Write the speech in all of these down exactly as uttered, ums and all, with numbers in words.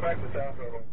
Go back to South Road.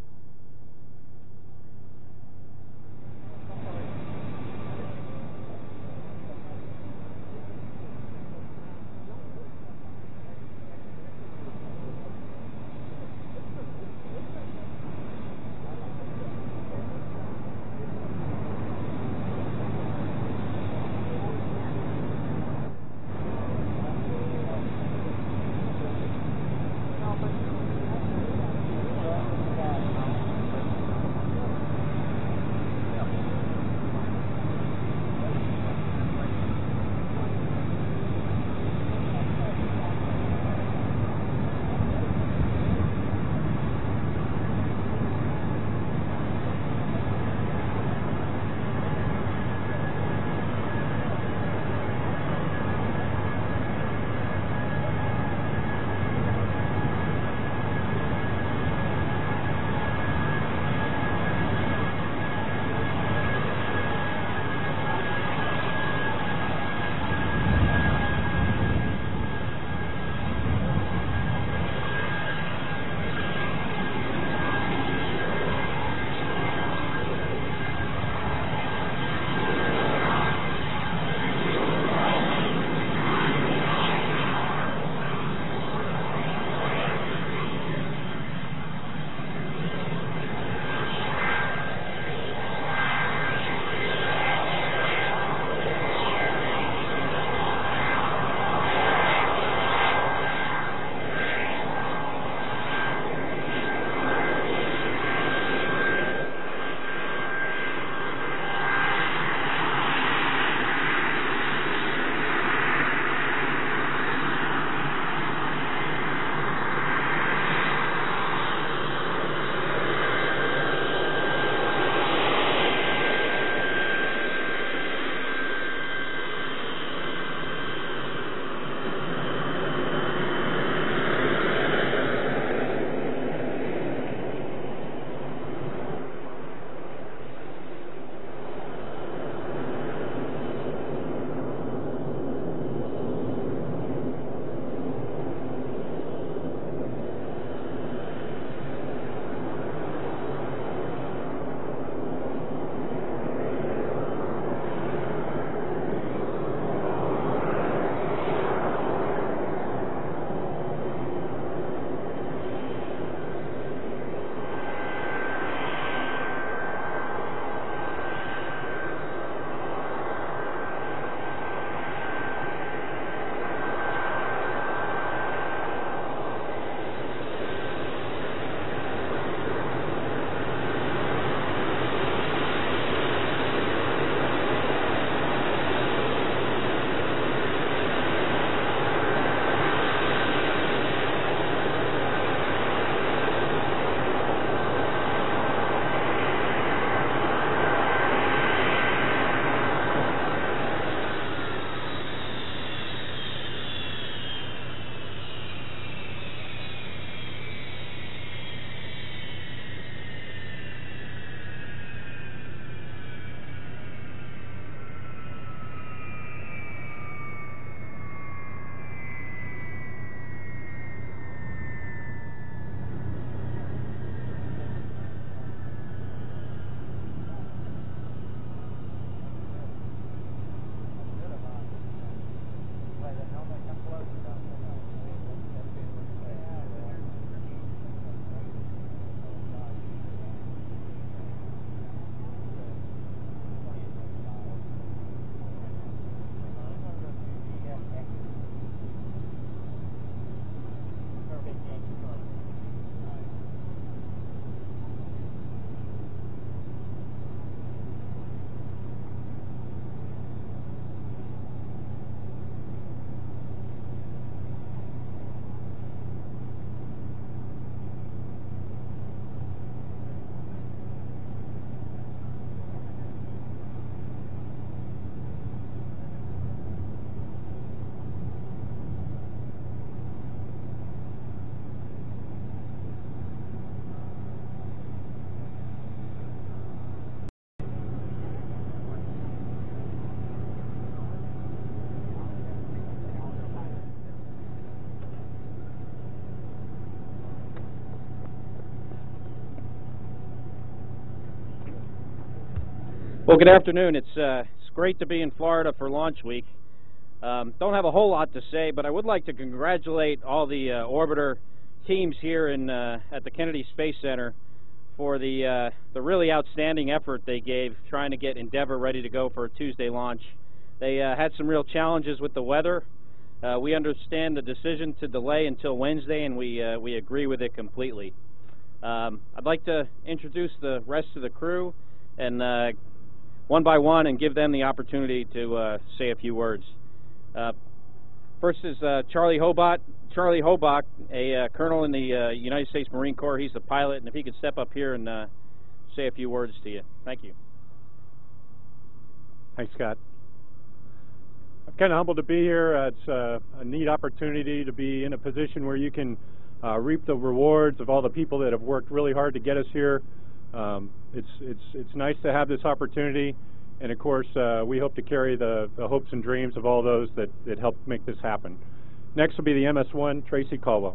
Well, good afternoon. It's, uh, it's great to be in Florida for launch week. Um, don't have a whole lot to say, but I would like to congratulate all the uh, orbiter teams here in, uh, at the Kennedy Space Center for the, uh, the really outstanding effort they gave trying to get Endeavour ready to go for a Tuesday launch. They uh, had some real challenges with the weather. Uh, we understand the decision to delay until Wednesday, and we, uh, we agree with it completely. Um, I'd like to introduce the rest of the crew and uh, one by one and give them the opportunity to uh, say a few words. Uh, first is uh, Charlie Hobart. Charlie Hobart, a uh, colonel in the uh, United States Marine Corps. He's the pilot, and if he could step up here and uh, say a few words to you. Thank you. Thanks, Scott. I'm kind of humbled to be here. Uh, it's uh, a neat opportunity to be in a position where you can uh, reap the rewards of all the people that have worked really hard to get us here. Um, it's it's it's nice to have this opportunity, and of course uh, we hope to carry the, the hopes and dreams of all those that, that helped make this happen. Next will be the M S one, Tracy Caldwell.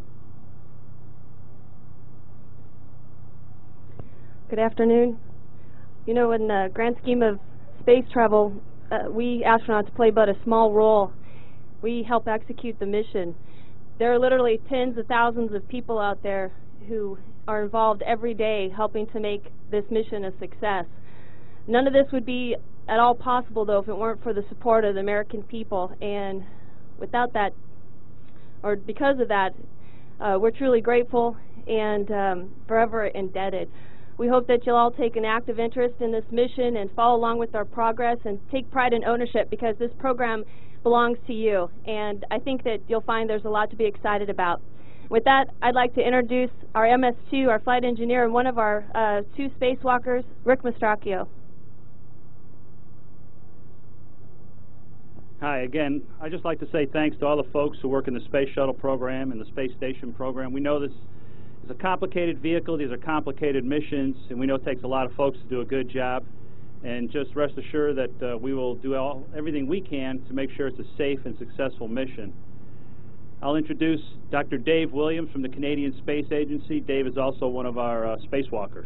Good afternoon. You know, in the grand scheme of space travel, uh, we astronauts play but a small role. We help execute the mission. There are literally tens of thousands of people out there who are involved every day helping to make this mission a success. None of this would be at all possible, though, if it weren't for the support of the American people. And without that, or because of that, uh, we're truly grateful and um, forever indebted. We hope that you'll all take an active interest in this mission and follow along with our progress and take pride and ownership, because this program belongs to you. And I think that you'll find there's a lot to be excited about. With that, I'd like to introduce our M S two, our flight engineer, and one of our uh, two spacewalkers, Rick Mastracchio. Hi, again, I'd just like to say thanks to all the folks who work in the Space Shuttle program and the Space Station program. We know this is a complicated vehicle, these are complicated missions, and we know it takes a lot of folks to do a good job. And just rest assured that uh, we will do all, everything we can to make sure it's a safe and successful mission. I'll introduce Doctor Dave Williams from the Canadian Space Agency. Dave is also one of our uh, spacewalkers.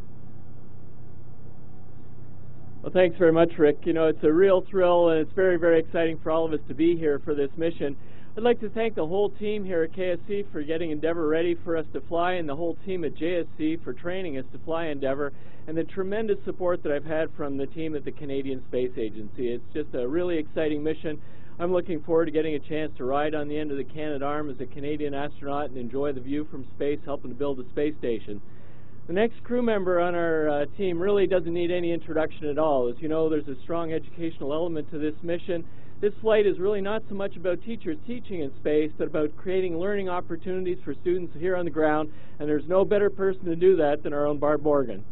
Well, thanks very much, Rick. You know, it's a real thrill, and it's very, very exciting for all of us to be here for this mission. I'd like to thank the whole team here at K S C for getting Endeavour ready for us to fly, and the whole team at J S C for training us to fly Endeavour, and the tremendous support that I've had from the team at the Canadian Space Agency. It's just a really exciting mission. I'm looking forward to getting a chance to ride on the end of the Canadarm as a Canadian astronaut and enjoy the view from space, helping to build a space station. The next crew member on our uh, team really doesn't need any introduction at all. As you know, there's a strong educational element to this mission. This flight is really not so much about teachers teaching in space, but about creating learning opportunities for students here on the ground, and there's no better person to do that than our own Barb Morgan.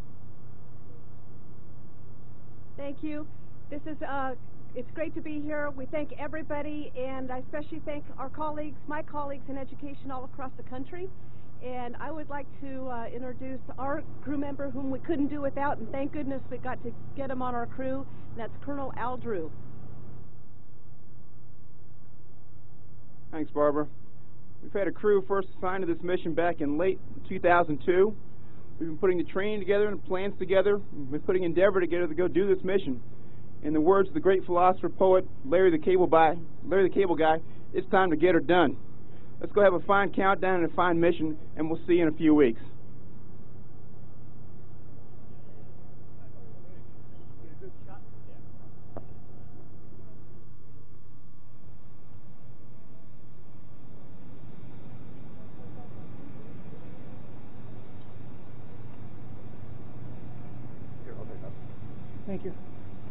Thank you. This is uh, it's great to be here. We thank everybody, and I especially thank our colleagues, my colleagues in education all across the country. And I would like to uh, introduce our crew member whom we couldn't do without, and thank goodness we got to get him on our crew, and that's Colonel Al Drew. Thanks, Barbara. We've had a crew first assigned to this mission back in late two thousand two. We've been putting the training together and plans together. We've been putting Endeavour together to go do this mission. In the words of the great philosopher poet Larry the Cable Guy, Larry the Cable Guy, it's time to get her done. Let's go have a fine countdown and a fine mission, and we'll see you in a few weeks. Thank you.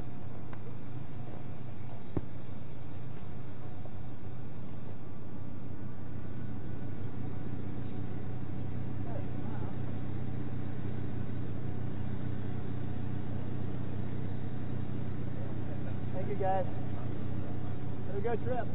Thank you, guys. Have a good trip.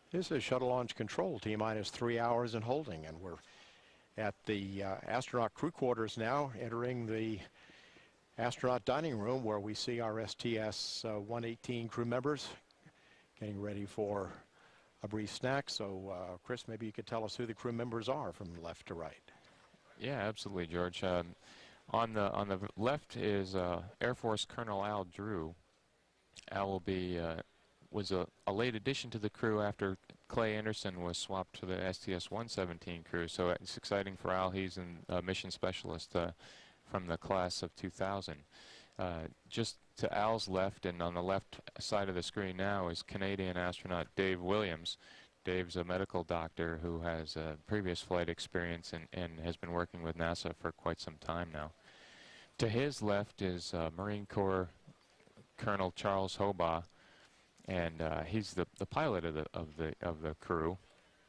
This is shuttle launch control, T minus three hours and holding, and we're at the uh, astronaut crew quarters now, entering the astronaut dining room where we see our S T S uh, one eighteen crew members getting ready for a brief snack. So, uh, Chris, maybe you could tell us who the crew members are from left to right. Yeah, absolutely, George. Um, on the on the left is uh, Air Force Colonel Al Drew. Al will be uh, was a, a late addition to the crew after Clay Anderson was swapped to the S T S one seventeen crew. So it's exciting for Al. He's a mission specialist uh, from the class of two thousand. Uh, just to Al's left and on the left side of the screen now is Canadian astronaut Dave Williams. Dave's a medical doctor who has uh, previous flight experience and, and has been working with NASA for quite some time now. To his left is uh, Marine Corps Colonel Charles Hobaugh, and uh, he's the, the pilot of the of the of the crew.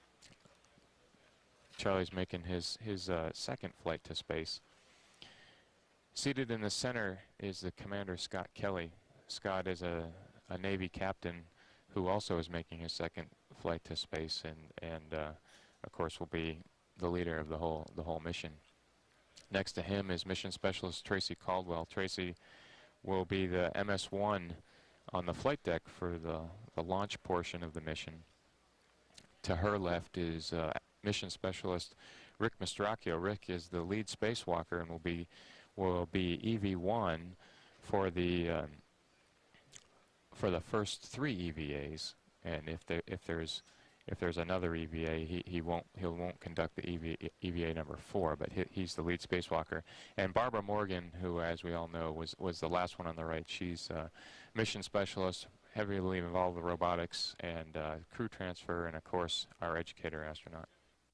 Charlie's making his his uh, second flight to space. Seated in the center is the commander Scott Kelly. Scott is a, a Navy captain who also is making his second flight to space, and and uh, of course will be the leader of the whole the whole mission. Next to him is mission specialist Tracy Caldwell. Tracy will be the M S one on the flight deck for the, the launch portion of the mission. To her left is uh, mission specialist Rick Mastracchio. Rick is the lead spacewalker and will be will be E V one for the um, for the first three E V As. And if there if there's if there's another E V A, he he won't he won't conduct the E V A, E V A number four, but he, he's the lead spacewalker. And Barbara Morgan, who, as we all know, was was the last one on the right. She's uh, mission specialist, heavily involved with robotics and uh, crew transfer, and of course our educator astronaut.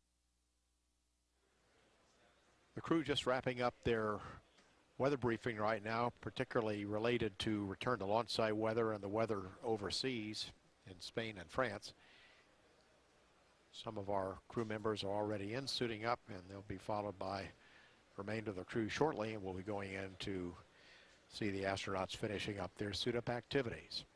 The crew just wrapping up their weather briefing right now, particularly related to return to launch site weather and the weather overseas in Spain and France. Some of our crew members are already in, suiting up, and they'll be followed by the remainder of the crew shortly, and we'll be going in to see the astronauts finishing up their suit-up activities.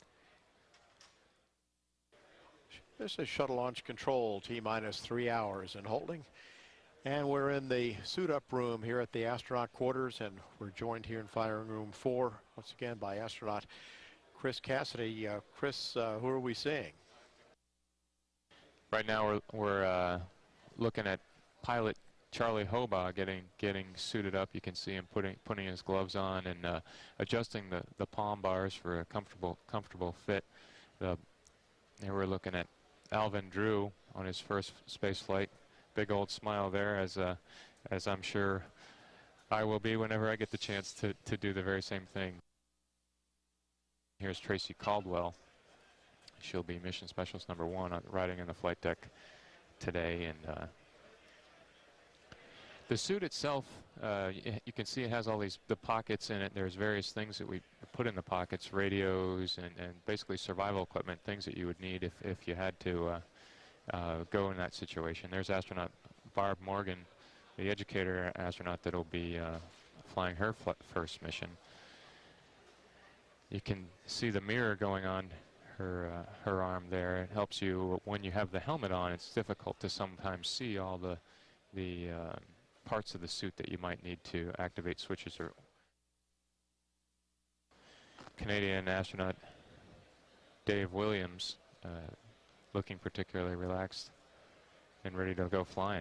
This is shuttle launch control, T minus three hours and holding. And we're in the suit-up room here at the astronaut quarters, and we're joined here in firing room four, once again, by astronaut Chris Cassidy. Uh, Chris, uh, who are we seeing? Right now we're, we're uh, looking at pilot Charlie Hobaugh getting getting suited up. You can see him putting putting his gloves on and uh, adjusting the, the palm bars for a comfortable comfortable fit. The, here we're looking at Alvin Drew on his first space flight. Big old smile there, as uh, as I'm sure I will be whenever I get the chance to, to do the very same thing. Here's Tracy Caldwell. She'll be mission specialist number one, uh, riding in the flight deck today. And uh, the suit itself, uh, you can see it has all these the pockets in it. There's various things that we put in the pockets, radios and, and basically survival equipment, things that you would need if, if you had to uh, uh, go in that situation. There's astronaut Barb Morgan, the educator astronaut that will be uh, flying her fl first mission. You can see the mirror going on her uh, her arm there. It helps you when you have the helmet on. It's difficult to sometimes see all the the uh, parts of the suit that you might need to activate switches. Or Canadian astronaut Dave Williams, uh, looking particularly relaxed and ready to go flying.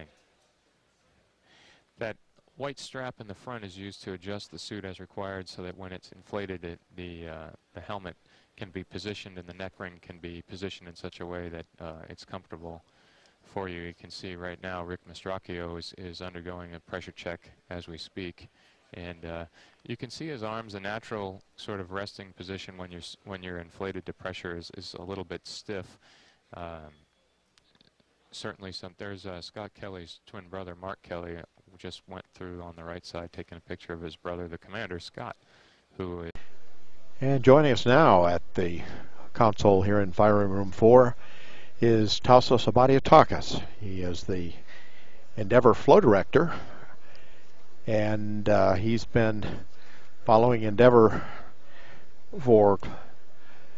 That white strap in the front is used to adjust the suit as required, so that when it's inflated, it, the uh, the helmet can be positioned and the neck ring can be positioned in such a way that uh, it's comfortable for you. You can see right now Rick Mastracchio is, is undergoing a pressure check as we speak, and uh, you can see his arms. A natural sort of resting position when you're when you're inflated to pressure is, is a little bit stiff. Um, certainly some. There's uh, Scott Kelly's twin brother Mark Kelly uh, just went through on the right side taking a picture of his brother, the commander Scott, who is And joining us now at the console here in firing room four is Tasos Abadiatakis. He is the Endeavour flow director, and uh, he's been following Endeavour for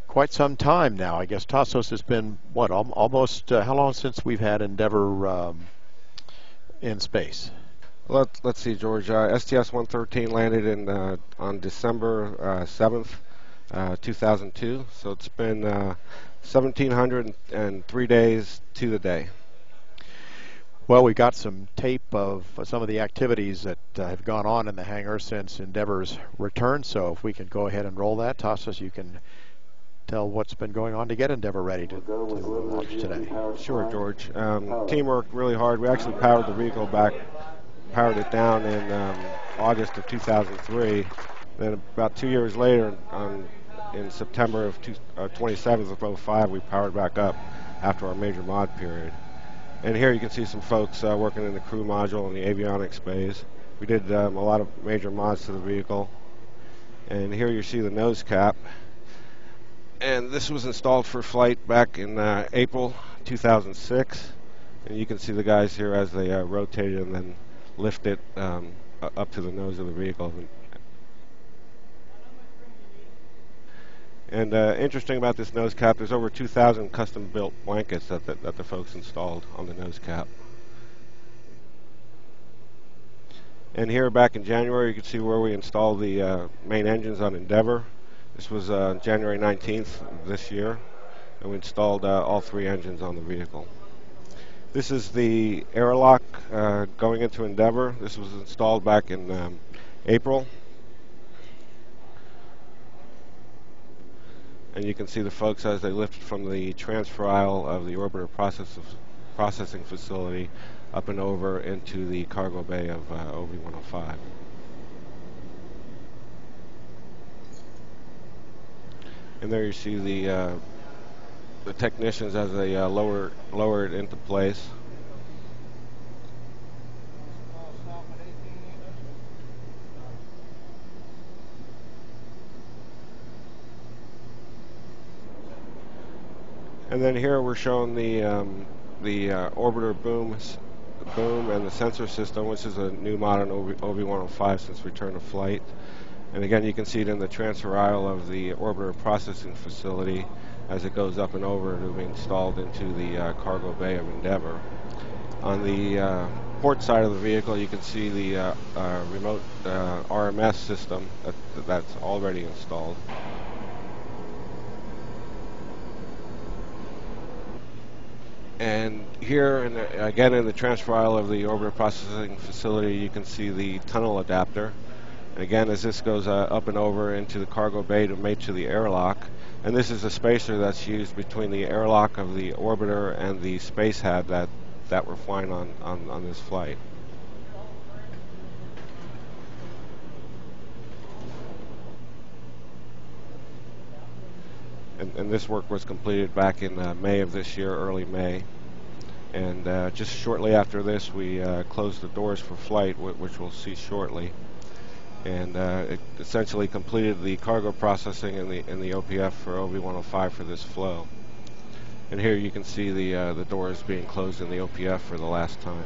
quite some time now. I guess Tassos has been, what, al almost, uh, how long since we've had Endeavour um, in space? Let's, let's see, George. Uh, S T S one thirteen landed in uh, on December uh, seventh, uh, two thousand two. So it's been uh, one thousand seven hundred three days to the day. Well, we got some tape of uh, some of the activities that uh, have gone on in the hangar since Endeavour's return. So if we can go ahead and roll that, Tassos, you can tell what's been going on to get Endeavour ready to, to launch today. Sure, George. Um, team worked really hard. We actually powered the vehicle back, powered it down in um, August of two thousand three. Then about two years later, um, in September of two, uh, twenty-seventh of oh five, we powered back up after our major mod period. And here you can see some folks uh, working in the crew module and the avionics bays. We did um, a lot of major mods to the vehicle. And here you see the nose cap. And this was installed for flight back in uh, April two thousand six. And you can see the guys here as they uh, rotate it and then lift it um, up to the nose of the vehicle. And uh, interesting about this nose cap, there's over two thousand custom-built blankets that the, that the folks installed on the nose cap. And here back in January, you can see where we installed the uh, main engines on Endeavour. This was uh, January nineteenth this year, and we installed uh, all three engines on the vehicle. This is the airlock uh, going into Endeavour. This was installed back in um, April. And you can see the folks as they lift from the transfer aisle of the orbiter process processing facility up and over into the cargo bay of uh, O V one oh five. And there you see the uh, the technicians as they uh, lower lower it into place. And then here we're showing the um, the uh, orbiter boom, boom and the sensor system, which is a new mod on O V one oh five since return to flight. And again, you can see it in the transfer aisle of the orbiter processing facility as it goes up and over and will be installed into the uh, cargo bay of Endeavour. On the uh, port side of the vehicle, you can see the uh, uh, remote uh, R M S system that, that's already installed. And here, in the, again in the transfer aisle of the orbiter processing facility, you can see the tunnel adapter. And again, as this goes uh, up and over into the cargo bay to mate to the airlock, and this is a spacer that's used between the airlock of the orbiter and the space pad that, that we're flying on, on, on this flight. And, and this work was completed back in uh, May of this year, early May. And uh, just shortly after this, we uh, closed the doors for flight, wh which we'll see shortly. And uh, it essentially completed the cargo processing in the in the O P F for O V one oh five for this flow. And here you can see the uh, the doors being closed in the O P F for the last time.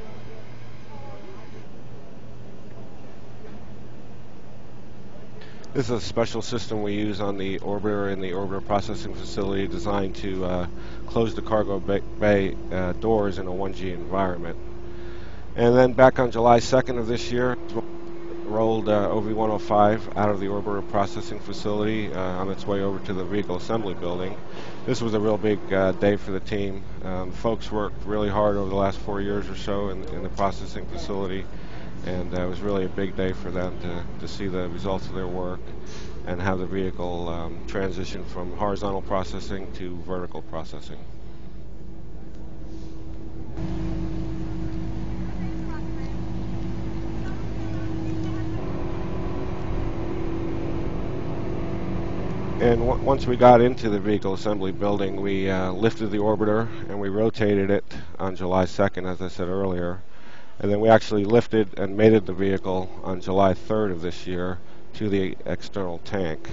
This is a special system we use on the orbiter and the orbiter processing facility designed to uh, close the cargo bay, bay uh, doors in a one G environment. And then back on July second of this year, rolled uh, O V one oh five out of the orbiter processing facility uh, on its way over to the vehicle assembly building. This was a real big uh, day for the team. Um, folks worked really hard over the last four years or so in, in the processing facility. And uh, it was really a big day for them to, to see the results of their work and how the vehicle um, transitioned from horizontal processing to vertical processing. And w once we got into the vehicle assembly building, we uh, lifted the orbiter and we rotated it on July second, as I said earlier. And then we actually lifted and mated the vehicle on July third of this year to the external tank.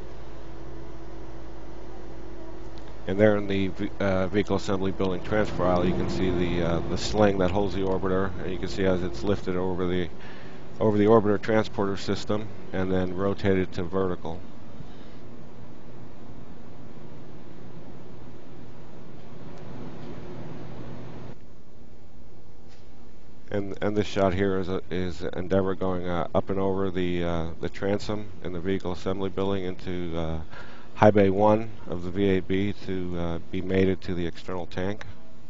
And there in the uh, vehicle assembly building transfer aisle, you can see the uh, the sling that holds the orbiter, and you can see as it's lifted over the over the orbiter transporter system and then rotated to vertical. And and this shot here is a, is Endeavour going uh, up and over the uh, the transom in the vehicle assembly building into uh, High Bay one of the V A B to uh, be mated to the external tank.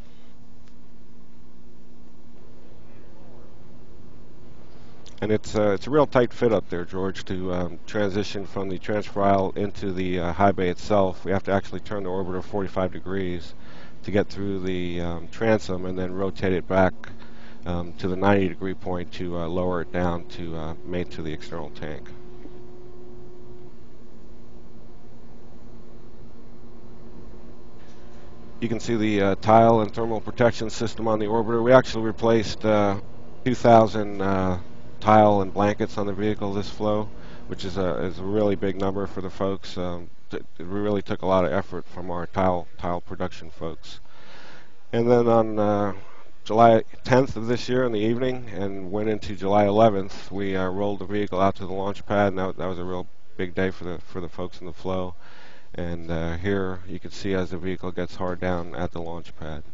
And it's uh, it's a real tight fit up there, George, to um, transition from the transfer aisle into the uh, high bay itself. We have to actually turn the orbiter forty-five degrees to get through the um, transom and then rotate it back um, to the ninety degree point to uh, lower it down to uh, mate to the external tank. You can see the uh, tile and thermal protection system on the orbiter. We actually replaced uh, two thousand uh, tile and blankets on the vehicle this flow, which is a, is a really big number for the folks. Um, it really took a lot of effort from our tile tile production folks. And then on uh, July tenth of this year in the evening and went into July eleventh, we uh, rolled the vehicle out to the launch pad, and that, that was a real big day for the for the folks in the flow. And uh, here you can see as the vehicle gets hard down at the launch pad.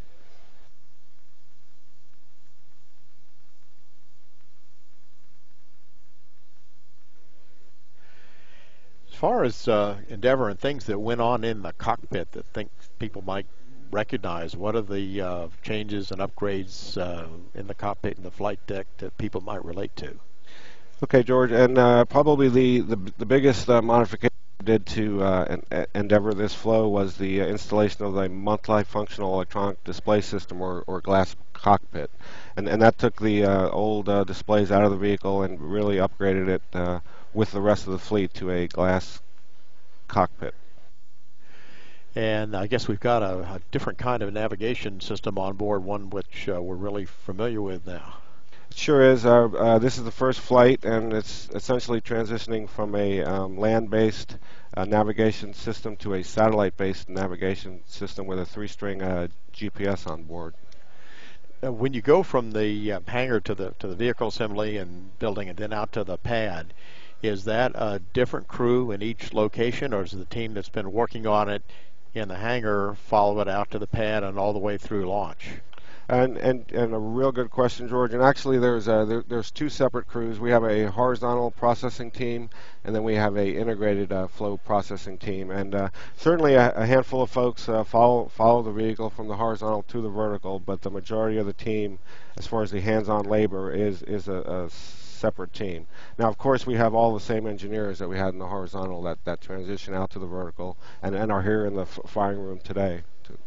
As far as uh, Endeavour and things that went on in the cockpit that think people might recognize, what are the uh, changes and upgrades uh, in the cockpit and the flight deck that people might relate to? Okay, George, and uh, probably the, the, the biggest uh, modification we did to uh, en Endeavour this flow was the uh, installation of the multi-functional electronic display system, or, or glass cockpit. And, and that took the uh, old uh, displays out of the vehicle and really upgraded it uh, with the rest of the fleet to a glass cockpit. And I guess we've got a, a different kind of navigation system on board, one which uh, we're really familiar with now. It sure is. Uh, uh, this is the first flight, and it's essentially transitioning from a um, land-based uh, navigation system to a satellite-based navigation system with a three-string uh, G P S on board. Uh, when you go from the uh, hangar to the to the vehicle assembly and building and then out to the pad, is that a different crew in each location, or is the team that's been working on it in the hangar follow it out to the pad and all the way through launch? And, and, and a real good question, George. And actually, there's uh, there, there's two separate crews. We have a horizontal processing team, and then we have a integrated uh, flow processing team. And uh, certainly, a, a handful of folks uh, follow follow the vehicle from the horizontal to the vertical. But the majority of the team, as far as the hands-on labor, is is a, a separate team. Now, of course, we have all the same engineers that we had in the horizontal that that transition out to the vertical, and and are here in the f firing room today.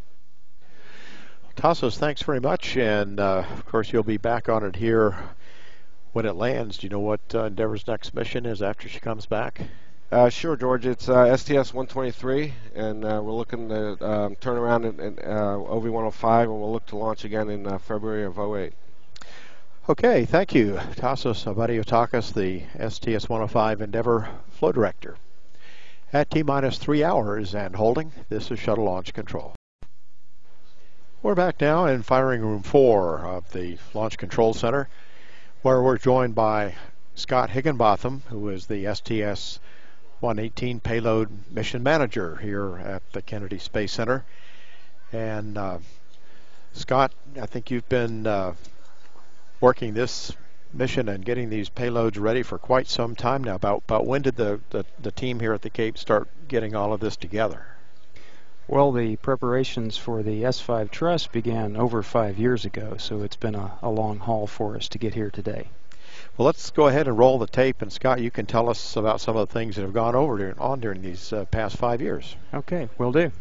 Tassos, thanks very much, and uh, of course you'll be back on it here when it lands. Do you know what uh, Endeavour's next mission is after she comes back? Uh, sure, George. It's uh, S T S one twenty-three, and uh, we're looking to um, turn around in, in uh, O V one oh five, and we'll look to launch again in uh, February of oh eight. Okay, thank you, Tassos Avadiotakis, the S T S one oh five Endeavour Flow Director. At T-minus three hours and holding, this is Shuttle Launch Control. We're back now in firing room four of the Launch Control Center, where we're joined by Scott Higginbotham, who is the S T S one eighteen Payload Mission Manager here at the Kennedy Space Center. And uh, Scott, I think you've been uh, working this mission and getting these payloads ready for quite some time now. About, about when did the, the, the team here at the Cape start getting all of this together? Well, the preparations for the S five truss began over five years ago, so it's been a, a long haul for us to get here today. Well, let's go ahead and roll the tape, and Scott, you can tell us about some of the things that have gone over during, on during these uh, past five years. Okay, will do.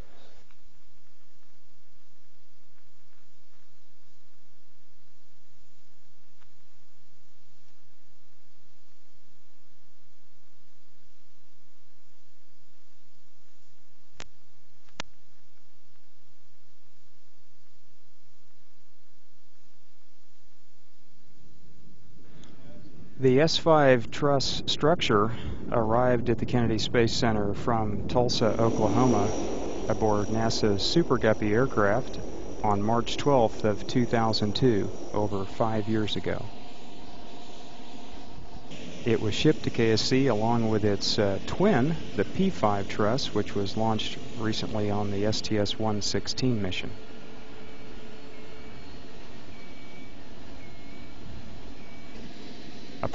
The S five truss structure arrived at the Kennedy Space Center from Tulsa, Oklahoma, aboard NASA's Super Guppy aircraft on March twelfth of two thousand two, over five years ago. It was shipped to K S C along with its uh, twin, the P five truss, which was launched recently on the S T S one sixteen mission.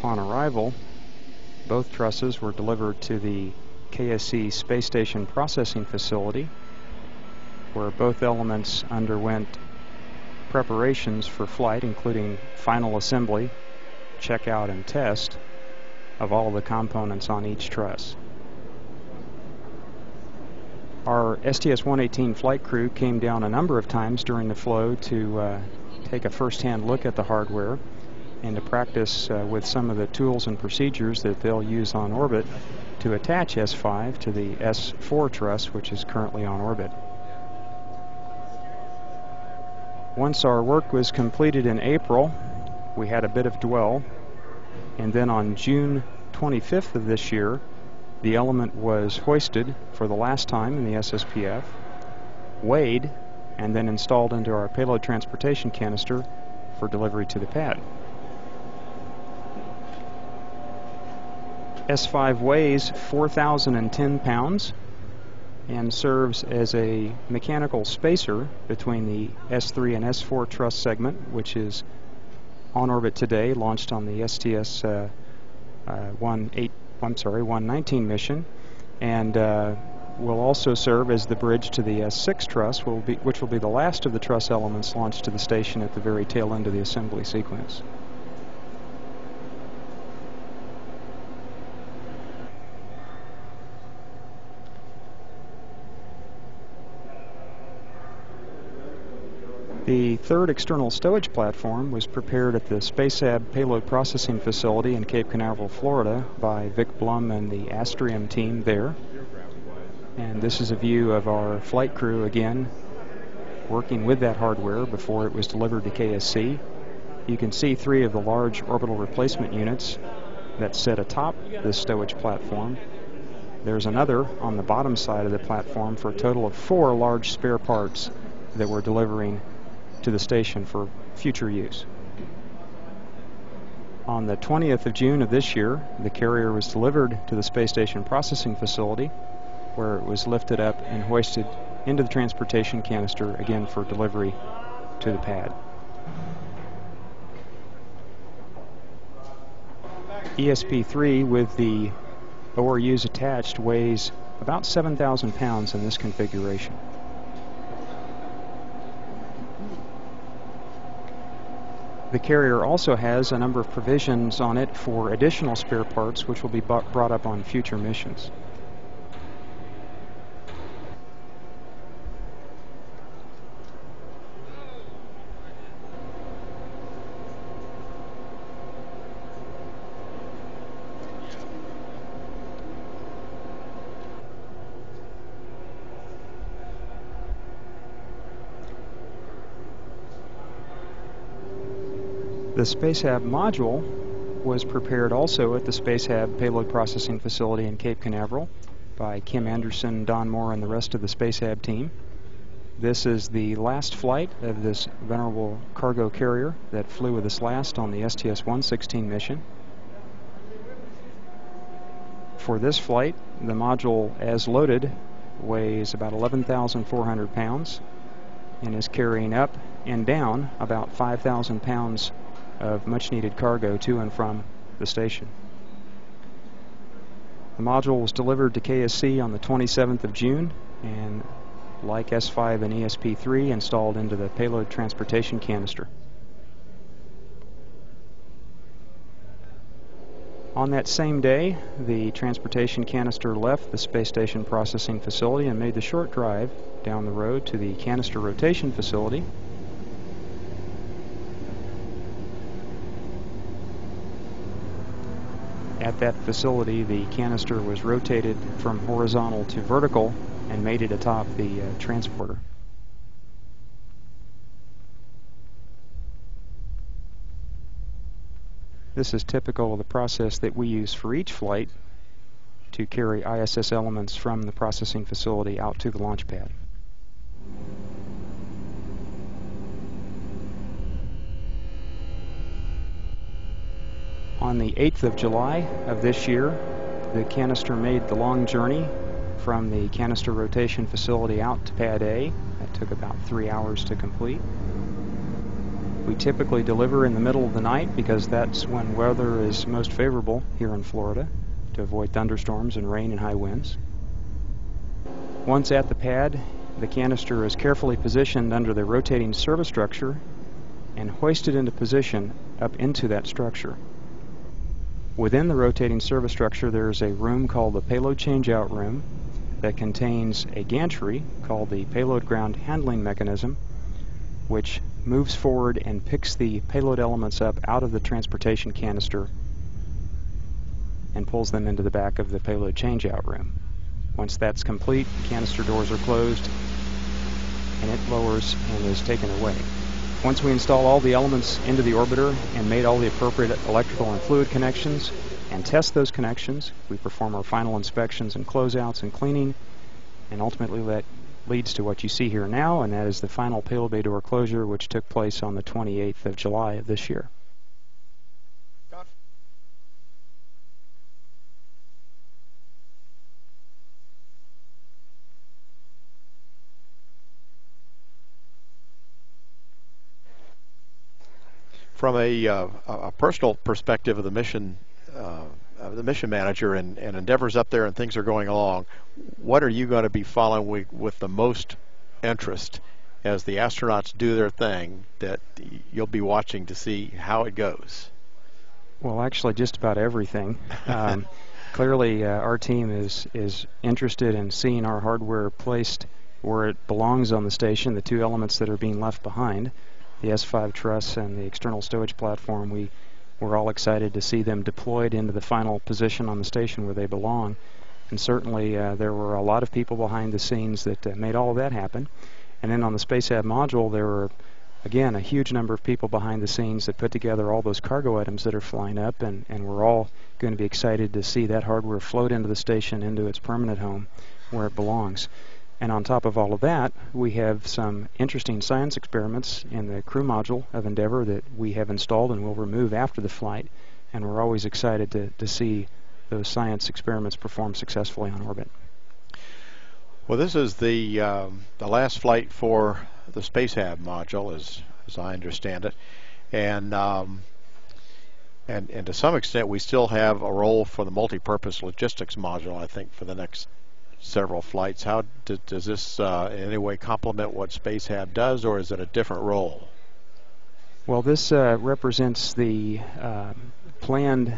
upon arrival, both trusses were delivered to the K S C Space Station Processing Facility, where both elements underwent preparations for flight, including final assembly, checkout, and test of all the components on each truss. Our S T S one eighteen flight crew came down a number of times during the flow to uh, take a first-hand look at the hardware and to practice uh, with some of the tools and procedures that they'll use on orbit to attach S five to the S four truss, which is currently on orbit. Once our work was completed in April, we had a bit of dwell, and then on June twenty-fifth of this year, the element was hoisted for the last time in the S S P F, weighed, and then installed into our payload transportation canister for delivery to the pad. S five weighs four thousand ten pounds and serves as a mechanical spacer between the S three and S four truss segment, which is on orbit today, launched on the S T S uh, uh, one eight, I'm sorry, one nineteen mission, and uh, will also serve as the bridge to the S six truss, will be, which will be the last of the truss elements launched to the station at the very tail end of the assembly sequence. The third external stowage platform was prepared at the SpaceHab Payload Processing Facility in Cape Canaveral, Florida by Vic Blum and the Astrium team there. And this is a view of our flight crew again working with that hardware before it was delivered to K S C. You can see three of the large orbital replacement units that sit atop this stowage platform. There's another on the bottom side of the platform for a total of four large spare parts that we're delivering to the station for future use. On the twentieth of June of this year, the carrier was delivered to the Space Station Processing Facility, where it was lifted up and hoisted into the transportation canister again for delivery to the pad. E S P three with the O R Us attached weighs about seven thousand pounds in this configuration. The carrier also has a number of provisions on it for additional spare parts, which will be brought up on future missions. The SpaceHab module was prepared also at the SpaceHab Payload Processing Facility in Cape Canaveral by Kim Anderson, Don Moore, and the rest of the SpaceHab team. This is the last flight of this venerable cargo carrier that flew with us last on the S T S one sixteen mission. For this flight, the module, as loaded, weighs about eleven thousand four hundred pounds and is carrying up and down about five thousand pounds of much-needed cargo to and from the station. The module was delivered to K S C on the twenty-seventh of June and, like S five and E S P three, installed into the payload transportation canister. On that same day, the transportation canister left the Space Station Processing Facility and made the short drive down the road to the canister rotation facility. At that facility, the canister was rotated from horizontal to vertical and mated atop the uh, transporter. This is typical of the process that we use for each flight to carry I S S elements from the processing facility out to the launch pad. On the eighth of July of this year, the canister made the long journey from the canister rotation facility out to Pad A. That took about three hours to complete. We typically deliver in the middle of the night because that's when weather is most favorable here in Florida to avoid thunderstorms and rain and high winds. Once at the pad, the canister is carefully positioned under the rotating service structure and hoisted into position up into that structure. Within the rotating service structure, there's a room called the payload changeout room that contains a gantry called the payload ground handling mechanism, which moves forward and picks the payload elements up out of the transportation canister and pulls them into the back of the payload changeout room. Once that's complete, canister doors are closed and it lowers and is taken away. Once we install all the elements into the orbiter and made all the appropriate electrical and fluid connections and test those connections, we perform our final inspections and closeouts and cleaning, and ultimately that leads to what you see here now, and that is the final payload bay door closure, which took place on the twenty-eighth of July of this year. From a, uh, a personal perspective of the mission, uh, of the mission manager and, and Endeavor's up there and things are going along, what are you going to be following with, with the most interest as the astronauts do their thing that you'll be watching to see how it goes? Well, actually, just about everything. Um, clearly, uh, our team is is interested in seeing our hardware placed where it belongs on the station, the two elements that are being left behind, the S five truss and the external stowage platform. We, we're all excited to see them deployed into the final position on the station where they belong. And certainly uh, there were a lot of people behind the scenes that uh, made all of that happen. And then on the SpaceHab module, there were, again, a huge number of people behind the scenes that put together all those cargo items that are flying up, and, and we're all going to be excited to see that hardware float into the station, into its permanent home where it belongs. And on top of all of that, we have some interesting science experiments in the crew module of Endeavor that we have installed and will remove after the flight, and we're always excited to, to see those science experiments perform successfully on orbit. Well, this is the um, the last flight for the SpaceHab module, as as I understand it, and um, and and to some extent, we still have a role for the multi-purpose logistics module, I think, for the next several flights. How do, does this uh, in any way complement what SpaceHab does, or is it a different role? Well, this uh, represents the uh, planned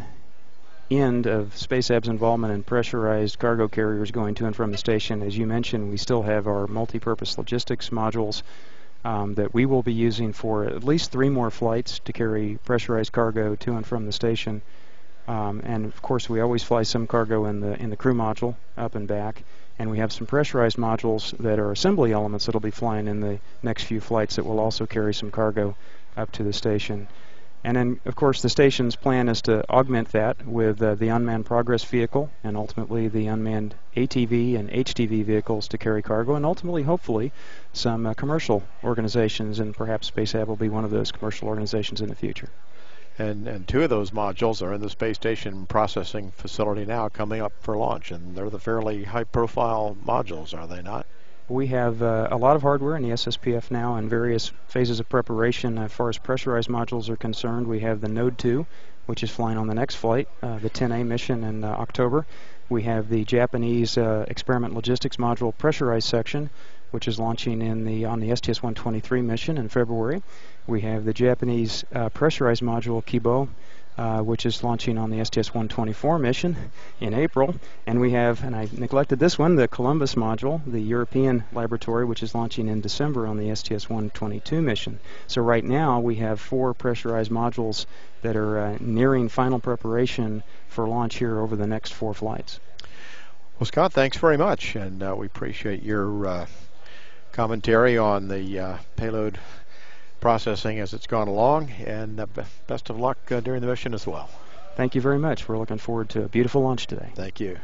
end of SpaceHab's involvement in pressurized cargo carriers going to and from the station. As you mentioned, we still have our multi-purpose logistics modules um, that we will be using for at least three more flights to carry pressurized cargo to and from the station. Um, and of course, we always fly some cargo in the in the crew module up and back, and we have some pressurized modules that are assembly elements that will be flying in the next few flights that will also carry some cargo up to the station. And then, of course, the station's plan is to augment that with uh, the unmanned Progress vehicle and ultimately the unmanned A T V and H T V vehicles to carry cargo, and ultimately, hopefully, some uh, commercial organizations, and perhaps SpaceHab will be one of those commercial organizations in the future. And, and two of those modules are in the space station processing facility now, coming up for launch, and they're the fairly high-profile modules, are they not? We have uh, a lot of hardware in the S S P F now in various phases of preparation. As far as pressurized modules are concerned, we have the Node two, which is flying on the next flight, uh, the ten A mission in uh, October. We have the Japanese uh, experiment logistics module pressurized section, which is launching in the on the S T S one twenty-three mission in February. We have the Japanese uh, pressurized module Kibo, uh, which is launching on the S T S one twenty-four mission in April. And we have, and I neglected this one, the Columbus module, the European laboratory, which is launching in December on the S T S one twenty-two mission. So right now we have four pressurized modules that are uh, nearing final preparation for launch here over the next four flights. Well, Scott, thanks very much, and uh, we appreciate your uh, commentary on the uh, payload processing as it's gone along, and uh, best of luck uh, during the mission as well. Thank you very much. We're looking forward to a beautiful launch today. Thank you.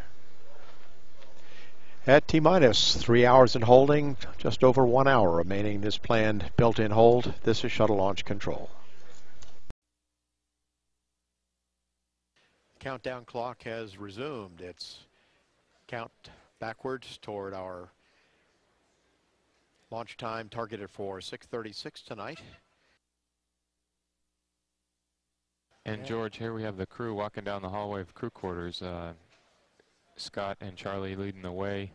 At T-minus three hours in holding, just over one hour remaining this planned built-in hold, this is Shuttle Launch Control. Countdown clock has resumed its count backwards toward our launch time targeted for six thirty-six tonight. And George, here we have the crew walking down the hallway of crew quarters. Uh, Scott and Charlie leading the way.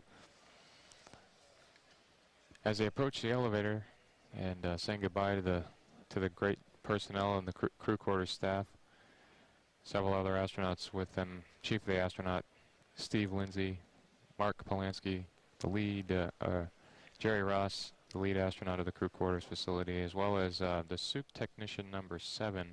As they approach the elevator and uh, saying goodbye to the to the great personnel and the cr crew quarters staff, several other astronauts with them, Chief of the Astronaut Steve Lindsay, Mark Polanski, the lead, uh, uh, Jerry Ross, the lead astronaut of the crew quarters facility, as well as uh, the suit technician number seven.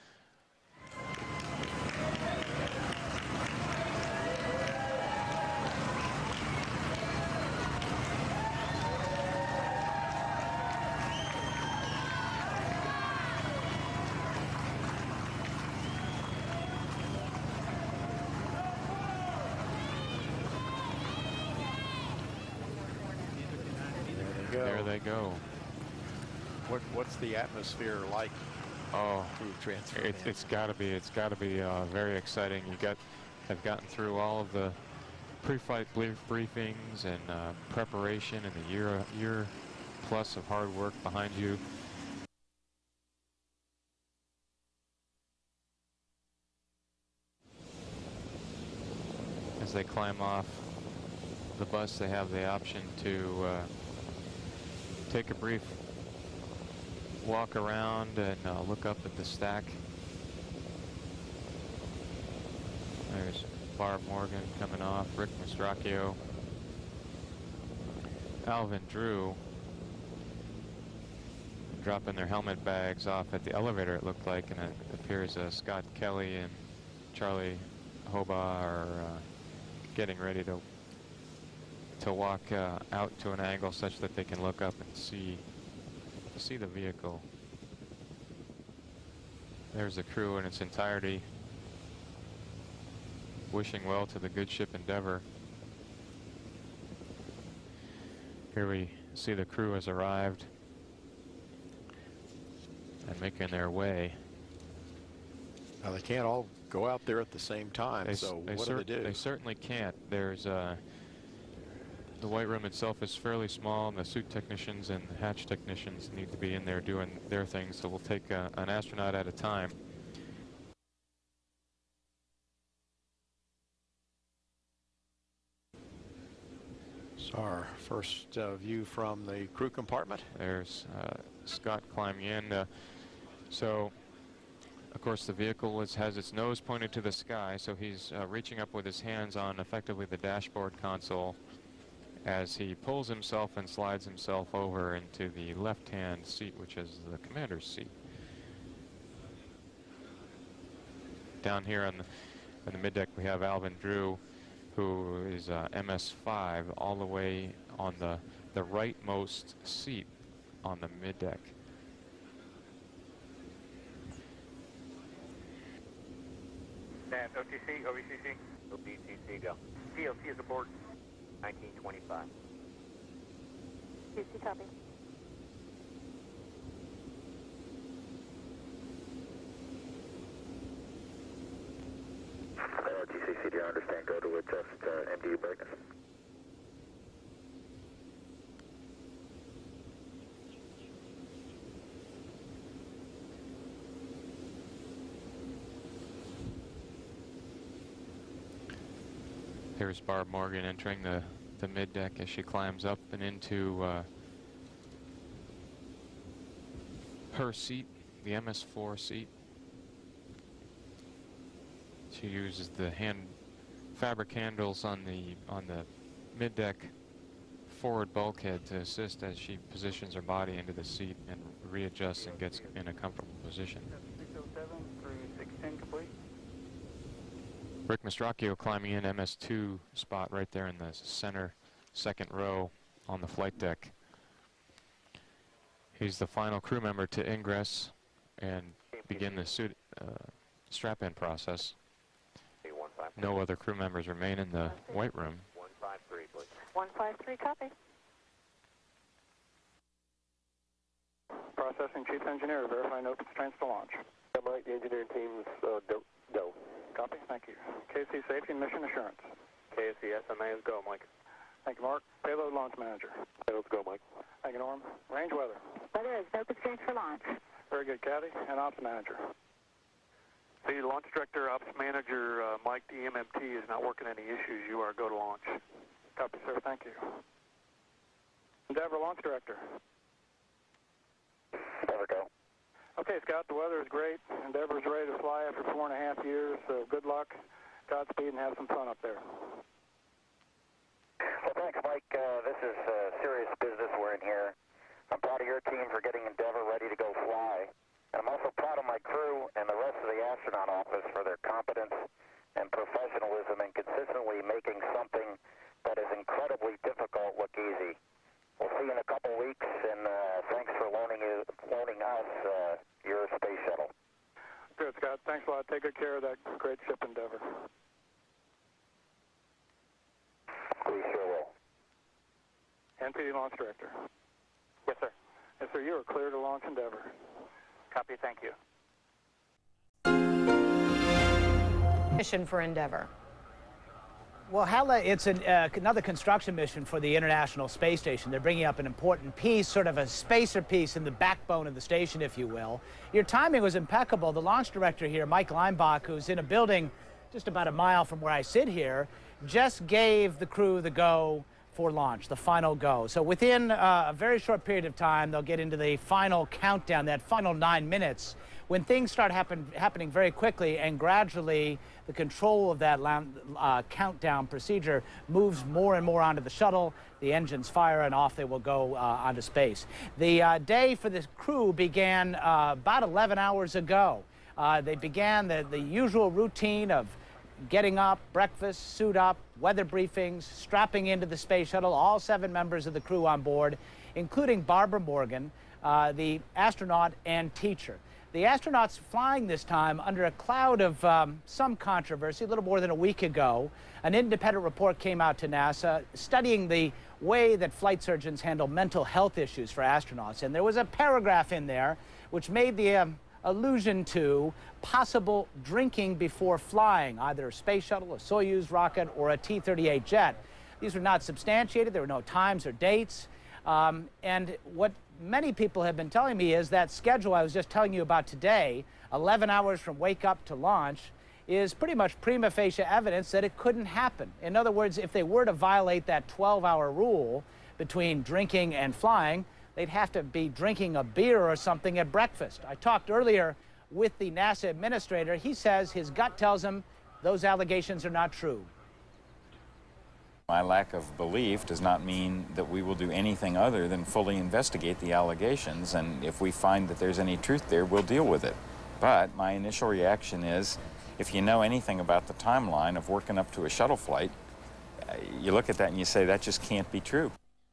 There they go. What what's the atmosphere like? Oh, through transfer. It, it's got to be. It's got to be uh, very exciting. You got, have gotten through all of the pre-flight briefings and uh, preparation, and the year year plus of hard work behind you. As they climb off the bus, they have the option to uh, take a brief walk around and uh, look up at the stack. There's Barb Morgan coming off, Rick Mastracchio, Alvin Drew dropping their helmet bags off at the elevator, it looked like, and it appears uh, Scott Kelly and Charlie Hoba are uh, getting ready to to walk uh, out to an angle such that they can look up and see see the vehicle. There's the crew in its entirety, wishing well to the good ship Endeavour. Here we see the crew has arrived and making their way. Now they can't all go out there at the same time, They, so they what do they do? They certainly can't. There's uh, the white room itself is fairly small, and the suit technicians and the hatch technicians need to be in there doing their things, so we'll take uh, an astronaut at a time. So our first uh, view from the crew compartment. There's uh, Scott climbing in. Uh, so, of course, the vehicle is, has its nose pointed to the sky, so he's uh, reaching up with his hands on effectively the dashboard console as he pulls himself and slides himself over into the left-hand seat, which is the commander's seat. Down here on the, on the middeck, we have Alvin Drew, who is uh, M S five, all the way on the, the rightmost seat on the middeck. And O T C, O B C C? O B C C, go. T L C is aboard, nineteen twenty-five. Q C, copy. Uh, G C C, do you understand? Go to adjust uh, M D U brightness. Here's Barb Morgan entering the, the middeck as she climbs up and into uh, her seat, the M S four seat. She uses the hand fabric handles on the on the middeck forward bulkhead to assist as she positions her body into the seat and readjusts and gets in a comfortable position. six oh seven through six ten complete. Rick Mastracchio climbing in M S two spot right there in the center second row on the flight deck. He's the final crew member to ingress and begin the suit uh, strap-in process. No other crew members remain in the white room. one five three, please. one five three, copy. Processing, Chief Engineer, verifying no constraints to launch. I'm right, the engineering team's uh, do. do. Copy, thank you. K S C Safety and Mission Assurance. K S C S M A is go, Mike. Thank you, Mark. Payload Launch Manager. Payload's go, Mike. Thank you, Norm. Range weather. Weather is no constraints for launch. Very good, Caddy. And Ops Manager. The launch director, ops manager, uh, Mike, the M M T is not working any issues. You are go to launch. Copy, sir. Thank you. Endeavour launch director. Endeavour, go. Okay, Scott, the weather is great. Endeavour's ready to fly after four and a half years, so good luck, Godspeed, and have some fun up there. Well, thanks, Mike. Uh, this is uh, serious business we're in here. I'm proud of your team for getting Endeavour ready to go fly. And I'm also proud of my crew and the rest of the astronaut office for their competence and professionalism in consistently making something that is incredibly difficult look easy. We'll see you in a couple weeks, and uh, thanks for loaning, you, loaning us uh, your space shuttle. Good, Scott. Thanks a lot. Take good care of that great ship, Endeavour. We sure will. N P D launch director. Yes, sir. Yes, sir. You are clear to launch Endeavour. Copy, thank you. Mission for Endeavour. Well, Hala, it's an, uh, another construction mission for the International Space Station. They're bringing up an important piece, sort of a spacer piece in the backbone of the station, if you will. Your timing was impeccable. The launch director here, Mike Leimbach, who's in a building just about a mile from where I sit here, just gave the crew the go for launch, the final go. So within uh, a very short period of time, they'll get into the final countdown, that final nine minutes, when things start happen, happening very quickly, and gradually the control of that uh, countdown procedure moves more and more onto the shuttle. The engines fire, and off they will go uh, onto space. The uh, day for the crew began uh, about eleven hours ago. Uh, they began the, the usual routine of getting up, breakfast, suit up, weather briefings, strapping into the space shuttle, all seven members of the crew on board, including Barbara Morgan, uh, the astronaut and teacher. The astronauts flying this time under a cloud of um, some controversy. A little more than a week ago, an independent report came out to NASA studying the way that flight surgeons handle mental health issues for astronauts. And there was a paragraph in there which made the um, allusion to possible drinking before flying, either a space shuttle, a Soyuz rocket, or a T thirty-eight jet. These were not substantiated. There were no times or dates. Um, and what many people have been telling me is that schedule I was just telling you about today, eleven hours from wake up to launch, is pretty much prima facie evidence that it couldn't happen. In other words, if they were to violate that twelve hour rule between drinking and flying, they'd have to be drinking a beer or something at breakfast. I talked earlier with the NASA administrator. He says his gut tells him those allegations are not true. My lack of belief does not mean that we will do anything other than fully investigate the allegations, and if we find that there's any truth there, we'll deal with it. But my initial reaction is, if you know anything about the timeline of working up to a shuttle flight, you look at that and you say, that just can't be true.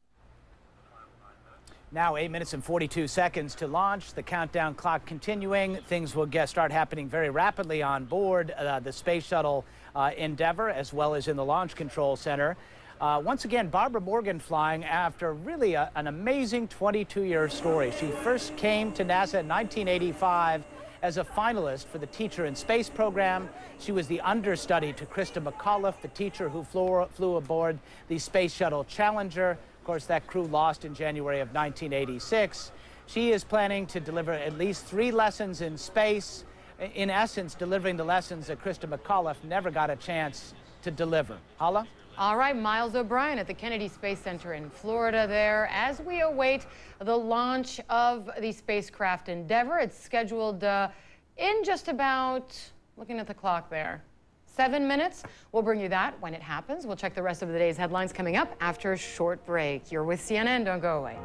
Now eight minutes and forty-two seconds to launch. The countdown clock continuing. Things will get, start happening very rapidly on board uh, the Space Shuttle uh, Endeavour, as well as in the Launch Control Center. Uh, once again, Barbara Morgan flying after really a, an amazing twenty-two year story. She first came to NASA in nineteen eighty-five as a finalist for the Teacher in Space program. She was the understudy to Christa McAuliffe, the teacher who flew, flew aboard the Space Shuttle Challenger. Of course, that crew lost in January of nineteen eighty-six. She is planning to deliver at least three lessons in space, in essence, delivering the lessons that Christa McAuliffe never got a chance to deliver. Hala? All right, Miles O'Brien at the Kennedy Space Center in Florida there as we await the launch of the spacecraft Endeavour. It's scheduled uh, in just about, looking at the clock there, seven minutes. We'll bring you that when it happens. We'll check the rest of the day's headlines coming up after a short break. You're with C N N. Don't go away.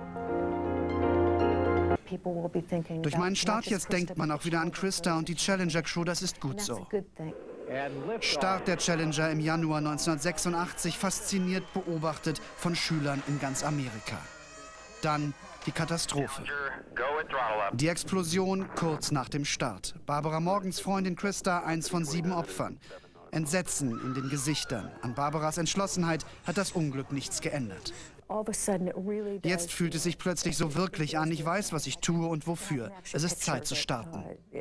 Durch meinen Start jetzt denkt man auch wieder an Christa und die Challenger-Crew, das ist gut so. Start der Challenger im Januar neunzehnhundertsechsundachtzig, fasziniert beobachtet von Schülern in ganz Amerika. Dann die Katastrophe. Die Explosion kurz nach dem Start. Barbara Morgens Freundin Christa, eins von sieben Opfern. Entsetzen in den Gesichtern. An Barbaras Entschlossenheit hat das Unglück nichts geändert. Jetzt fühlt es sich plötzlich so wirklich an. Ich weiß, was ich tue und wofür. Es ist Zeit zu starten.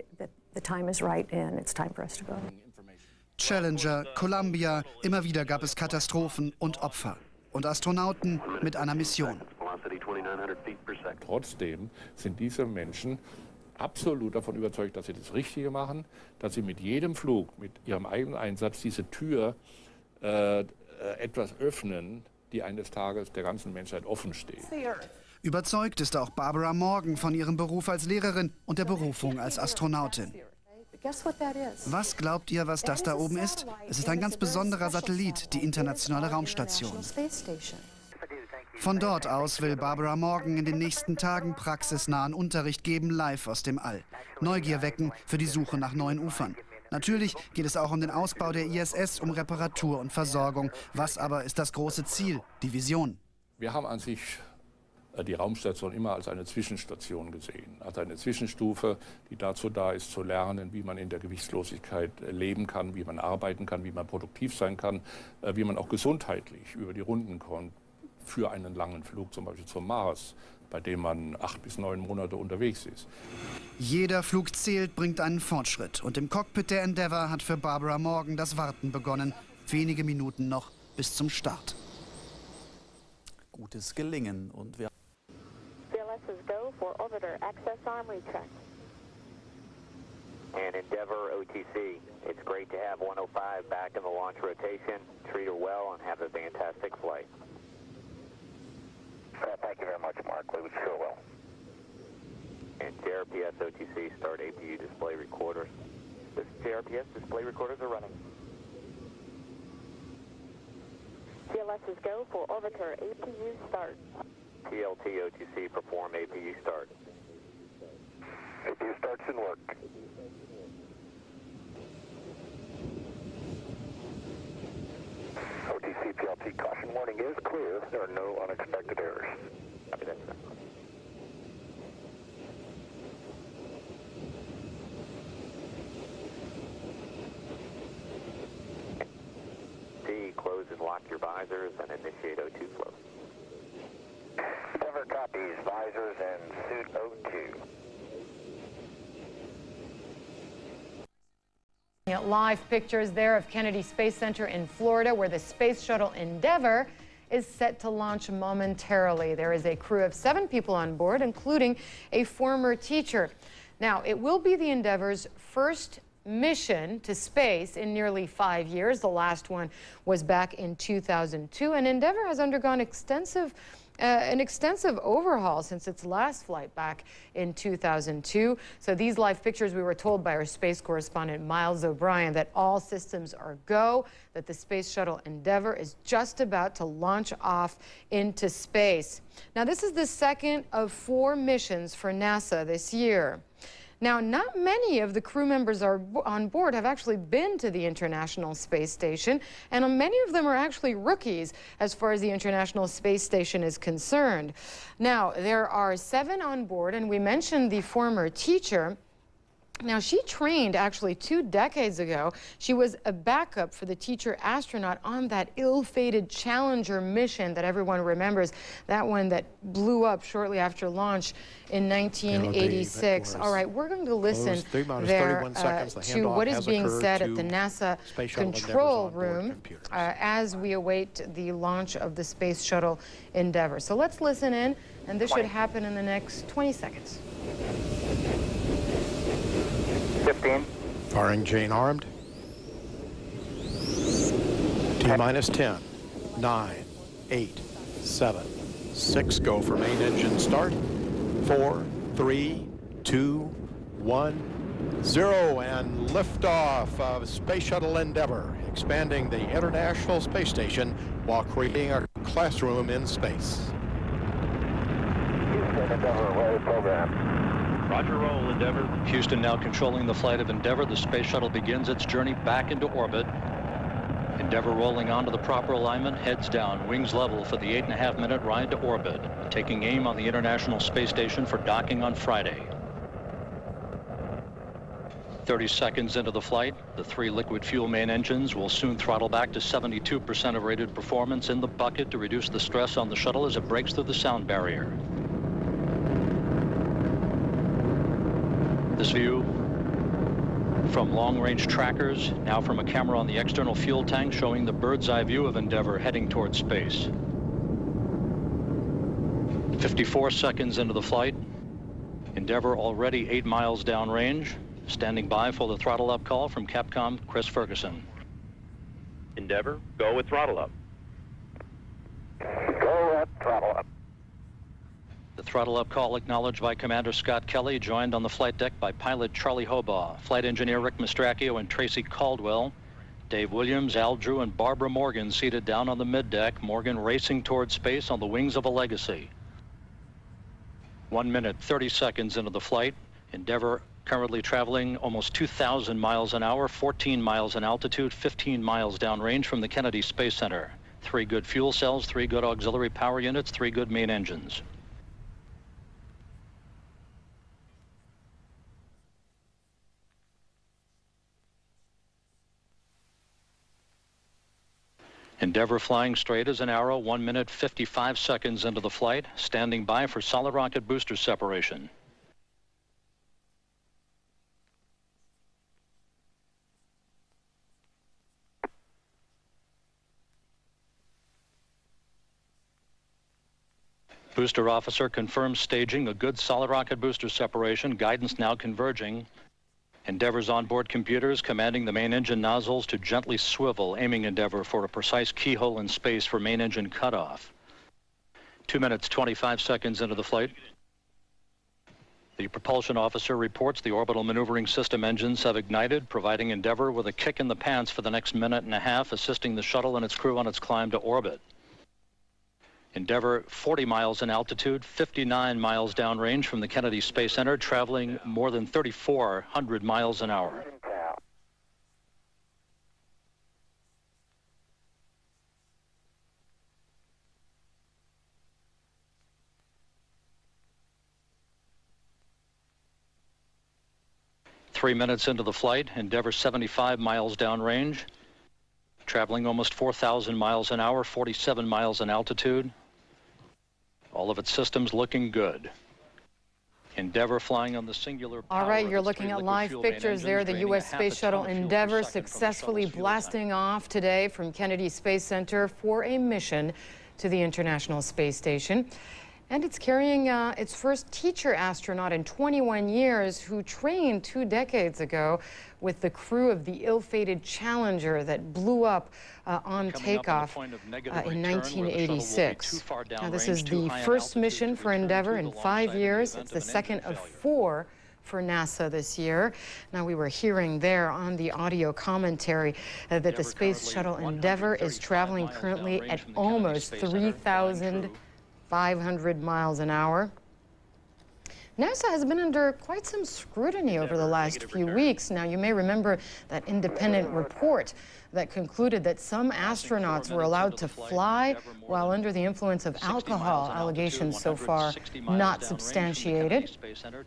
Challenger, Columbia, immer wieder gab es Katastrophen und Opfer. Und Astronauten mit einer Mission. Trotzdem sind diese Menschen absolut davon überzeugt, dass sie das Richtige machen, dass sie mit jedem Flug, mit ihrem eigenen Einsatz diese Tür äh, etwas öffnen, die eines Tages der ganzen Menschheit offen steht. Überzeugt ist auch Barbara Morgan von ihrem Beruf als Lehrerin und der Berufung als Astronautin. Was glaubt ihr, was das da oben ist? Es ist ein ganz besonderer Satellit, die internationale Raumstation. Von dort aus will Barbara Morgan in den nächsten Tagen praxisnahen Unterricht geben, live aus dem All. Neugier wecken für die Suche nach neuen Ufern. Natürlich geht es auch um den Ausbau der I S S, um Reparatur und Versorgung. Was aber ist das große Ziel, die Vision? Wir haben an sich die Raumstation immer als eine Zwischenstation gesehen, als eine Zwischenstufe, die dazu da ist, zu lernen, wie man in der Gewichtslosigkeit leben kann, wie man arbeiten kann, wie man produktiv sein kann, wie man auch gesundheitlich über die Runden kommt für einen langen Flug, zum Beispiel zum Mars, bei dem man acht bis neun Monate unterwegs ist. Jeder Flug zählt, bringt einen Fortschritt. Und im Cockpit der Endeavour hat für Barbara Morgan das Warten begonnen. Wenige Minuten noch bis zum Start. Gutes Gelingen und wir C L S is go for orbiter access arm recheck. And Endeavour O T C, it's great to have one oh five back in the launch rotation. Treat her well and have a fantastic flight. Uh, thank you very much, Mark. We sure will. And J R P S O T C, start A P U display recorders. This J R P S display recorders are running. C L S is go for orbiter A P U start. T L T O T C, perform A P U start. A P U start should work. O T C P L T caution warning is clear. There are no unexpected errors. Copy that. C, close and lock your visors and initiate O two flow. Endeavour copies visors and suit O two. Live pictures there of Kennedy Space Center in Florida, where the Space Shuttle Endeavour is set to launch momentarily. There is a crew of seven people on board, including a former teacher. Now, it will be the Endeavour's first mission to space in nearly five years. The last one was back in two thousand two, and Endeavour has undergone extensive Uh, an extensive overhaul since its last flight back in two thousand two. So these live pictures, we were told by our space correspondent Miles O'Brien that all systems are go, that the Space Shuttle Endeavour is just about to launch off into space. Now, this is the second of four missions for NASA this year. Now, not many of the crew members are on board have actually been to the International Space Station, and many of them are actually rookies as far as the International Space Station is concerned. Now, there are seven on board, and we mentioned the former teacher. Now, she trained actually two decades ago. She was a backup for the teacher astronaut on that ill-fated Challenger mission that everyone remembers, that one that blew up shortly after launch in nineteen eighty-six. All right, we're going to listen there uh, to what is being said at the NASA control room uh, as we await the launch of the Space Shuttle Endeavour. So let's listen in, and this should happen in the next twenty seconds. fifteen. Firing Jane armed. T-minus ten, nine, eight, seven, six, go for main engine start. Four, three, two, one, zero, and liftoff of Space Shuttle Endeavour, expanding the International Space Station while creating a classroom in space. Houston, Endeavour, ready program. Roger, roll, Endeavour. Houston now controlling the flight of Endeavour. The Space Shuttle begins its journey back into orbit. Endeavour rolling onto the proper alignment, heads down, wings level for the eight and a half minute ride to orbit, taking aim on the International Space Station for docking on Friday. thirty seconds into the flight, the three liquid fuel main engines will soon throttle back to seventy-two percent of rated performance in the bucket to reduce the stress on the shuttle as it breaks through the sound barrier. This view from long-range trackers, now from a camera on the external fuel tank showing the bird's eye view of Endeavour heading towards space. fifty-four seconds into the flight, Endeavour already eight miles downrange. Standing by for the throttle up call from Capcom Chris Ferguson. Endeavour, go with throttle up. Go at throttle up. The throttle up call acknowledged by Commander Scott Kelly, joined on the flight deck by pilot Charlie Hobaugh, flight engineer Rick Mastracchio and Tracy Caldwell, Dave Williams, Al Drew, and Barbara Morgan seated down on the middeck, Morgan racing towards space on the wings of a Legacy. One minute, thirty seconds into the flight, Endeavour currently traveling almost two thousand miles an hour, fourteen miles in altitude, fifteen miles downrange from the Kennedy Space Center. Three good fuel cells, three good auxiliary power units, three good main engines. Endeavour flying straight as an arrow, one minute, fifty-five seconds into the flight, standing by for solid rocket booster separation. Booster officer confirms staging a good solid rocket booster separation, guidance now converging. Endeavour's onboard computers commanding the main engine nozzles to gently swivel, aiming Endeavour for a precise keyhole in space for main engine cutoff. Two minutes, twenty-five seconds into the flight. The propulsion officer reports the orbital maneuvering system engines have ignited, providing Endeavour with a kick in the pants for the next minute and a half, assisting the shuttle and its crew on its climb to orbit. Endeavour forty miles in altitude, fifty-nine miles downrange from the Kennedy Space Center, traveling more than thirty-four hundred miles an hour. Three minutes into the flight, Endeavour seventy-five miles downrange, traveling almost four thousand miles an hour, forty-seven miles in altitude. All of its systems looking good. Endeavour flying on the singular power. All right, you're looking at live pictures there. The U S Space Shuttle Endeavour successfully blasting off today from Kennedy Space Center for a mission to the International Space Station. And it's carrying uh, its first teacher astronaut in twenty-one years, who trained two decades ago with the crew of the ill-fated Challenger that blew up uh, on takeoff uh, in nineteen eighty-six. Now, this is the first mission for Endeavour in five years. It's the second of four for NASA this year. Now, we were hearing there on the audio commentary uh, that the Space Shuttle Endeavour is traveling currently at almost three thousand five hundred miles an hour. NASA has been under quite some scrutiny over the last few weeks. Now, you may remember that independent report that concluded that some astronauts were allowed to fly while under the influence of alcohol, allegations so far not substantiated.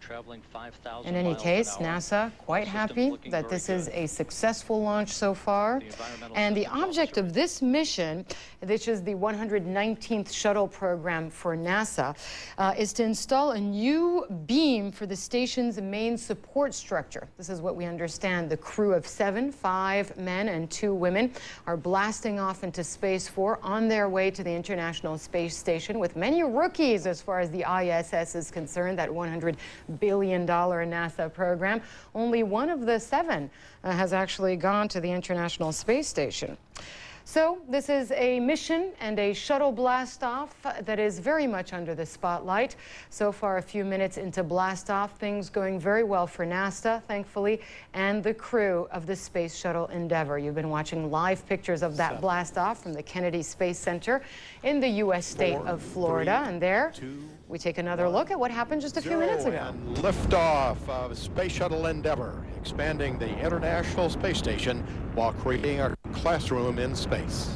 In any case, NASA quite happy that this is a successful launch so far. And the object of this mission, which is the one hundred nineteenth shuttle program for NASA, uh, is to install a new beam for the station's main support structure. This is what we understand. The crew of seven, five men and two women, are blasting off into space for on their way to the International Space Station, with many rookies as far as the I S S is concerned, that one hundred billion dollar NASA program. Only one of the seven uh, has actually gone to the International Space Station. So this is a mission and a shuttle blast-off that is very much under the spotlight. So far, a few minutes into blast-off, things going very well for NASA, thankfully, and the crew of the Space Shuttle Endeavour. You've been watching live pictures of that blast-off from the Kennedy Space Center in the U S state Four, of Florida. three, and there, two, we take another look at what happened just a few minutes ago. And liftoff of Space Shuttle Endeavour, expanding the International Space Station while creating a classroom in space.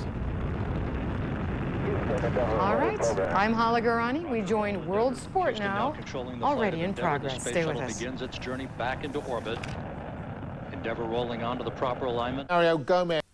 All right, I'm Hala Garani. We join World Sport now, already in progress. Stay with us. Begins its journey back into orbit. Endeavour rolling onto the proper alignment. Mario Gomez.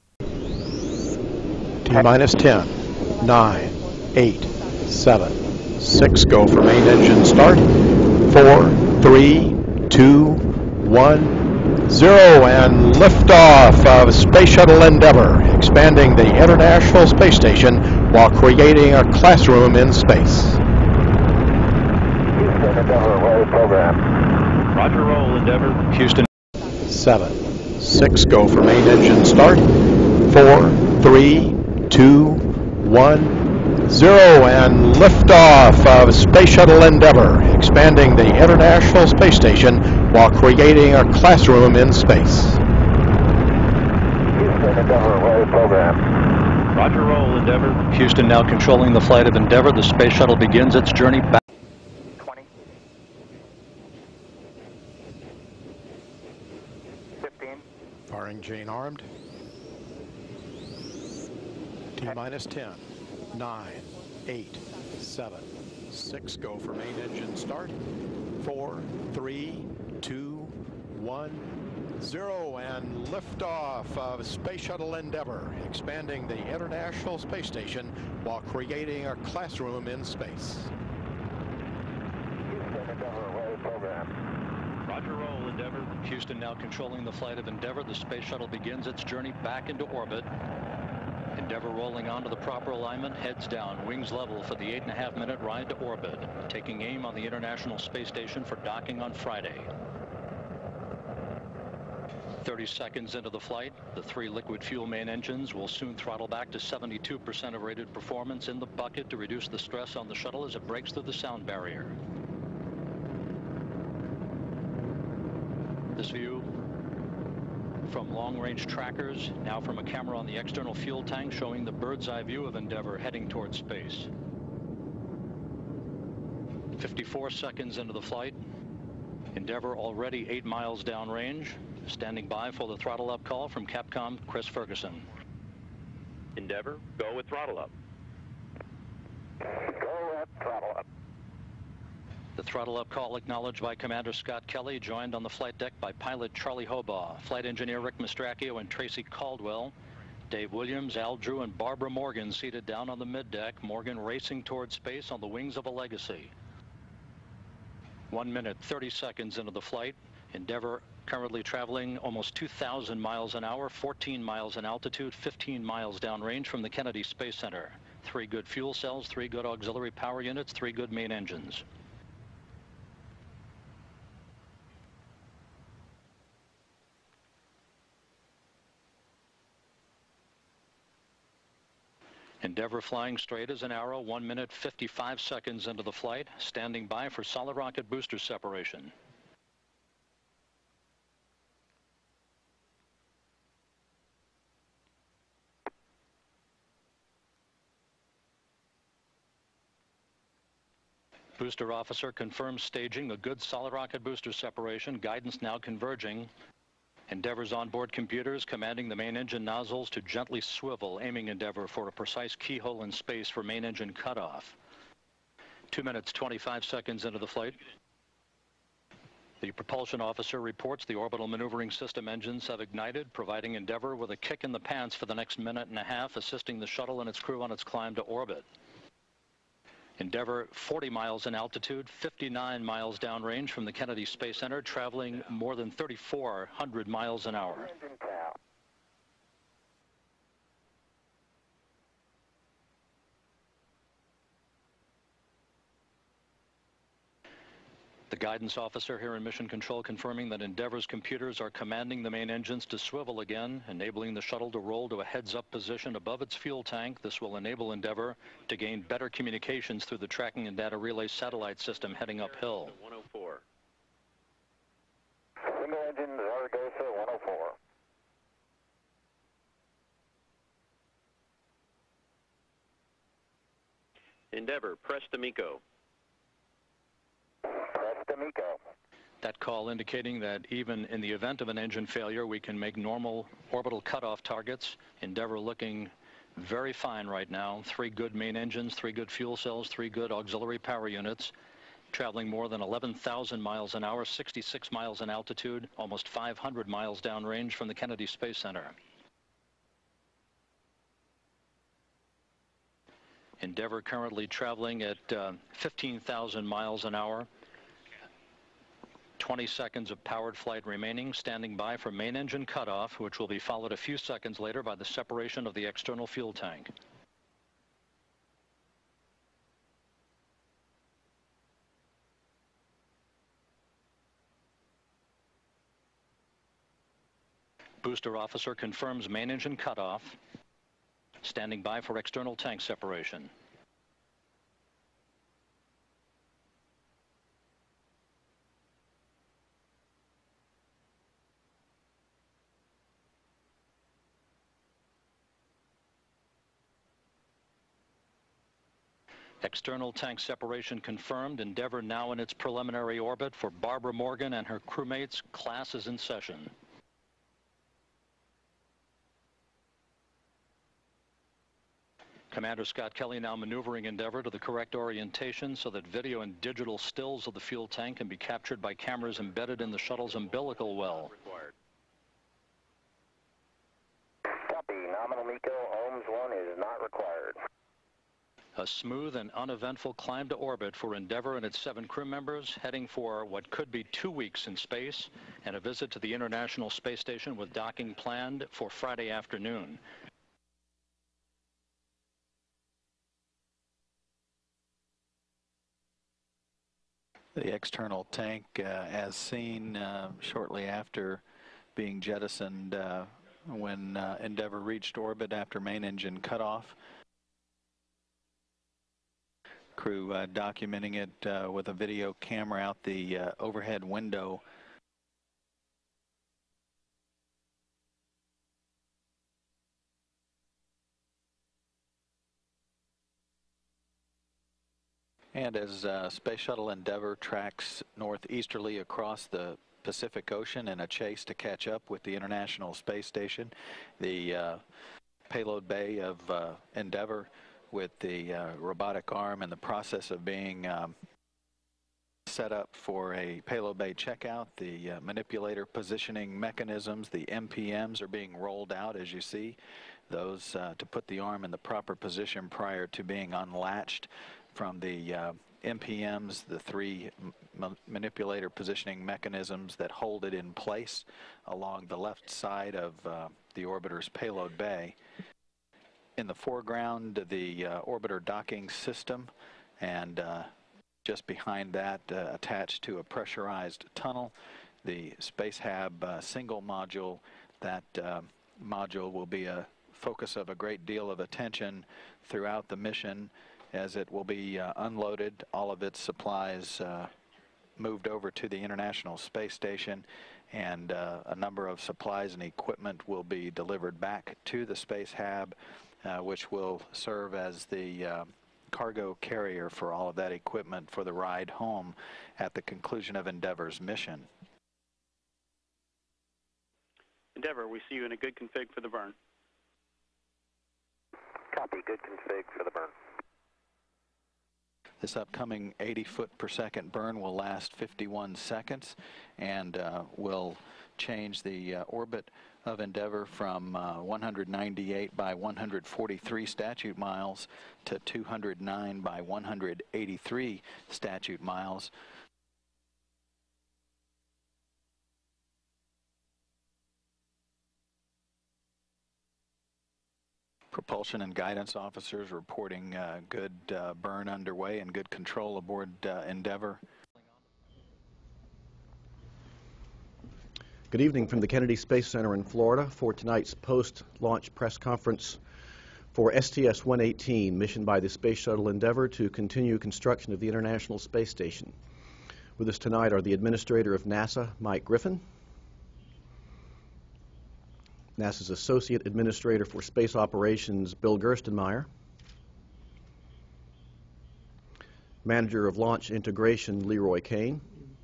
T minus ten, nine, eight, seven, six, go for main engine start. Four, three, two, one, zero, and liftoff of Space Shuttle Endeavour, expanding the International Space Station while creating a classroom in space. Houston, Endeavour, ready program. Roger, roll, Endeavour. Houston. Seven, six, go for main engine start. Four, three, two, one, zero, and liftoff of Space Shuttle Endeavour, expanding the International Space Station while creating a classroom in space. Houston, Endeavour, ready program. Roger, roll, Endeavour. Houston now controlling the flight of Endeavour. The space shuttle begins its journey back. twenty. fifteen. Firing chain armed. T minus ten, nine, eight, seven, six, go for main engine start. Four, three, two, one, zero, and liftoff of Space Shuttle Endeavour, expanding the International Space Station while creating a classroom in space. Houston, Endeavour, ready program. Roger, roll, Endeavour. Houston now controlling the flight of Endeavour. The space shuttle begins its journey back into orbit. Endeavour rolling onto the proper alignment, heads down, wings level for the eight and a half minute ride to orbit, taking aim on the International Space Station for docking on Friday. thirty seconds into the flight, the three liquid fuel main engines will soon throttle back to seventy-two percent of rated performance in the bucket to reduce the stress on the shuttle as it breaks through the sound barrier. This view from long-range trackers, now from a camera on the external fuel tank showing the bird's eye view of Endeavour heading towards space. fifty-four seconds into the flight, Endeavour already eight miles downrange, standing by for the throttle up call from Capcom Chris Ferguson. Endeavour, go with throttle up. Go at throttle up. The throttle up call acknowledged by Commander Scott Kelly, joined on the flight deck by pilot Charlie Hobaugh, flight engineer Rick Mastracchio and Tracy Caldwell, Dave Williams, Al Drew, and Barbara Morgan seated down on the middeck, Morgan racing towards space on the wings of a Legacy. One minute, thirty seconds into the flight, Endeavour currently traveling almost two thousand miles an hour, fourteen miles in altitude, fifteen miles downrange from the Kennedy Space Center. Three good fuel cells, three good auxiliary power units, three good main engines. Endeavour flying straight as an arrow, one minute, fifty-five seconds into the flight, standing by for solid rocket booster separation. Booster officer confirms staging a good solid rocket booster separation, guidance now converging. Endeavour's onboard computers commanding the main engine nozzles to gently swivel, aiming Endeavour for a precise keyhole in space for main engine cutoff. Two minutes, twenty-five seconds into the flight. The propulsion officer reports the orbital maneuvering system engines have ignited, providing Endeavour with a kick in the pants for the next minute and a half, assisting the shuttle and its crew on its climb to orbit. Endeavour forty miles in altitude, fifty-nine miles downrange from the Kennedy Space Center, traveling more than thirty-four hundred miles an hour. The guidance officer here in Mission Control confirming that Endeavour's computers are commanding the main engines to swivel again, enabling the shuttle to roll to a heads-up position above its fuel tank. This will enable Endeavour to gain better communications through the tracking and data relay satellite system heading uphill. one oh four. Single engine Zaragoza one oh four. Endeavour, press to MECO. That call indicating that even in the event of an engine failure, we can make normal orbital cutoff targets. Endeavour looking very fine right now. Three good main engines, three good fuel cells, three good auxiliary power units, traveling more than eleven thousand miles an hour, sixty-six miles in altitude, almost five hundred miles downrange from the Kennedy Space Center. Endeavour currently traveling at uh, fifteen thousand miles an hour. twenty seconds of powered flight remaining, standing by for main engine cutoff, which will be followed a few seconds later by the separation of the external fuel tank. Booster officer confirms main engine cutoff. Standing by for external tank separation. External tank separation confirmed. Endeavour now in its preliminary orbit for Barbara Morgan and her crewmates. Class is in session. Commander Scott Kelly now maneuvering Endeavour to the correct orientation so that video and digital stills of the fuel tank can be captured by cameras embedded in the shuttle's umbilical well. Copy. Nominal MECO. Ohms one is not required. A smooth and uneventful climb to orbit for Endeavour and its seven crew members, heading for what could be two weeks in space and a visit to the International Space Station with docking planned for Friday afternoon. The external tank, uh, as seen uh, shortly after being jettisoned uh, when uh, Endeavour reached orbit after main engine cutoff. Crew uh, documenting it uh, with a video camera out the uh, overhead window. And as uh, Space Shuttle Endeavour tracks northeasterly across the Pacific Ocean in a chase to catch up with the International Space Station, the uh, payload bay of uh, Endeavour with the uh, robotic arm in the process of being um, set up for a payload bay checkout. The uh, manipulator positioning mechanisms, the M P Ms, are being rolled out, as you see. Those uh, to put the arm in the proper position prior to being unlatched from the uh, M P Ms, the three ma manipulator positioning mechanisms that hold it in place along the left side of uh, the orbiter's payload bay. In the foreground, the uh, orbiter docking system, and uh, just behind that, uh, attached to a pressurized tunnel, the SpaceHab uh, single module. That uh, module will be a focus of a great deal of attention throughout the mission, as it will be uh, unloaded, all of its supplies uh, moved over to the International Space Station, and uh, a number of supplies and equipment will be delivered back to the SpaceHab, uh, which will serve as the uh, cargo carrier for all of that equipment for the ride home at the conclusion of Endeavour's mission. Endeavour, we see you in a good config for the burn. Copy. Good config for the burn. This upcoming eighty foot per second burn will last fifty-one seconds and uh, will change the uh, orbit of Endeavour from uh, one hundred ninety-eight by one hundred forty-three statute miles to two hundred nine by one hundred eighty-three statute miles. Propulsion and guidance officers reporting uh, good uh, burn underway and good control aboard uh, Endeavour. Good evening from the Kennedy Space Center in Florida for tonight's post-launch press conference for S T S one eighteen, mission by the Space Shuttle Endeavour to continue construction of the International Space Station. With us tonight are the Administrator of NASA, Mike Griffin, NASA's Associate Administrator for Space Operations, Bill Gerstenmaier, Manager of Launch Integration, Leroy Kane,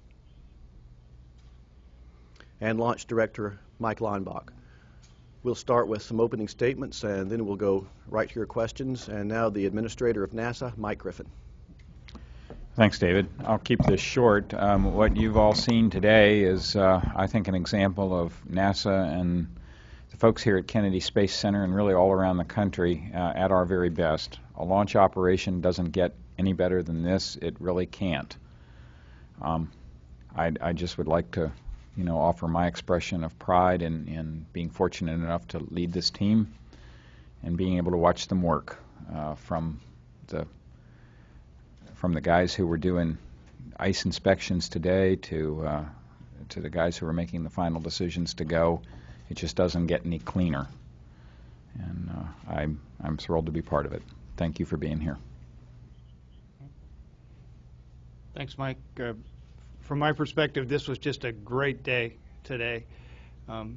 and Launch Director, Mike Leinbach. We'll start with some opening statements, and then we'll go right to your questions. And now the Administrator of NASA, Mike Griffin. Thanks, David. I'll keep this short. Um, what you've all seen today is, uh, I think, an example of NASA and the folks here at Kennedy Space Center and really all around the country uh, at our very best. A launch operation doesn't get any better than this. It really can't. Um, I, I just would like to, you know, offer my expression of pride in, in being fortunate enough to lead this team and being able to watch them work, uh, from the from the guys who were doing ice inspections today to uh, to the guys who were making the final decisions to go it just doesn't get any cleaner. And uh, I'm, I'm thrilled to be part of it. Thank you for being here. Thanks, Mike. Uh, from my perspective, this was just a great day today. Um,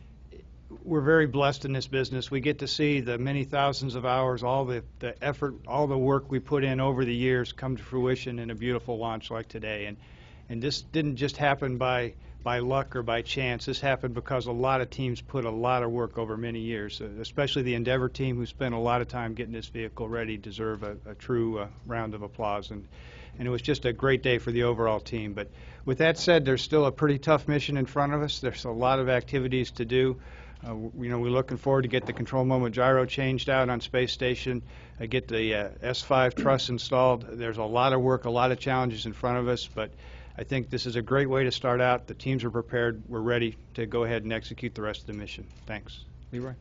we're very blessed in this business. We get to see the many thousands of hours, all the, the effort, all the work we put in over the years come to fruition in a beautiful launch like today. And, and this didn't just happen by, by luck or by chance. This happened because a lot of teams put a lot of work over many years, uh, especially the Endeavor team, who spent a lot of time getting this vehicle ready, deserve a, a true uh, round of applause. And, and it was just a great day for the overall team. But with that said, there's still a pretty tough mission in front of us. There's a lot of activities to do. Uh, you know, we're looking forward to get the control moment gyro changed out on Space Station, uh, get the uh, S five truss installed. There's a lot of work, a lot of challenges in front of us, but I think this is a great way to start out. The teams are prepared. We're ready to go ahead and execute the rest of the mission. Thanks. Leroy?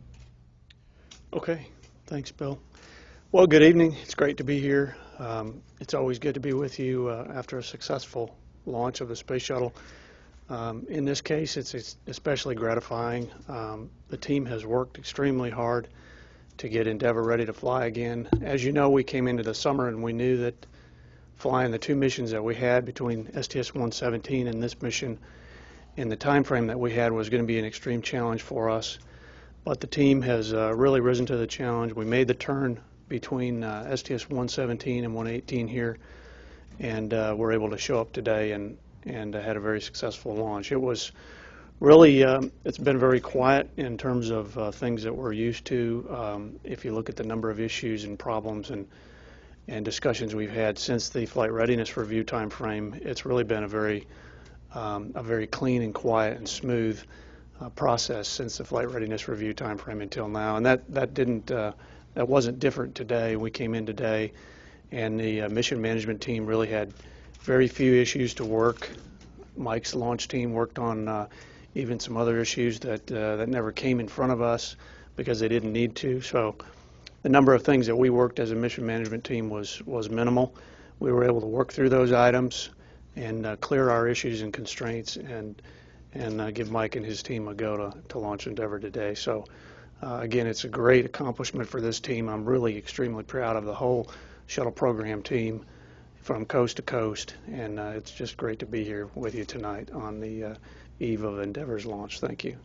Okay. Thanks, Bill. Well, good evening. It's great to be here. Um, it's always good to be with you uh, after a successful launch of the Space Shuttle. Um, in this case, it's, it's especially gratifying. Um, the team has worked extremely hard to get Endeavor ready to fly again. As you know, we came into the summer and we knew that flying the two missions that we had between S T S one seventeen and this mission in the time frame that we had was going to be an extreme challenge for us. But the team has uh, really risen to the challenge. We made the turn between uh, S T S one seventeen and one eighteen here, and uh, we're able to show up today and and uh, had a very successful launch. It was really, um, it's been very quiet in terms of uh, things that we're used to. Um, if you look at the number of issues and problems and and discussions we've had since the flight readiness review time frame, it's really been a very um, a very clean and quiet and smooth uh, process since the flight readiness review time frame until now. And that that didn't uh, that wasn't different today. We came in today, and the uh, mission management team really had very few issues to work. Mike's launch team worked on uh, even some other issues that uh, that never came in front of us because they didn't need to. So the number of things that we worked as a mission management team was was minimal. We were able to work through those items and uh, clear our issues and constraints and and uh, give Mike and his team a go to, to launch Endeavor today. So uh, again, it's a great accomplishment for this team. I'm really extremely proud of the whole shuttle program team from coast to coast, and uh, it's just great to be here with you tonight on the uh, eve of Endeavor's launch. Thank you.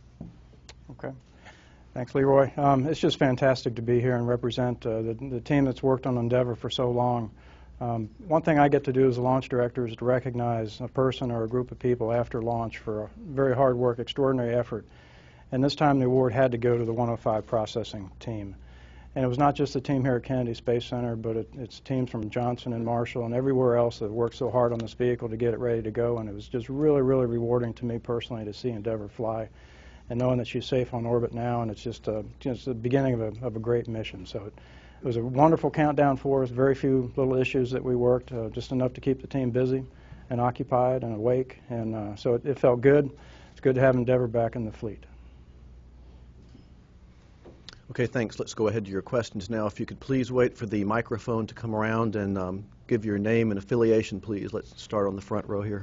Okay. Thanks, Leroy. Um, it's just fantastic to be here and represent uh, the, the team that's worked on Endeavor for so long. Um, one thing I get to do as a launch director is to recognize a person or a group of people after launch for a very hard work, extraordinary effort. And this time the award had to go to the one oh five processing team. And it was not just the team here at Kennedy Space Center, but it, it's teams from Johnson and Marshall and everywhere else that worked so hard on this vehicle to get it ready to go. And it was just really, really rewarding to me personally to see Endeavor fly and knowing that she's safe on orbit now. And it's just, uh, just the beginning of a, of a great mission. So it, it was a wonderful countdown for us, very few little issues that we worked, uh, just enough to keep the team busy and occupied and awake. And uh, so it, it felt good. It's good to have Endeavor back in the fleet. Okay, thanks. Let's go ahead to your questions now. If you could please wait for the microphone to come around and um, give your name and affiliation, please. Let's start on the front row here.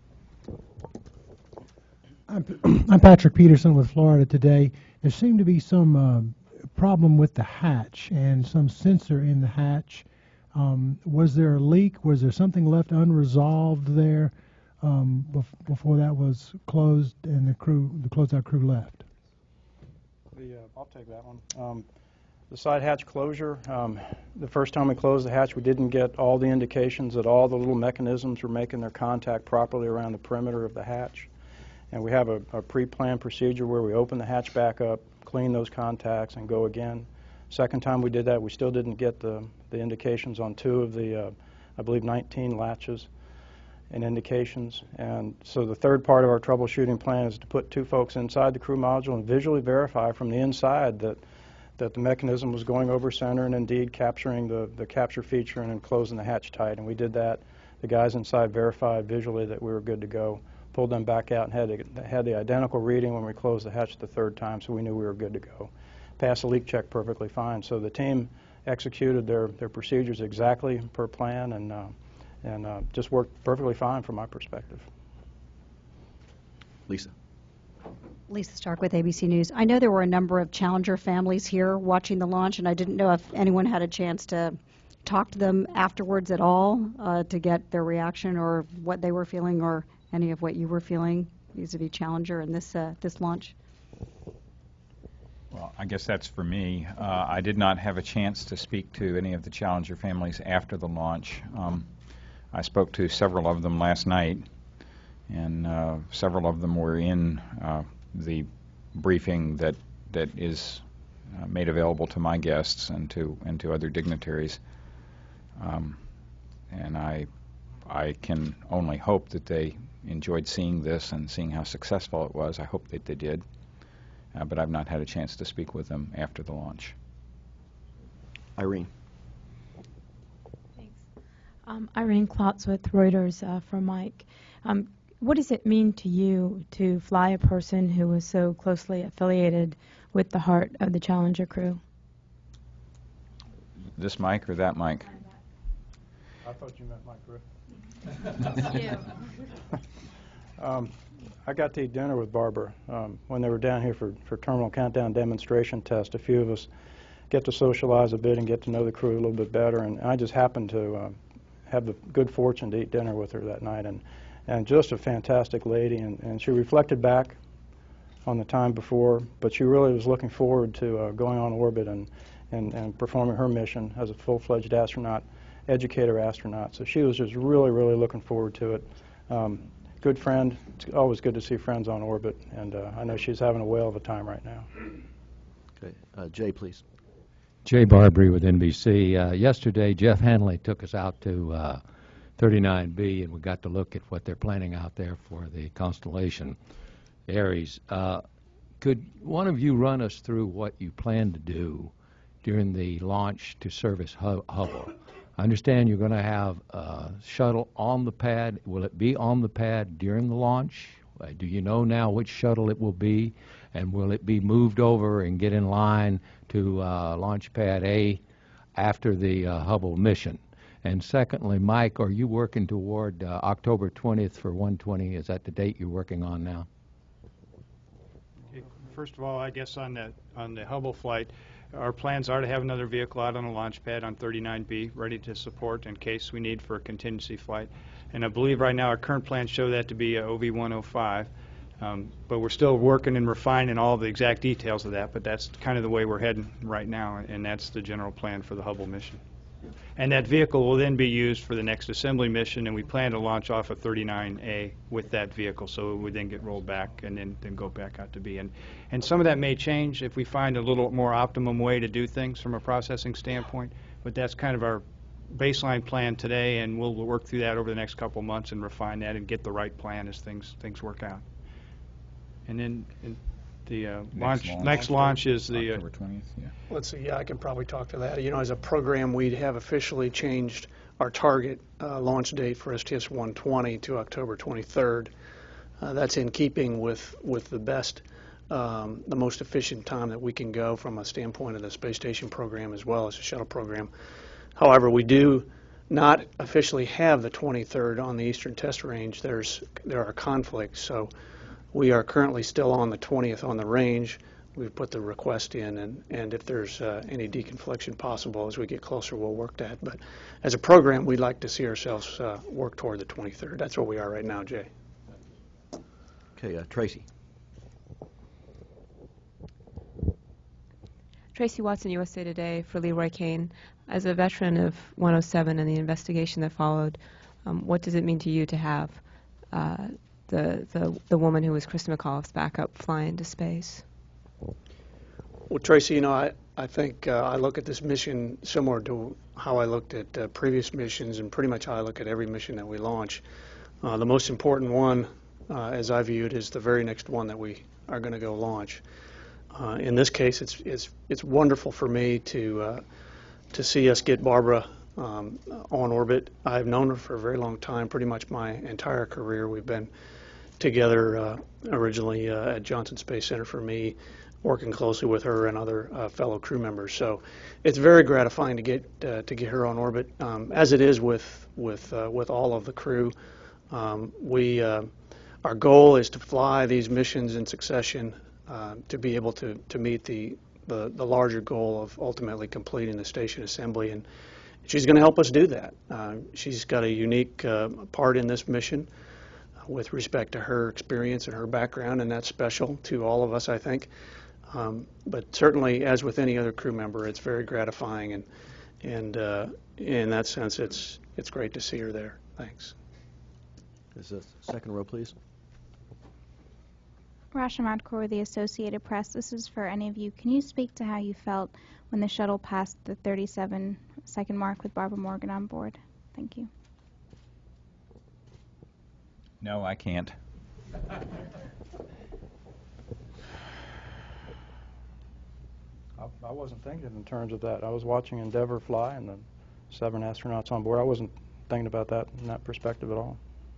I'm, I'm Patrick Peterson with Florida Today. There seemed to be some uh, problem with the hatch and some sensor in the hatch. Um, was there a leak? Was there something left unresolved there um, bef before that was closed and the crew, the closeout crew left? The, uh, I'll take that one. Um, the side hatch closure, um, the first time we closed the hatch, we didn't get all the indications that all the little mechanisms were making their contact properly around the perimeter of the hatch. And we have a, a pre-planned procedure where we open the hatch back up, clean those contacts, and go again. Second time we did that, we still didn't get the, the indications on two of the, uh, I believe, nineteen latches and indications. And so the third part of our troubleshooting plan is to put two folks inside the crew module and visually verify from the inside that, that the mechanism was going over center and indeed capturing the, the capture feature and then closing the hatch tight. And we did that. The guys inside verified visually that we were good to go. Pulled them back out and had, a, had the identical reading when we closed the hatch the third time, so we knew we were good to go. Passed the leak check perfectly fine. So the team executed their, their procedures exactly per plan, and uh, and uh, just worked perfectly fine from my perspective. Lisa. Lisa Stark with A B C News. I know there were a number of Challenger families here watching the launch, and I didn't know if anyone had a chance to talk to them afterwards at all uh, to get their reaction or what they were feeling or any of what you were feeling vis-a-vis Challenger and this uh, this launch. Well, I guess that's for me. Uh, I did not have a chance to speak to any of the Challenger families after the launch. Um, I spoke to several of them last night, and uh, several of them were in uh, the briefing that that is uh, made available to my guests and to and to other dignitaries. Um, and I I can only hope that they enjoyed seeing this and seeing how successful it was. I hope that they did. Uh, but I've not had a chance to speak with them after the launch. Irene. Thanks. Um, Irene Klotz with Reuters uh, for Mike. Um, what does it mean to you to fly a person who was so closely affiliated with the heart of the Challenger crew? This Mike or that Mike? I thought you meant Mike Griffin. you. um, I got to eat dinner with Barbara um, when they were down here for, for Terminal Countdown demonstration test. A few of us get to socialize a bit and get to know the crew a little bit better, and I just happened to uh, have the good fortune to eat dinner with her that night, and, and just a fantastic lady, and, and she reflected back on the time before, but she really was looking forward to uh, going on orbit and, and, and performing her mission as a full-fledged astronaut, educator astronaut. So she was just really, really looking forward to it. Um, Good friend. It's always good to see friends on orbit, and uh, I know she's having a whale of a time right now. Okay, uh, Jay, please. Jay Barbary with N B C. Uh, yesterday, Jeff Hanley took us out to uh, thirty-nine B, and we got to look at what they're planning out there for the constellation Aries. Uh, could one of you run us through what you plan to do during the launch to service Hubble? I understand you're going to have a shuttle on the pad. Will it be on the pad during the launch? Uh, do you know now which shuttle it will be? And will it be moved over and get in line to uh, launch pad A after the uh, Hubble mission? And secondly, Mike, are you working toward uh, October twentieth for one twenty? Is that the date you're working on now? Okay. First of all, I guess on the, on the Hubble flight, our plans are to have another vehicle out on the launch pad on thirty-nine B, ready to support in case we need for a contingency flight. And I believe right now our current plans show that to be a O V one oh five. Um, but we're still working and refining all the exact details of that, but that's kind of the way we're heading right now, and that's the general plan for the Hubble mission. And that vehicle will then be used for the next assembly mission, and we plan to launch off of thirty-nine A with that vehicle, so it would then get rolled back and then, then go back out to B. And, and some of that may change if we find a little more optimum way to do things from a processing standpoint, but that's kind of our baseline plan today, and we'll work through that over the next couple months and refine that and get the right plan as things, things work out. And then in the uh, Next launch, launch. next launch is the uh, October twentieth, yeah. Let's see, yeah, I can probably talk to that. You know, as a program, we have officially changed our target uh, launch date for S T S one twenty to October twenty-third. Uh, that's in keeping with, with the best, um, the most efficient time that we can go from a standpoint of the space station program as well as the shuttle program. However, we do not officially have the twenty-third on the Eastern Test Range. There's, there are conflicts, so we are currently still on the twentieth on the range. We've put the request in, and, and if there's uh, any deconfliction possible as we get closer, we'll work that. But as a program, we'd like to see ourselves uh, work toward the twenty-third. That's where we are right now, Jay. Okay, uh, Tracy. Tracy Watson, U S A Today for Leroy Kane. As a veteran of one oh seven and the investigation that followed, um, what does it mean to you to have uh, the, the, the woman who was Krista McAuliffe's backup fly into space? Well, Tracy, you know, I, I think uh, I look at this mission similar to how I looked at uh, previous missions and pretty much how I look at every mission that we launch. Uh, the most important one, uh, as I view it, is the very next one that we are going to go launch. Uh, in this case, it's, it's, it's wonderful for me to, uh, to see us get Barbara um, on orbit. I've known her for a very long time, pretty much my entire career. We've been together uh, originally uh, at Johnson Space Center for me, working closely with her and other uh, fellow crew members. So it's very gratifying to get uh, to get her on orbit, um, as it is with with uh, with all of the crew. Um, we uh, our goal is to fly these missions in succession uh, to be able to, to meet the, the, the larger goal of ultimately completing the station assembly. And she's going to help us do that. Uh, she's got a unique uh, part in this mission with respect to her experience and her background, and that's special to all of us, I think. Um, but certainly, as with any other crew member, it's very gratifying, and and uh, in that sense, it's it's great to see her there. Thanks. Is the second row, please? Rasha Madkour with the Associated Press. This is for any of you. Can you speak to how you felt when the shuttle passed the thirty-seven second mark with Barbara Morgan on board? Thank you. No, I can't. I, I wasn't thinking in terms of that. I was watching Endeavour fly and the seven astronauts on board. I wasn't thinking about that in that perspective at all.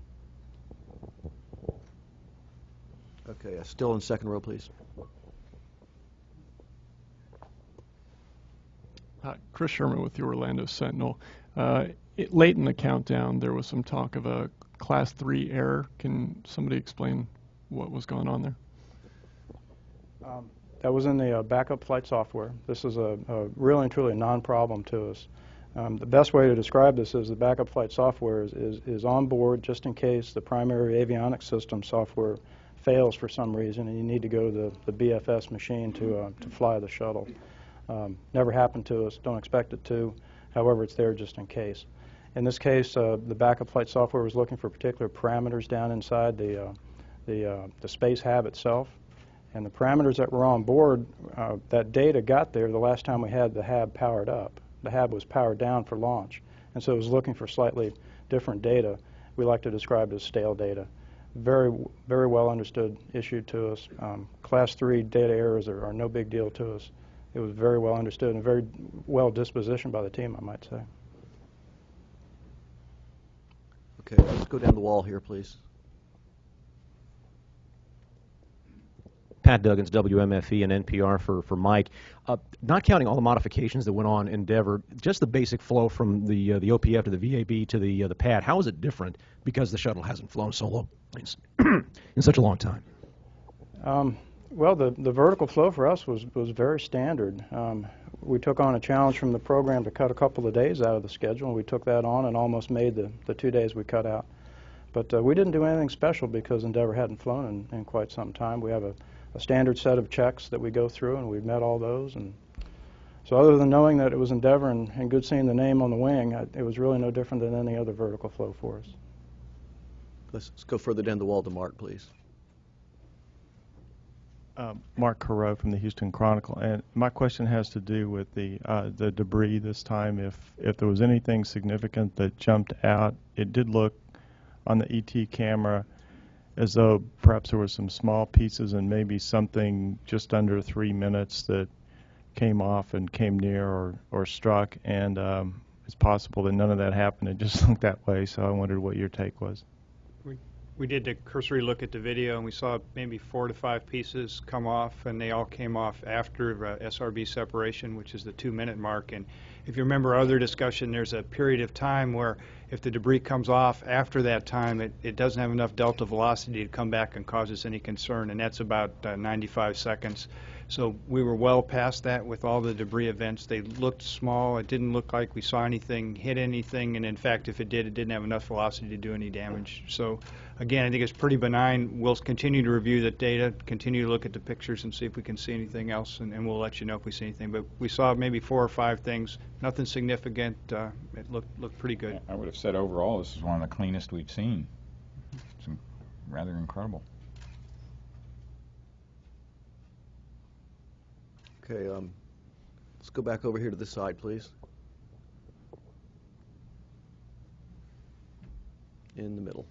Okay, uh, still in second row, please. Hi, Chris Sherman with the Orlando Sentinel. Uh, it, late in the countdown, there was some talk of a Class three error. Can somebody explain what was going on there? Um, that was in the uh, backup flight software. This is a, a really and truly a non-problem to us. Um, the best way to describe this is the backup flight software is, is, is on board just in case the primary avionics system software fails for some reason and you need to go to the, the B F S machine to, uh, to fly the shuttle. Um, never happened to us, don't expect it to. However, it's there just in case. In this case, uh, the backup flight software was looking for particular parameters down inside the, uh, the, uh, the space hab itself. And the parameters that were on board, uh, that data got there the last time we had the hab powered up. The hab was powered down for launch, and so it was looking for slightly different data. We like to describe it as stale data. Very, very well understood issue to us. Um, class three data errors are, are no big deal to us. It was very well understood and very well dispositioned by the team, I might say. Okay, let's go down the wall here, please. Pat Duggins, W M F E and N P R for, for Mike. Uh, not counting all the modifications that went on Endeavour, just the basic flow from the uh, the O P F to the V A B to the uh, the pad, how is it different because the shuttle hasn't flown so long in such a long time? Um, well, the, the vertical flow for us was, was very standard. Um, we took on a challenge from the program to cut a couple of days out of the schedule, and we took that on and almost made the, the two days we cut out. But uh, we didn't do anything special because Endeavour hadn't flown in, in quite some time. We have a, a standard set of checks that we go through, and we've met all those. And so other than knowing that it was Endeavour and, and good seeing the name on the wing, I, it was really no different than any other vertical flow for us. Let's, let's go further down the wall to Mark, please. Uh, Mark Carreau from the Houston Chronicle, and my question has to do with the uh, the debris this time. If if there was anything significant that jumped out, it did look on the E T camera as though perhaps there were some small pieces and maybe something just under three minutes that came off and came near or or struck. And um, it's possible that none of that happened. It just looked that way. So I wondered what your take was. We did a cursory look at the video, and we saw maybe four to five pieces come off, and they all came off after uh, S R B separation, which is the two-minute mark. And if you remember other discussion, there's a period of time where if the debris comes off after that time, it, it doesn't have enough delta velocity to come back and cause us any concern, and that's about uh, ninety-five seconds. So we were well past that with all the debris events. They looked small. It didn't look like we saw anything hit anything, and in fact, if it did, it didn't have enough velocity to do any damage. So again, I think it's pretty benign. We'll continue to review the data, continue to look at the pictures and see if we can see anything else, and, and we'll let you know if we see anything. But we saw maybe four or five things, nothing significant. Uh, it looked, looked pretty good. I would have said overall this is one of the cleanest we've seen. It's rather incredible. Okay, um, let's go back over here to this side, please. In the middle.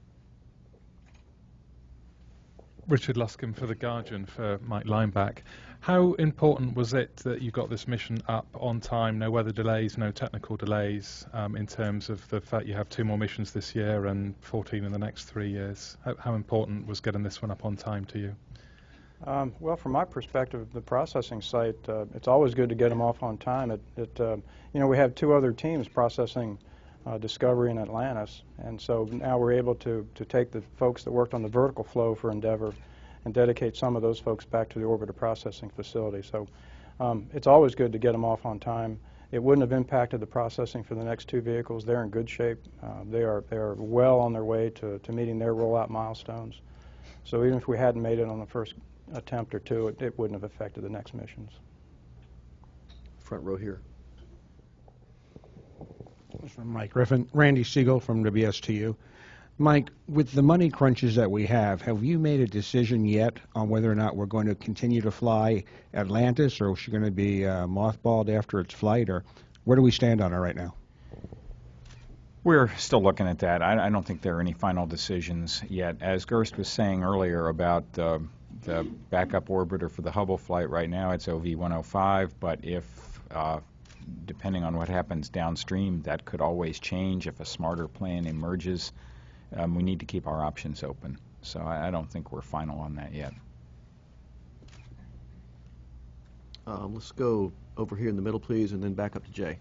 Richard Luscombe for The Guardian for Mike Lineback. How important was it that you got this mission up on time, no weather delays, no technical delays, um, in terms of the fact you have two more missions this year and fourteen in the next three years? How, how important was getting this one up on time to you? Um, well, from my perspective, the processing site, uh, it's always good to get them off on time. It, it uh, you know, we have two other teams processing uh, Discovery and Atlantis. And so now we're able to, to take the folks that worked on the vertical flow for Endeavour and dedicate some of those folks back to the orbiter processing facility. So um, it's always good to get them off on time. It wouldn't have impacted the processing for the next two vehicles. They're in good shape. Uh, they are they are well on their way to, to meeting their rollout milestones. So even if we hadn't made it on the first attempt or two, it, it wouldn't have affected the next missions. Front row here. From Mike Griffin. Randy Siegel from W S T U. Mike, with the money crunches that we have, have you made a decision yet on whether or not we're going to continue to fly Atlantis, or is she going to be uh, mothballed after its flight, or where do we stand on it right now? We're still looking at that. I, I don't think there are any final decisions yet. As Gerst was saying earlier about uh, the backup orbiter for the Hubble flight, right now it's O V one oh five, but if uh, depending on what happens downstream, that could always change if a smarter plan emerges. Um, we need to keep our options open. So I, I don't think we're final on that yet. Um, let's go over here in the middle, please, and then back up to Jay.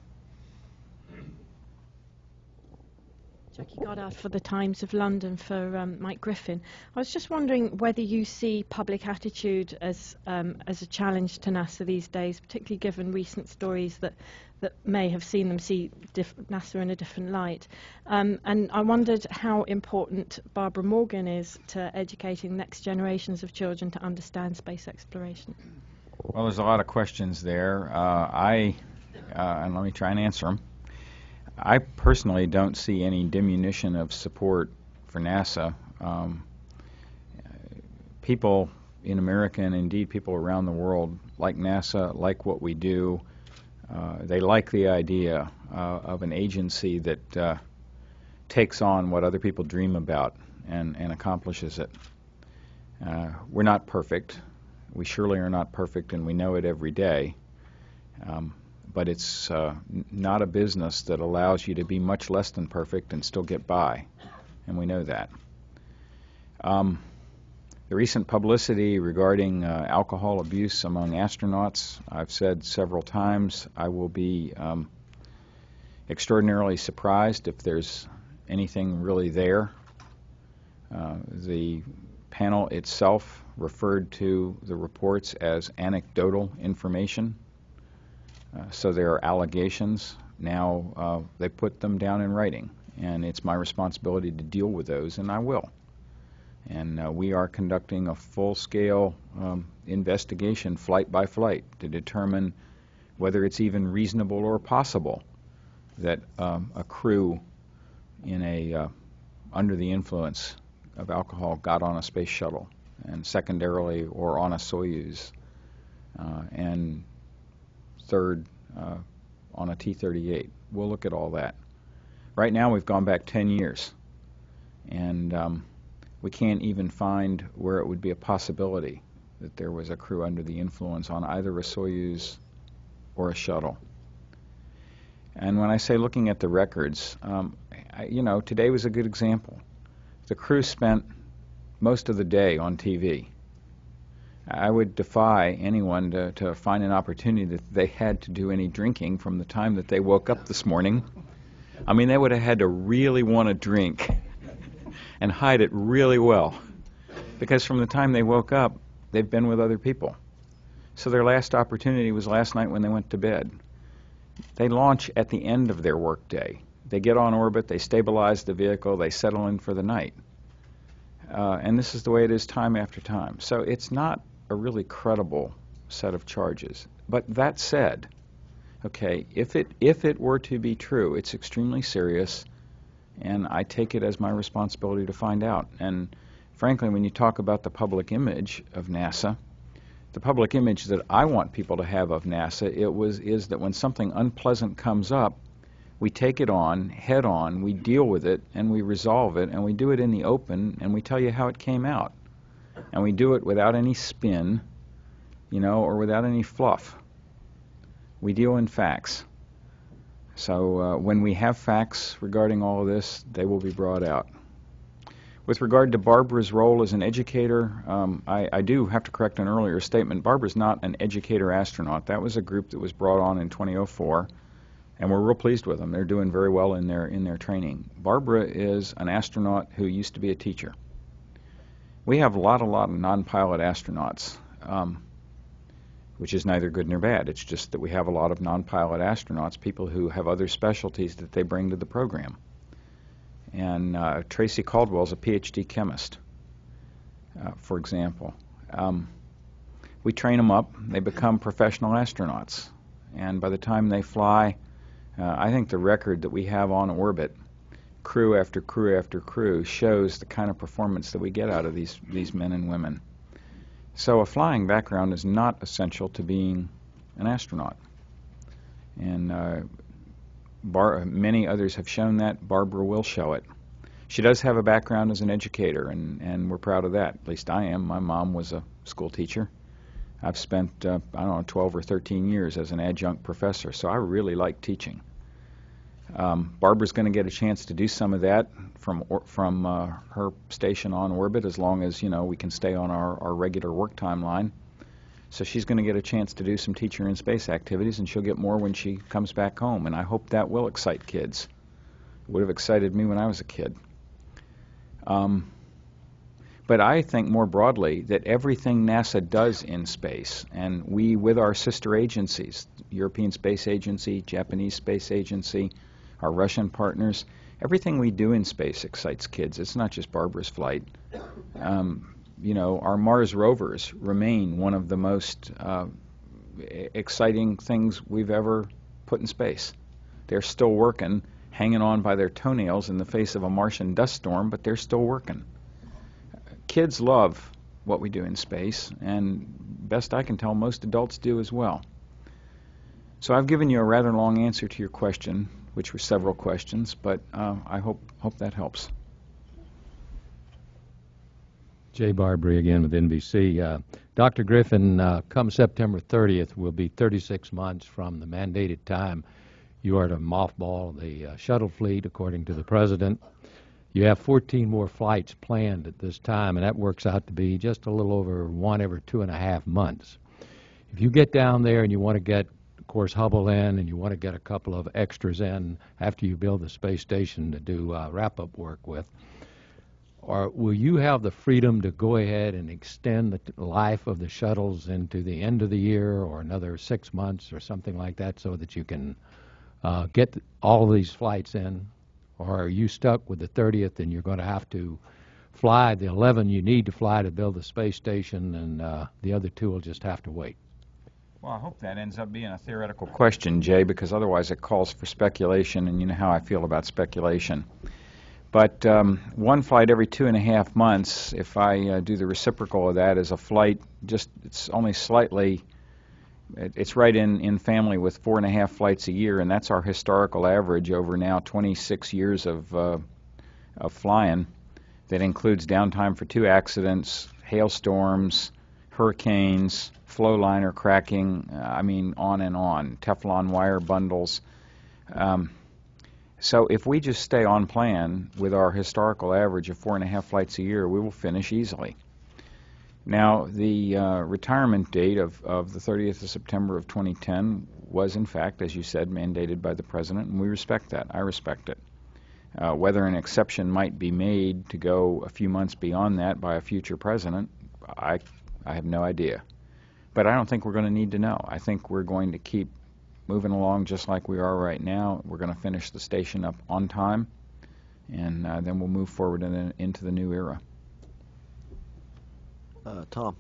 Jackie Goddard for the Times of London for um, Mike Griffin. I was just wondering whether you see public attitude as um, as a challenge to NASA these days, particularly given recent stories that that may have seen them see diff NASA in a different light. Um, and I wondered how important Barbara Morgan is to educating next generations of children to understand space exploration. Well, there's a lot of questions there. Uh, I, uh, and let me try and answer them. I personally don't see any diminution of support for NASA. Um, people in America, and indeed people around the world, like NASA, like what we do. Uh, they like the idea uh, of an agency that uh, takes on what other people dream about and, and accomplishes it. Uh, we're not perfect. We surely are not perfect, and we know it every day. Um, but it's uh, n not a business that allows you to be much less than perfect and still get by, and we know that. Um, the recent publicity regarding uh, alcohol abuse among astronauts, I've said several times, I will be um, extraordinarily surprised if there's anything really there. Uh, the panel itself referred to the reports as anecdotal information. Uh, so there are allegations. Now uh, they put them down in writing, and it's my responsibility to deal with those, and I will. And uh, we are conducting a full-scale um, investigation, flight by flight, to determine whether it's even reasonable or possible that um, a crew in a uh, under the influence of alcohol got on a space shuttle, and secondarily, or on a Soyuz, uh, and third, uh, on a T thirty-eight. We'll look at all that. Right now, we've gone back ten years, and um, we can't even find where it would be a possibility that there was a crew under the influence on either a Soyuz or a shuttle. And when I say looking at the records, um, I, you know, today was a good example. The crew spent most of the day on T V. I would defy anyone to, to find an opportunity that they had to do any drinking from the time that they woke up this morning. I mean, they would have had to really want to drink and hide it really well, because from the time they woke up, they've been with other people. So their last opportunity was last night when they went to bed. They launch at the end of their workday. They get on orbit, they stabilize the vehicle, they settle in for the night. Uh, and this is the way it is time after time. So it's not a really credible set of charges. But that said, okay, if it, if it were to be true, it's extremely serious, and I take it as my responsibility to find out. And frankly, when you talk about the public image of NASA, the public image that I want people to have of NASA, it was, is that when something unpleasant comes up, we take it on, head on, we deal with it, and we resolve it, and we do it in the open, and we tell you how it came out. And we do it without any spin, you know, or without any fluff. We deal in facts. So uh, when we have facts regarding all of this, they will be brought out. With regard to Barbara's role as an educator, um, I, I do have to correct an earlier statement. Barbara's not an educator astronaut. That was a group that was brought on in twenty oh four and we're real pleased with them. They're doing very well in their in their training. Barbara is an astronaut who used to be a teacher. We have a lot, a lot of non-pilot astronauts, um, which is neither good nor bad. It's just that we have a lot of non-pilot astronauts, people who have other specialties that they bring to the program. And uh, Tracy Caldwell's a P H D chemist, uh, for example. Um, we train them up. They become professional astronauts. And by the time they fly, uh, I think the record that we have on orbit, crew after crew after crew, shows the kind of performance that we get out of these, these men and women. So a flying background is not essential to being an astronaut. And uh, Bar many others have shown that. Barbara will show it. She does have a background as an educator, and, and we're proud of that. At least I am. My mom was a school teacher. I've spent, uh, I don't know, twelve or thirteen years as an adjunct professor, so I really like teaching. Um, Barbara's going to get a chance to do some of that from or, from uh, her station on orbit, as long as, you know, we can stay on our, our regular work timeline. So she's going to get a chance to do some teacher in space activities, and she'll get more when she comes back home, and I hope that will excite kids. It would have excited me when I was a kid. Um, but I think more broadly that everything NASA does in space, and we with our sister agencies, European Space Agency, Japanese Space Agency, our Russian partners, everything we do in space excites kids. It's not just Barbara's flight. Um, you know, our Mars rovers remain one of the most uh, exciting things we've ever put in space. They're still working, hanging on by their toenails in the face of a Martian dust storm, but they're still working. Kids love what we do in space, and best I can tell, most adults do as well. So I've given you a rather long answer to your question, which were several questions, but uh, I hope, hope that helps. Jay Barbary again with N B C. Uh, Doctor Griffin, uh, come September thirtieth will be thirty-six months from the mandated time you are to mothball the uh, shuttle fleet, according to the President. You have fourteen more flights planned at this time, and that works out to be just a little over one every two and a half months. If you get down there and you want to get, of course, Hubble in, and you want to get a couple of extras in after you build the space station to do uh, wrap-up work with, or will you have the freedom to go ahead and extend the life of the shuttles into the end of the year or another six months or something like that so that you can uh, get all of these flights in? Or are you stuck with the thirtieth and you're going to have to fly the eleven you need to fly to build the space station, and uh, the other two will just have to wait? Well, I hope that ends up being a theoretical question, Jay, because otherwise it calls for speculation, and you know how I feel about speculation. But um, one flight every two and a half months, if I uh, do the reciprocal of that, is a flight just, it's only slightly, it, it's right in, in family with four and a half flights a year, and that's our historical average over now twenty-six years of, uh, of flying. That includes downtime for two accidents, hailstorms, hurricanes, flow liner cracking, uh, I mean, on and on, Teflon wire bundles. Um, So if we just stay on plan with our historical average of four and a half flights a year, we will finish easily. Now, the uh, retirement date of, of the thirtieth of September of twenty ten was, in fact, as you said, mandated by the President, and we respect that. I respect it. Uh, whether an exception might be made to go a few months beyond that by a future president, I, I have no idea. But I don't think we're going to need to know. I think we're going to keep moving along just like we are right now. We're going to finish the station up on time, and uh, then we'll move forward in the, into the new era. Uh, Tom.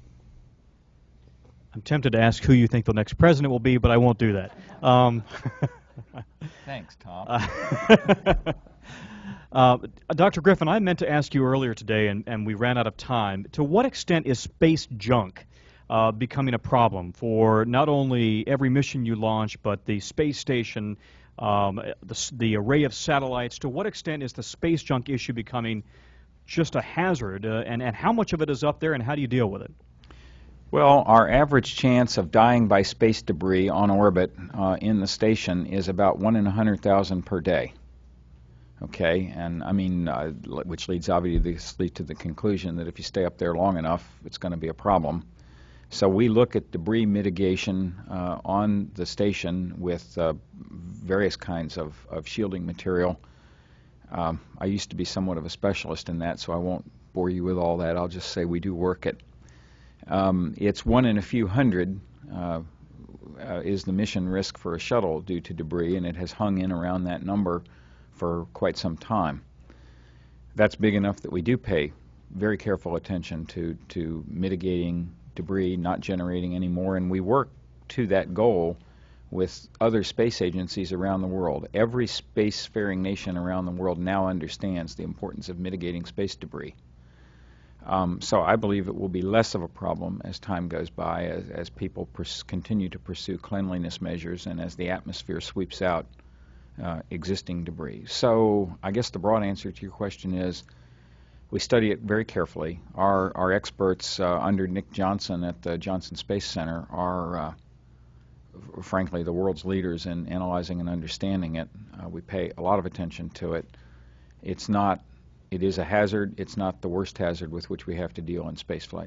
I'm tempted to ask who you think the next president will be, but I won't do that. Um, Thanks, Tom. Uh, uh, Doctor Griffin, I meant to ask you earlier today, and, and we ran out of time. To what extent is space junk Uh, becoming a problem for not only every mission you launch, but the space station, um, the, the array of satellites? To what extent is the space junk issue becoming just a hazard, uh, and, and how much of it is up there, and how do you deal with it? Well, our average chance of dying by space debris on orbit uh, in the station is about one in one hundred thousand per day. Okay, and I mean, uh, which leads obviously to the conclusion that if you stay up there long enough, it's going to be a problem. So we look at debris mitigation uh, on the station with uh, various kinds of, of shielding material. Um, I used to be somewhat of a specialist in that, so I won't bore you with all that. I'll just say we do work it. Um, it's one in a few hundred uh, uh, is the mission risk for a shuttle due to debris, and it has hung in around that number for quite some time. That's big enough that we do pay very careful attention to, to mitigating debris, not generating any more, and we work to that goal with other space agencies around the world. Every spacefaring nation around the world now understands the importance of mitigating space debris. Um, so I believe it will be less of a problem as time goes by, as, as people pers- continue to pursue cleanliness measures and as the atmosphere sweeps out uh, existing debris. So I guess the broad answer to your question is we study it very carefully. Our, our experts uh, under Nick Johnson at the Johnson Space Center are uh, f- frankly the world's leaders in analyzing and understanding it. Uh, we pay a lot of attention to it. It's not It is a hazard. It's not the worst hazard with which we have to deal in spaceflight.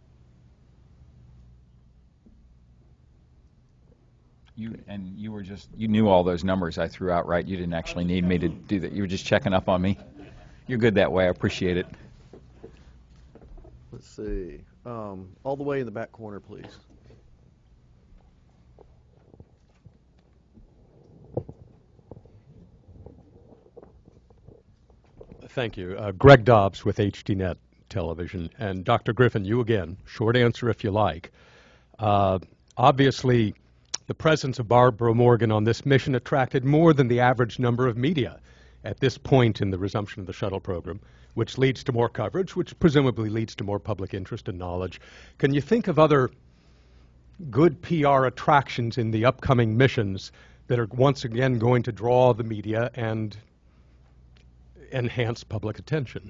You and you were just you knew all those numbers I threw out, right? You didn't actually need me to do that. You were just checking up on me. You're good that way. I appreciate it. Let's see. Um, all the way in the back corner, please. Thank you. Uh, Greg Dobbs with H D Net Television. And Doctor Griffin, you again. Short answer if you like. Uh, obviously, the presence of Barbara Morgan on this mission attracted more than the average number of media at this point in the resumption of the shuttle program, which leads to more coverage, which presumably leads to more public interest and knowledge. Can you think of other good P R attractions in the upcoming missions that are once again going to draw the media and enhance public attention?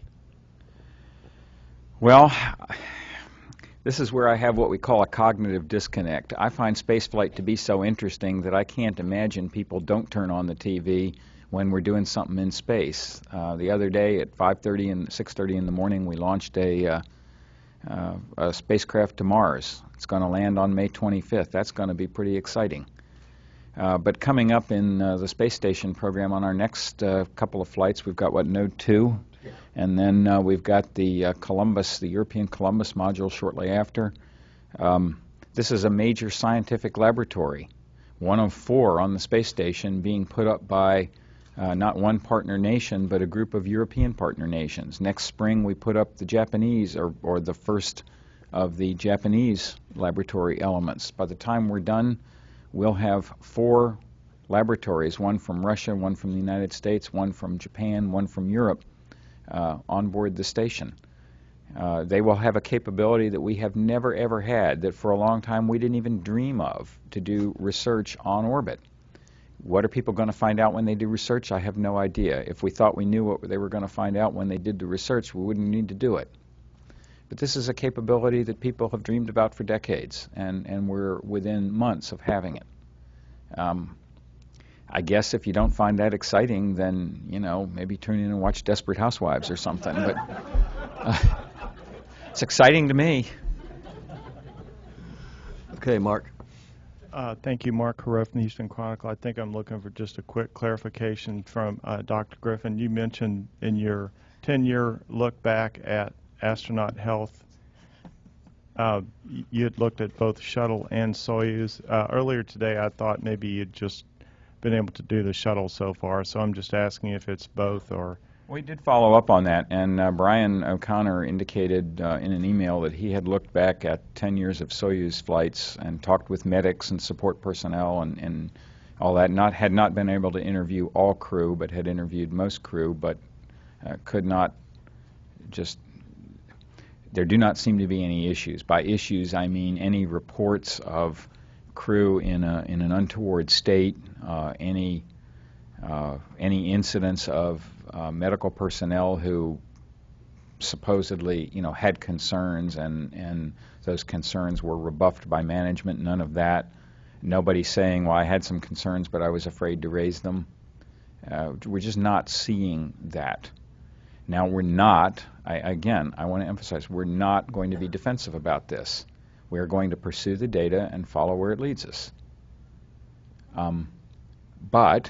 Well, this is where I have what we call a cognitive disconnect. I find spaceflight to be so interesting that I can't imagine people don't turn on the T V when we're doing something in space. Uh, the other day at five thirty and six thirty in the morning, we launched a, uh, uh, a spacecraft to Mars. It's going to land on May twenty-fifth. That's going to be pretty exciting. Uh, but coming up in uh, the space station program on our next uh, couple of flights, we've got, what, Node two? And then uh, we've got the uh, Columbus, the European Columbus module shortly after. Um, this is a major scientific laboratory, one of four on the space station being put up by uh, not one partner nation, but a group of European partner nations. Next spring, we put up the Japanese, or, or the first of the Japanese laboratory elements. By the time we're done, we'll have four laboratories, one from Russia, one from the United States, one from Japan, one from Europe, uh, on board the station. Uh, they will have a capability that we have never, ever had, that for a long time we didn't even dream of, to do research on orbit. What are people going to find out when they do research? I have no idea. If we thought we knew what they were going to find out when they did the research, we wouldn't need to do it. But this is a capability that people have dreamed about for decades, and, and we're within months of having it. Um, I guess if you don't find that exciting, then, you know, maybe tune in and watch Desperate Housewives or something. But uh, it's exciting to me. Okay, Mark. Uh, thank you, Mark Carreau from the Houston Chronicle. I think I'm looking for just a quick clarification from uh, Doctor Griffin. You mentioned in your ten-year look back at astronaut health, uh, you had looked at both shuttle and Soyuz. Uh, earlier today, I thought maybe you'd just been able to do the shuttle so far, so I'm just asking if it's both or... We did follow up on that, and uh, Brian O'Connor indicated uh, in an email that he had looked back at ten years of Soyuz flights and talked with medics and support personnel and, and all that. Not had not been able to interview all crew, but had interviewed most crew, but uh, could not just... There do not seem to be any issues. By issues, I mean any reports of crew in a in an untoward state, uh, any uh, any incidents of uh, medical personnel who supposedly, you know, had concerns, and and those concerns were rebuffed by management. None of that. Nobody saying, "Well, I had some concerns, but I was afraid to raise them." Uh, we're just not seeing that. Now, we're not, I, again, I want to emphasize, we're not going to be defensive about this. We're going to pursue the data and follow where it leads us. Um, but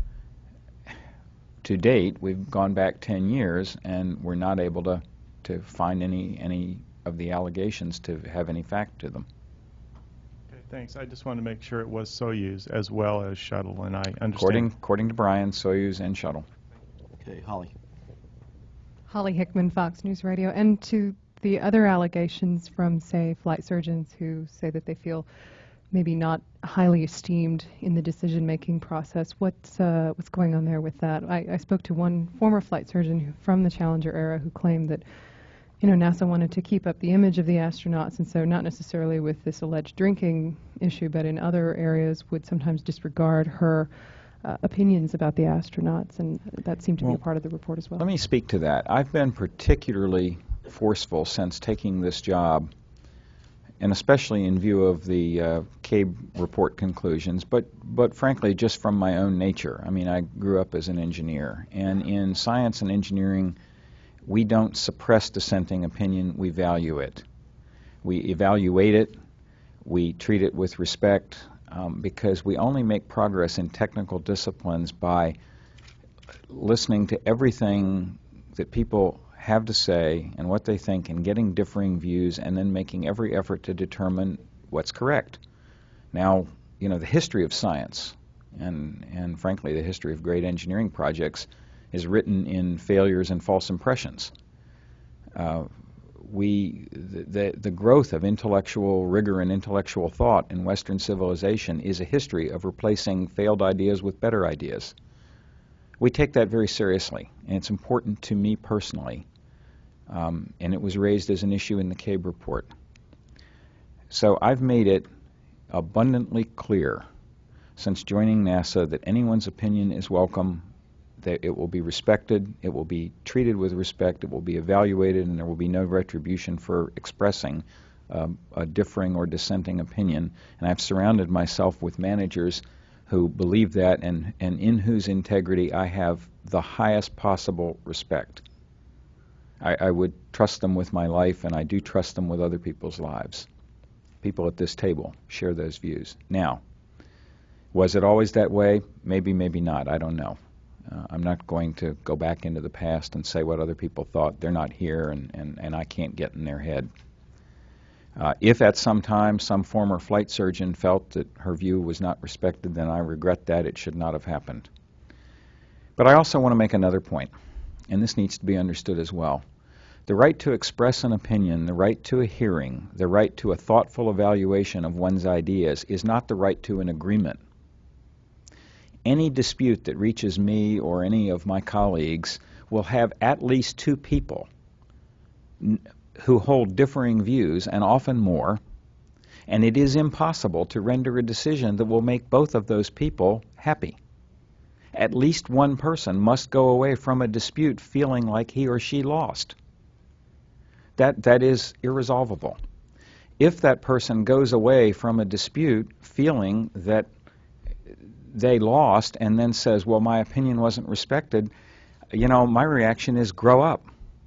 to date, we've gone back ten years, and we're not able to, to find any, any of the allegations to have any fact to them. Okay, thanks. I just wanted to make sure it was Soyuz as well as shuttle, and I understand. According, according to Brian, Soyuz and shuttle. Okay, Holly. Holly Hickman, Fox News Radio. And to the other allegations from, say, flight surgeons who say that they feel maybe not highly esteemed in the decision-making process, what's, uh, what's going on there with that? I, I spoke to one former flight surgeon who, from the Challenger era who claimed that, you know, NASA wanted to keep up the image of the astronauts, and so not necessarily with this alleged drinking issue, but in other areas would sometimes disregard her uh, opinions about the astronauts, and that seemed to Well, be a part of the report as well. Let me speak to that. I've been particularly forceful since taking this job, and especially in view of the uh, CABE report conclusions, but, but frankly, just from my own nature. I mean, I grew up as an engineer, and in science and engineering, we don't suppress dissenting opinion, we value it. We evaluate it, we treat it with respect, um, because we only make progress in technical disciplines by listening to everything that people have to say and what they think and getting differing views and then making every effort to determine what's correct. Now, you know, the history of science and, and frankly the history of great engineering projects is written in failures and false impressions. Uh, we, the, the, the growth of intellectual rigor and intellectual thought in Western civilization is a history of replacing failed ideas with better ideas. We take that very seriously, and it's important to me personally, um, and it was raised as an issue in the CABE report. So I've made it abundantly clear since joining NASA that anyone's opinion is welcome, that it will be respected, it will be treated with respect, it will be evaluated, and there will be no retribution for expressing um, a differing or dissenting opinion. And I've surrounded myself with managers who believe that and, and in whose integrity I have the highest possible respect. I, I would trust them with my life, and I do trust them with other people's lives. People at this table share those views. Now, was it always that way? Maybe, maybe not. I don't know. Uh, I'm not going to go back into the past and say what other people thought. They're not here, and, and, and I can't get in their head. Uh, if at some time some former flight surgeon felt that her view was not respected, then I regret that. It should not have happened. But I also want to make another point, and this needs to be understood as well. The right to express an opinion, the right to a hearing, the right to a thoughtful evaluation of one's ideas is not the right to an agreement. Any dispute that reaches me or any of my colleagues will have at least two people n- who hold differing views, and often more, and it is impossible to render a decision that will make both of those people happy. At least one person must go away from a dispute feeling like he or she lost. That, that is irresolvable. If that person goes away from a dispute feeling that they lost and then says, well, my opinion wasn't respected, you know, my reaction is grow up.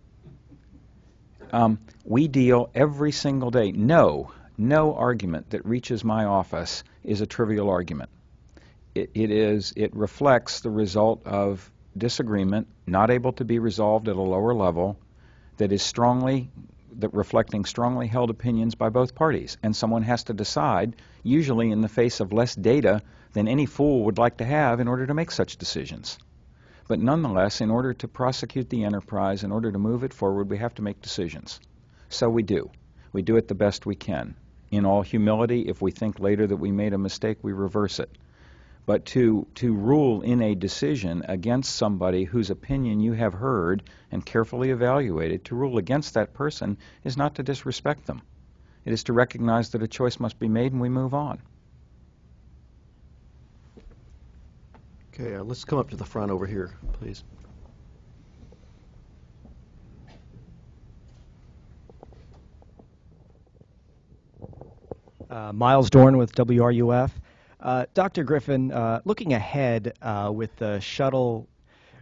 Um, we deal every single day. No, no argument that reaches my office is a trivial argument. It, it is, it reflects the result of disagreement, not able to be resolved at a lower level, that is strongly, that reflecting strongly held opinions by both parties. And someone has to decide, usually in the face of less data than any fool would like to have in order to make such decisions. But nonetheless, in order to prosecute the enterprise, in order to move it forward, we have to make decisions. So we do. We do it the best we can. In all humility, if we think later that we made a mistake, we reverse it. But to, to rule in a decision against somebody whose opinion you have heard and carefully evaluated, to rule against that person is not to disrespect them. It is to recognize that a choice must be made and we move on. Okay, uh, let's come up to the front over here, please. Uh, Miles Dorn with W R U F. Uh, Doctor Griffin, uh, looking ahead uh, with the shuttle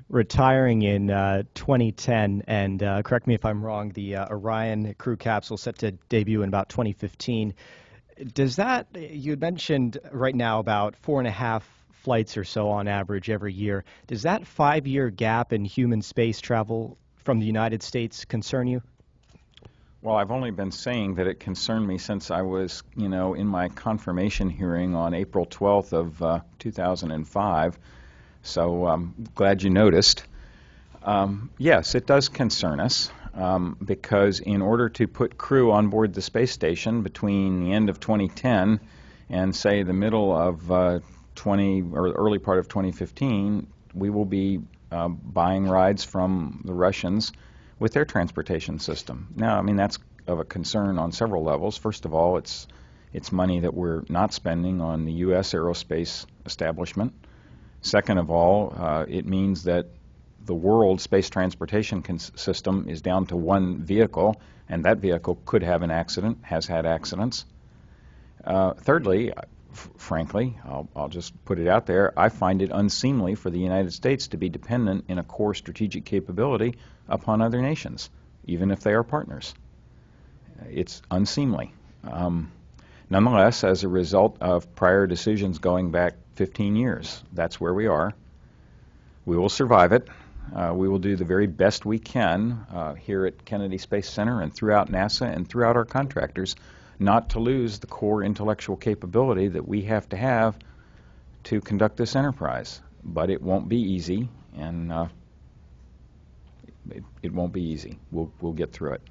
retiring in uh, twenty ten, and uh, correct me if I'm wrong, the uh, Orion crew capsule set to debut in about twenty fifteen. Does that, you had mentioned right now about four and a half flights or so on average every year. Does that five-year gap in human space travel from the United States concern you? Well, I've only been saying that it concerned me since I was, you know, in my confirmation hearing on April twelfth of uh, two thousand five. So I'm glad you noticed. Um, yes, it does concern us um, because in order to put crew on board the space station between the end of twenty ten and, say, the middle of uh, twenty or early part of twenty fifteen, we will be uh, buying rides from the Russians with their transportation system. Now, I mean, that's of a concern on several levels. First of all, it's it's money that we're not spending on the U S aerospace establishment. Second of all, uh, it means that the world space transportation cons- system is down to one vehicle, and that vehicle could have an accident, has had accidents. Uh, thirdly, f- frankly, I'll, I'll just put it out there, I find it unseemly for the United States to be dependent in a core strategic capability upon other nations, even if they are partners. It's unseemly. Um, nonetheless, as a result of prior decisions going back fifteen years, that's where we are. We will survive it. Uh, we will do the very best we can uh, here at Kennedy Space Center and throughout NASA and throughout our contractors not to lose the core intellectual capability that we have to have to conduct this enterprise. But it won't be easy, and uh, it, it won't be easy. We'll, we'll get through it.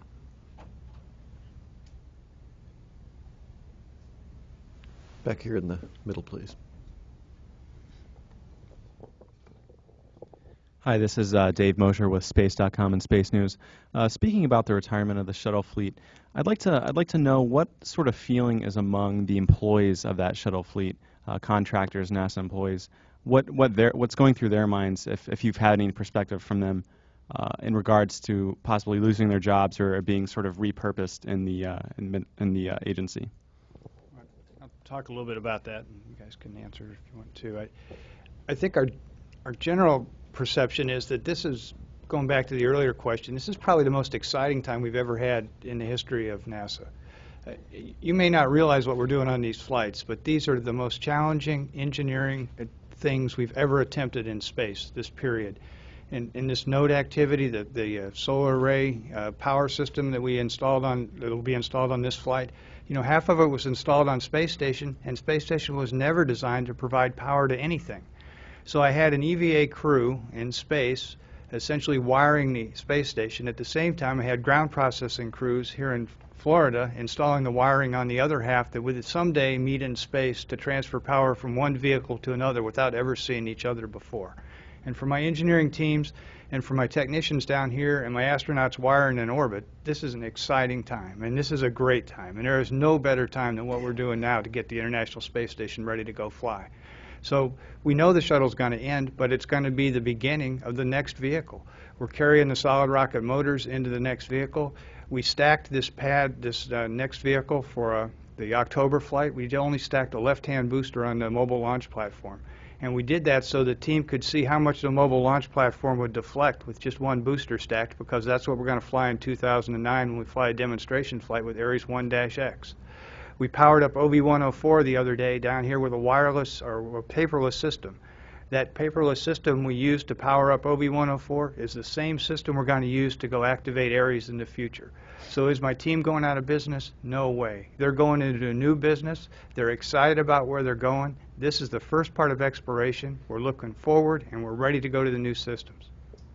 Back here in the middle, please. Hi, this is uh, Dave Mosher with Space dot com and Space News. Uh, speaking about the retirement of the shuttle fleet, I'd like to I'd like to know what sort of feeling is among the employees of that shuttle fleet, uh, contractors, NASA employees. What what their what's going through their minds, if if you've had any perspective from them uh, in regards to possibly losing their jobs or being sort of repurposed in the uh, in, in the uh, agency. I'll talk a little bit about that, and you guys can answer if you want to. I I think our our general perception is that this is, going back to the earlier question, this is probably the most exciting time we've ever had in the history of NASA. Uh, you may not realize what we're doing on these flights, but these are the most challenging engineering things we've ever attempted in space, this period. In, in this node activity, the, the uh, solar array uh, power system that we installed on, that will be installed on this flight, you know, half of it was installed on Space Station, and Space Station was never designed to provide power to anything. So I had an E V A crew in space essentially wiring the space station. At the same time, I had ground processing crews here in Florida installing the wiring on the other half that would someday meet in space to transfer power from one vehicle to another without ever seeing each other before. And for my engineering teams and for my technicians down here and my astronauts wiring in orbit, this is an exciting time, and this is a great time. And there is no better time than what we're doing now to get the International Space Station ready to go fly. So we know the shuttle's going to end, but it's going to be the beginning of the next vehicle. We're carrying the solid rocket motors into the next vehicle. We stacked this pad, this uh, next vehicle for uh, the October flight. We only stacked a left-hand booster on the mobile launch platform. And we did that so the team could see how much the mobile launch platform would deflect with just one booster stacked, because that's what we're going to fly in two thousand nine when we fly a demonstration flight with Ares one dash X. We powered up O V one oh four the other day down here with a wireless or a paperless system. That paperless system we used to power up O V one oh four is the same system we're going to use to go activate Ares in the future. So is my team going out of business? No way. They're going into a new business. They're excited about where they're going. This is the first part of exploration. We're looking forward, and we're ready to go to the new systems.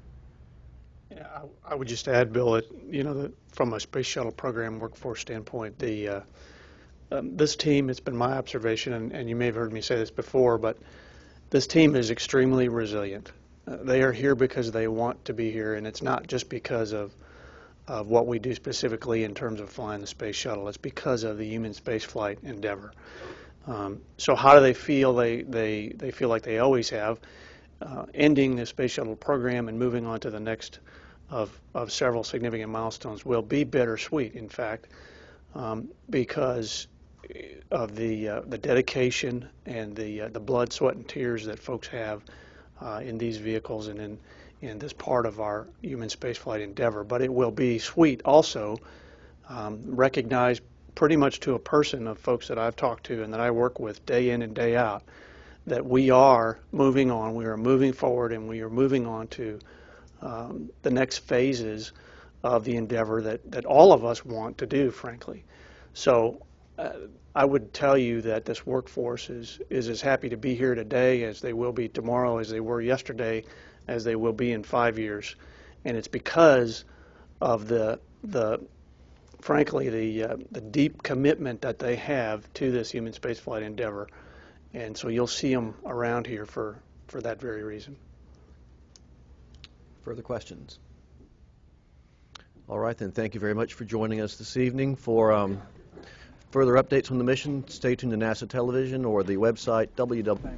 Yeah, I, I would just add, Bill, that, you know, the, from a space shuttle program workforce standpoint, the uh, Um, this team, it's been my observation, and, and you may have heard me say this before, but this team is extremely resilient. Uh, they are here because they want to be here, and it's not just because of, of what we do specifically in terms of flying the space shuttle. It's because of the human spaceflight endeavor. Um, so how do they feel? They, they, they feel like they always have. Uh, ending the space shuttle program and moving on to the next of, of several significant milestones will be bittersweet, in fact, um, because of the uh, the dedication and the uh, the blood, sweat, and tears that folks have uh, in these vehicles and in in this part of our human spaceflight endeavor. But it will be sweet also, um, recognized pretty much to a person of folks that I've talked to and that I work with day in and day out, that we are moving on, we are moving forward, and we are moving on to um, the next phases of the endeavor that, that all of us want to do, frankly. So uh, I would tell you that this workforce is, is as happy to be here today as they will be tomorrow, as they were yesterday, as they will be in five years. And it's because of the, the frankly, the, uh, the deep commitment that they have to this human spaceflight endeavor. And so you'll see them around here for, for that very reason. Further questions? All right, then. Thank you very much for joining us this evening. For um, further updates on the mission, stay tuned to NASA Television or the website w w w.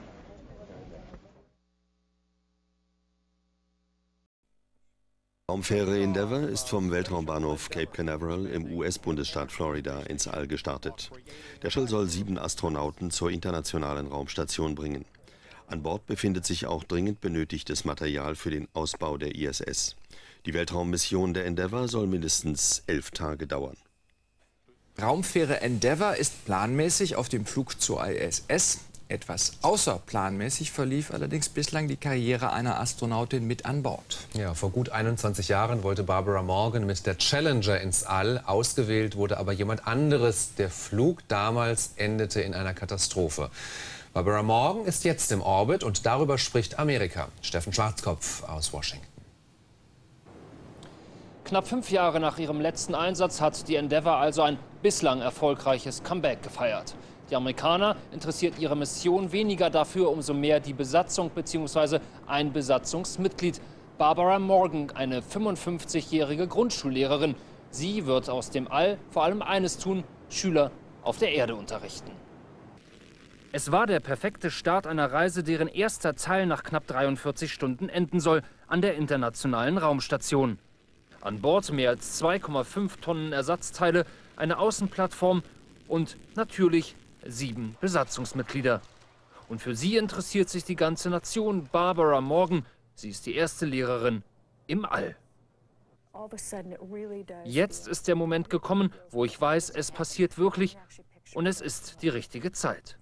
Raumfähre Endeavour ist vom Weltraumbahnhof Cape Canaveral im U S-Bundesstaat Florida ins All gestartet. Der Shuttle soll sieben Astronauten zur internationalen Raumstation bringen. An Bord befindet sich auch dringend benötigtes Material für den Ausbau der I S S. Die Weltraummission der Endeavour soll mindestens elf Tage dauern. Raumfähre Endeavour ist planmäßig auf dem Flug zur I S S. Etwas außerplanmäßig verlief allerdings bislang die Karriere einer Astronautin mit an Bord. Ja, vor gut einundzwanzig Jahren wollte Barbara Morgan mit der Challenger ins All. Ausgewählt wurde aber jemand anderes. Der Flug damals endete in einer Katastrophe. Barbara Morgan ist jetzt im Orbit und darüber spricht Amerika. Steffen Schwarzkopf aus Washington. Knapp fünf Jahre nach ihrem letzten Einsatz hat die Endeavour also ein bislang erfolgreiches Comeback gefeiert. Die Amerikaner interessiert ihre Mission weniger dafür, umso mehr die Besatzung bzw. ein Besatzungsmitglied. Barbara Morgan, eine fünfundfünfzigjährige Grundschullehrerin. Sie wird aus dem All vor allem eines tun: Schüler auf der Erde unterrichten. Es war der perfekte Start einer Reise, deren erster Teil nach knapp dreiundvierzig Stunden enden soll, an der Internationalen Raumstation. An Bord mehr als zwei Komma fünf Tonnen Ersatzteile, eine Außenplattform und natürlich sieben Besatzungsmitglieder. Und für sie interessiert sich die ganze Nation. Barbara Morgan, sie ist die erste Lehrerin im All. Jetzt ist der Moment gekommen, wo ich weiß, es passiert wirklich und es ist die richtige Zeit.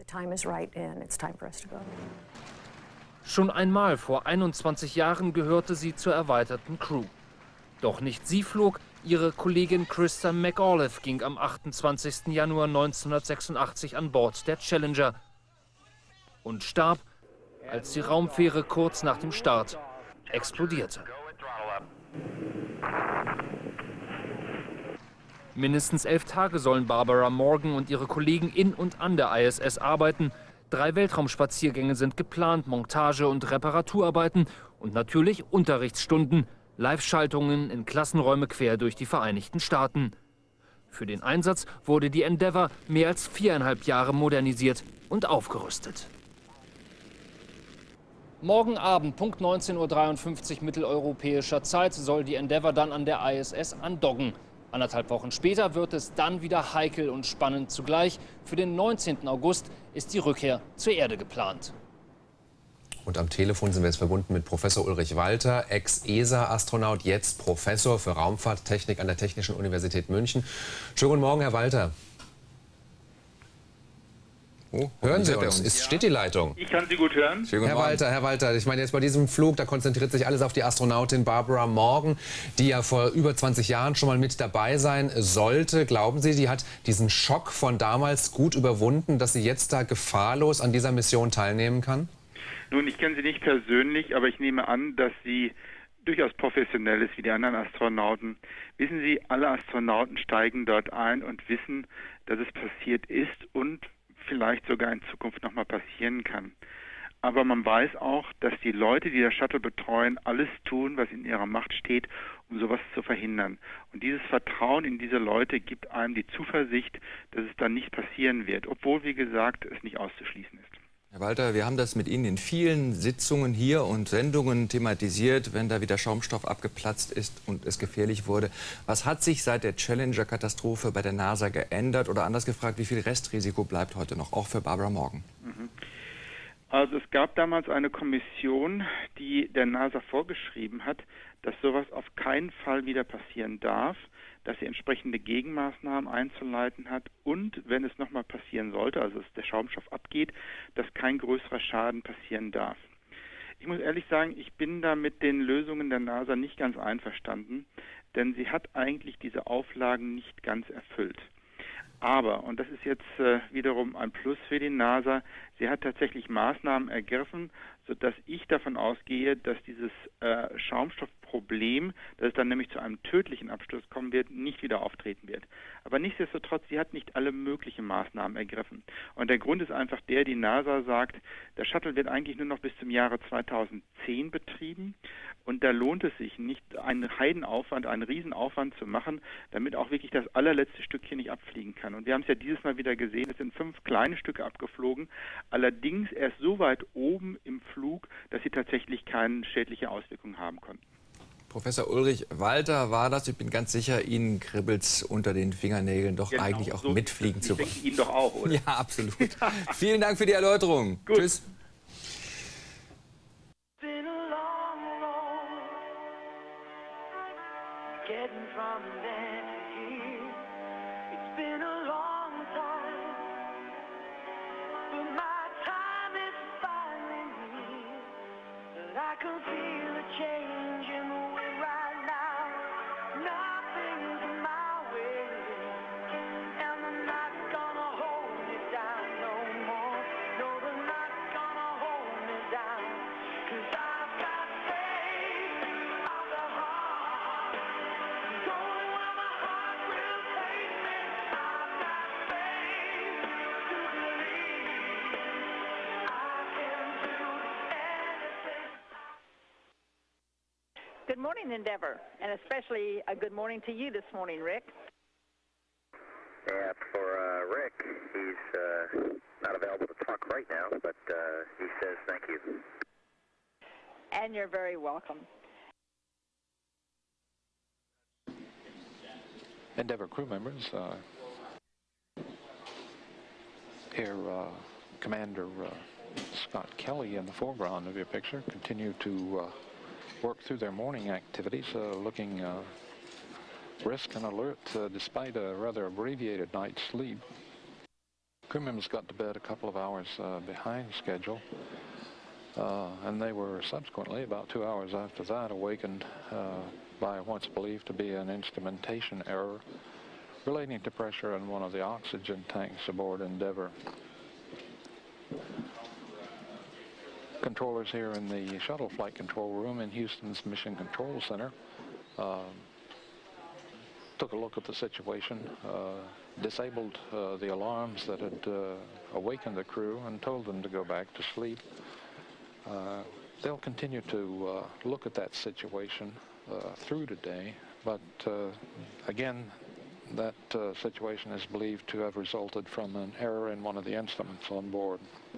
Schon einmal vor einundzwanzig Jahren gehörte sie zur erweiterten Crew. Doch nicht sie flog, ihre Kollegin Christa McAuliffe ging am achtundzwanzigsten Januar neunzehnhundertsechsundachtzig an Bord der Challenger und starb, als die Raumfähre kurz nach dem Start explodierte. Mindestens elf Tage sollen Barbara Morgan und ihre Kollegen in und an der I S S arbeiten. Drei Weltraumspaziergänge sind geplant, Montage- und Reparaturarbeiten und natürlich Unterrichtsstunden. Live-Schaltungen in Klassenräume quer durch die Vereinigten Staaten. Für den Einsatz wurde die Endeavour mehr als viereinhalb Jahre modernisiert und aufgerüstet. Morgen Abend, Punkt neunzehn Uhr dreiundfünfzig mitteleuropäischer Zeit, soll die Endeavour dann an der I S S andocken. Anderthalb Wochen später wird es dann wieder heikel und spannend zugleich. Für den neunzehnten August ist die Rückkehr zur Erde geplant. Und am Telefon sind wir jetzt verbunden mit Professor Ulrich Walter, Ex-E S A-Astronaut, jetzt Professor für Raumfahrttechnik an der Technischen Universität München. Schönen guten Morgen, Herr Walter. Oh, hören Sie uns? Es steht die Leitung. Ich kann Sie gut hören. Herr Walter, Herr Walter, ich meine jetzt bei diesem Flug, da konzentriert sich alles auf die Astronautin Barbara Morgan, die ja vor über zwanzig Jahren schon mal mit dabei sein sollte. Glauben Sie, die hat diesen Schock von damals gut überwunden, dass sie jetzt da gefahrlos an dieser Mission teilnehmen kann? Nun, ich kenne sie nicht persönlich, aber ich nehme an, dass sie durchaus professionell ist wie die anderen Astronauten. Wissen Sie, alle Astronauten steigen dort ein und wissen, dass es passiert ist und vielleicht sogar in Zukunft nochmal passieren kann. Aber man weiß auch, dass die Leute, die das Shuttle betreuen, alles tun, was in ihrer Macht steht, um sowas zu verhindern. Und dieses Vertrauen in diese Leute gibt einem die Zuversicht, dass es dann nicht passieren wird, obwohl, wie gesagt, es nicht auszuschließen ist. Herr Walter, wir haben das mit Ihnen in vielen Sitzungen hier und Sendungen thematisiert, wenn da wieder Schaumstoff abgeplatzt ist und es gefährlich wurde. Was hat sich seit der Challenger-Katastrophe bei der NASA geändert? Oder anders gefragt, wie viel Restrisiko bleibt heute noch, auch für Barbara Morgan? Mhm. Also es gab damals eine Kommission, die der NASA vorgeschrieben hat, dass sowas auf keinen Fall wieder passieren darf, dass sie entsprechende Gegenmaßnahmen einzuleiten hat und, wenn es nochmal passieren sollte, also dass der Schaumstoff abgeht, dass kein größerer Schaden passieren darf. Ich muss ehrlich sagen, ich bin da mit den Lösungen der NASA nicht ganz einverstanden, denn sie hat eigentlich diese Auflagen nicht ganz erfüllt. Aber, und das ist jetzt äh, wiederum ein Plus für die NASA, sie hat tatsächlich Maßnahmen ergriffen, sodass ich davon ausgehe, dass dieses äh, Schaumstoffproblem, dass es dann nämlich zu einem tödlichen Absturz kommen wird, nicht wieder auftreten wird. Aber nichtsdestotrotz, sie hat nicht alle möglichen Maßnahmen ergriffen. Und der Grund ist einfach der, die NASA sagt, der Shuttle wird eigentlich nur noch bis zum Jahre zweitausendzehn betrieben und da lohnt es sich nicht, einen Heidenaufwand, einen Riesenaufwand zu machen, damit auch wirklich das allerletzte Stückchen nicht abfliegen kann. Und wir haben es ja dieses Mal wieder gesehen, es sind fünf kleine Stücke abgeflogen, allerdings erst so weit oben im Flug, dass sie tatsächlich keine schädliche Auswirkungen haben konnten. Professor Ulrich Walter war das. Ich bin ganz sicher, Ihnen kribbelt's unter den Fingernägeln, doch Genau, eigentlich auch so mitfliegen ist es. zu Ich wollen. denke Ihnen doch auch, oder? Ja, absolut. Vielen Dank für die Erläuterung. Gut. Tschüss. Getting from there to here, it's been a long time, but my time is finally here, and I can feel a change in the wind right now. Nothing's my way, and they're not gonna hold me down no more. No, they're not gonna hold me down, 'cause I've got faith of the heart. Good morning, Endeavour, and especially a good morning to you this morning, Rick. Yeah, for uh, Rick, he's uh, not available to talk right now, but uh, he says thank you. And you're very welcome. Endeavour crew members, uh, Air uh, Commander uh, Scott Kelly in the foreground of your picture continue to uh, work through their morning activities, uh, looking uh, brisk and alert uh, despite a rather abbreviated night's sleep. Crew members got to bed a couple of hours uh, behind schedule, uh, and they were subsequently, about two hours after that, awakened uh, by what's believed to be an instrumentation error relating to pressure in one of the oxygen tanks aboard Endeavour. Controllers here in the shuttle flight control room in Houston's Mission Control Center uh, took a look at the situation, uh, disabled uh, the alarms that had uh, awakened the crew and told them to go back to sleep. Uh, they'll continue to uh, look at that situation uh, through today, but uh, again, that uh, situation is believed to have resulted from an error in one of the instruments on board.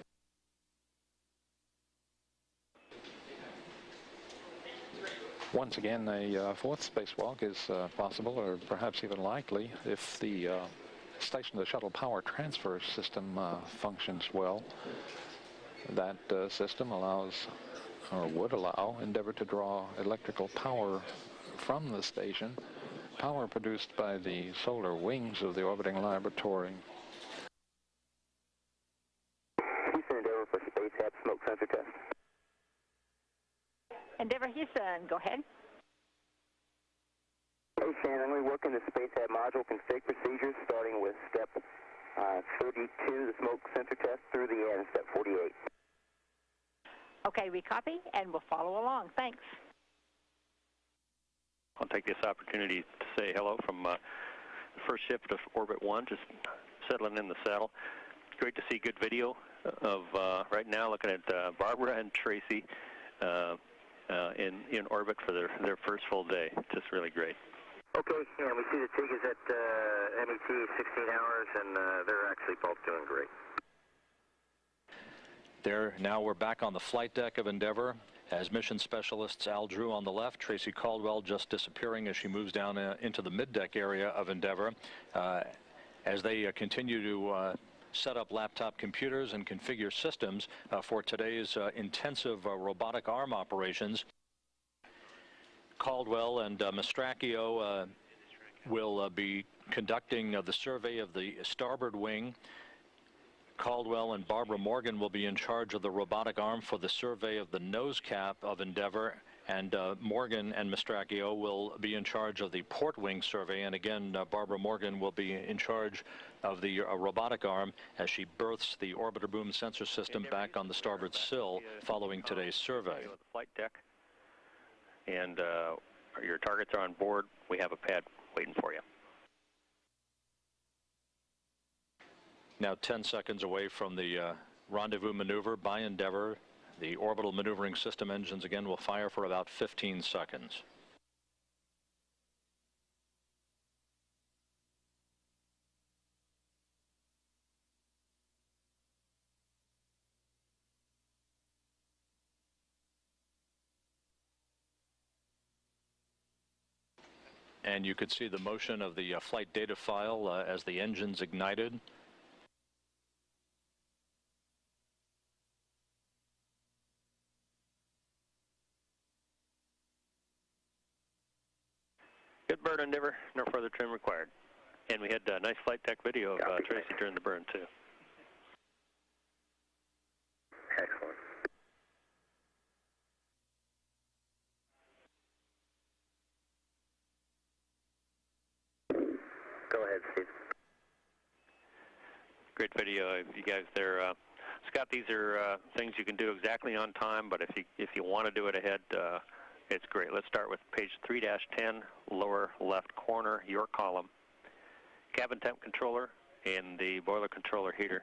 Once again, a uh, fourth spacewalk is uh, possible, or perhaps even likely, if the uh, station to shuttle power transfer system uh, functions well. That uh, system allows, or would allow, Endeavour to draw electrical power from the station, power produced by the solar wings of the orbiting laboratory. Houston Endeavour for Space Hab smoke sensor test. Endeavour Houston, go ahead. Hey Shannon, we work in the Space Hab module config procedures, starting with step uh, thirty-two, the smoke sensor test, through the end, step forty-eight. Okay, we copy, and we'll follow along. Thanks. I'll take this opportunity to say hello from uh, the first shift of Orbit one, just settling in the saddle. Great to see good video of uh, right now, looking at uh, Barbara and Tracy uh, uh, in, in orbit for their, their first full day. Just really great. Okay, yeah, we see the T is at uh, M E T sixteen hours, and uh, they're actually both doing great. There, now we're back on the flight deck of Endeavour. As mission specialists, Al Drew on the left, Tracy Caldwell just disappearing as she moves down uh, into the mid-deck area of Endeavour. Uh, as they uh, continue to uh, set up laptop computers and configure systems uh, for today's uh, intensive uh, robotic arm operations. Caldwell and uh, Mastracchio uh, will uh, be conducting uh, the survey of the starboard wing. Caldwell and Barbara Morgan will be in charge of the robotic arm for the survey of the nose cap of Endeavour, and uh, Morgan and Mastracchio will be in charge of the port wing survey, and again uh, Barbara Morgan will be in charge of the uh, robotic arm as she berths the orbiter boom sensor system back on the starboard sill following today's survey. The flight deck, and uh, your targets are on board. We have a pad waiting for you. Now ten seconds away from the uh, rendezvous maneuver by Endeavour. The orbital maneuvering system engines again will fire for about fifteen seconds. And you could see the motion of the uh, flight data file uh, as the engines ignited. Good burn, Endeavour. No further trim required. And we had a nice flight deck video of uh, Tracy during the burn, too. Excellent. Go ahead, Steve. Great video of you guys there. Uh, Scott, these are uh, things you can do exactly on time, but if you, if you want to do it ahead, uh, it's great. Let's start with page three dash ten, lower left corner, your column. Cabin temp controller and the boiler controller heater.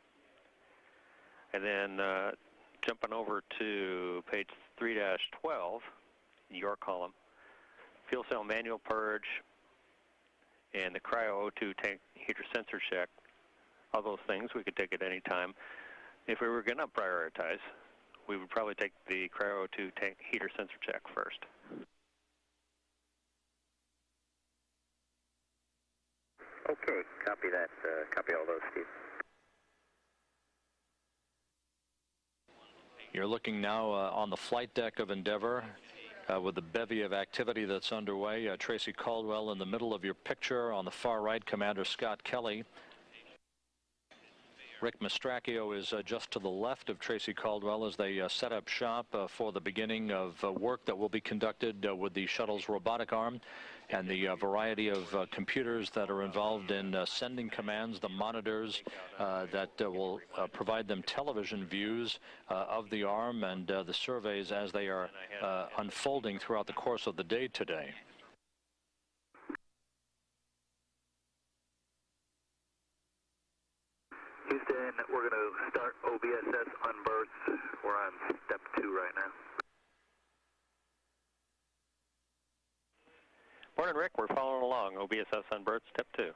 And then uh, jumping over to page three dash twelve, your column. Fuel cell manual purge and the cryo O two tank heater sensor check. All those things we could take at any time. If we were going to prioritize, we would probably take the cryo O two tank heater sensor check first. Okay, copy that. Uh, copy all those, Steve. You're looking now uh, on the flight deck of Endeavour uh, with the bevy of activity that's underway. Uh, Tracy Caldwell in the middle of your picture. On the far right, Commander Scott Kelly. Rick Mastracchio is uh, just to the left of Tracy Caldwell as they uh, set up shop uh, for the beginning of uh, work that will be conducted uh, with the shuttle's robotic arm and the uh, variety of uh, computers that are involved in uh, sending commands, the monitors uh, that uh, will uh, provide them television views uh, of the arm and uh, the surveys as they are uh, unfolding throughout the course of the day today. Houston, we're going to start O B S S unberths. We're on step two right now. Morning, Rick. We're following along. O B S S unberth, step two.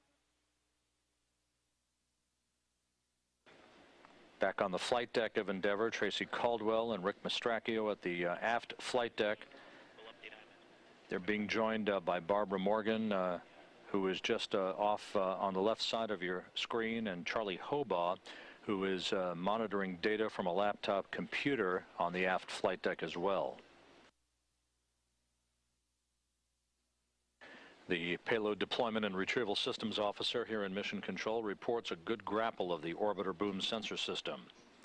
Back on the flight deck of Endeavour, Tracy Caldwell and Rick Mastracchio at the uh, aft flight deck. They're being joined uh, by Barbara Morgan, uh, who is just uh, off uh, on the left side of your screen, and Charlie Hobaugh, who is uh, monitoring data from a laptop computer on the aft flight deck as well. The Payload Deployment and Retrieval Systems Officer here in Mission Control reports a good grapple of the orbiter boom sensor system.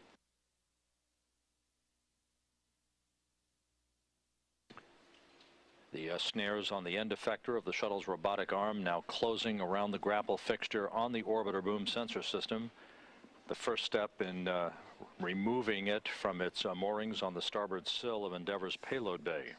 The uh, snares on the end effector of the shuttle's robotic arm now closing around the grapple fixture on the orbiter boom sensor system. The first step in uh, removing it from its uh, moorings on the starboard sill of Endeavour's payload bay.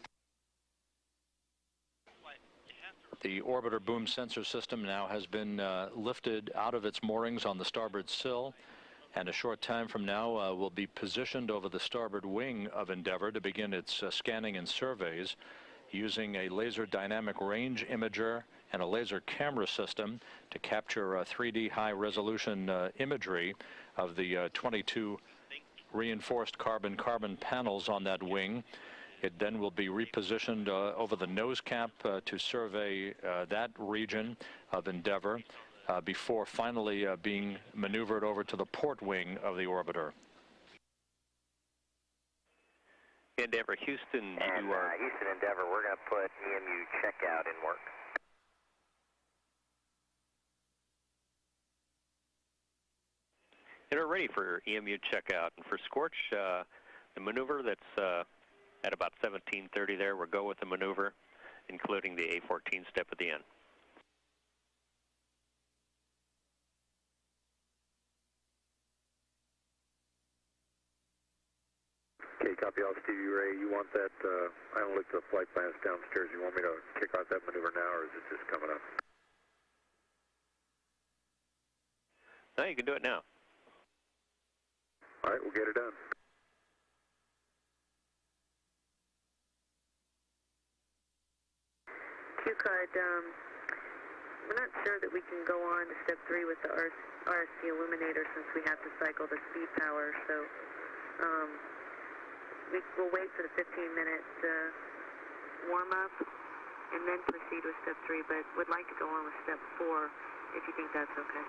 The orbiter boom sensor system now has been uh, lifted out of its moorings on the starboard sill, and a short time from now uh, will be positioned over the starboard wing of Endeavour to begin its uh, scanning and surveys using a laser dynamic range imager and a laser camera system to capture uh, three D high-resolution uh, imagery of the uh, twenty-two reinforced carbon-carbon panels on that wing. It then will be repositioned uh, over the nose cap uh, to survey uh, that region of Endeavour. uh, before finally uh, being maneuvered over to the port wing of the orbiter. Endeavour Houston, And you uh, are... Houston Endeavour, we're going to put E M U checkout in work. And we're ready for E M U checkout. And for Scorch, uh, the maneuver that's uh, at about seventeen thirty there, we'll go with the maneuver, including the A fourteen step at the end. Okay, copy all, Stevie Ray. You want that, uh, I don't look at the flight plans downstairs. You want me to kick off that maneuver now, or is it just coming up? No, you can do it now. All right, we'll get it done. Q-Card, um, we're not sure that we can go on to step three with the R S D illuminator since we have to cycle the speed power, so um, we, we'll wait for the fifteen minute uh, warm-up and then proceed with step three, but would like to go on with step four if you think that's okay.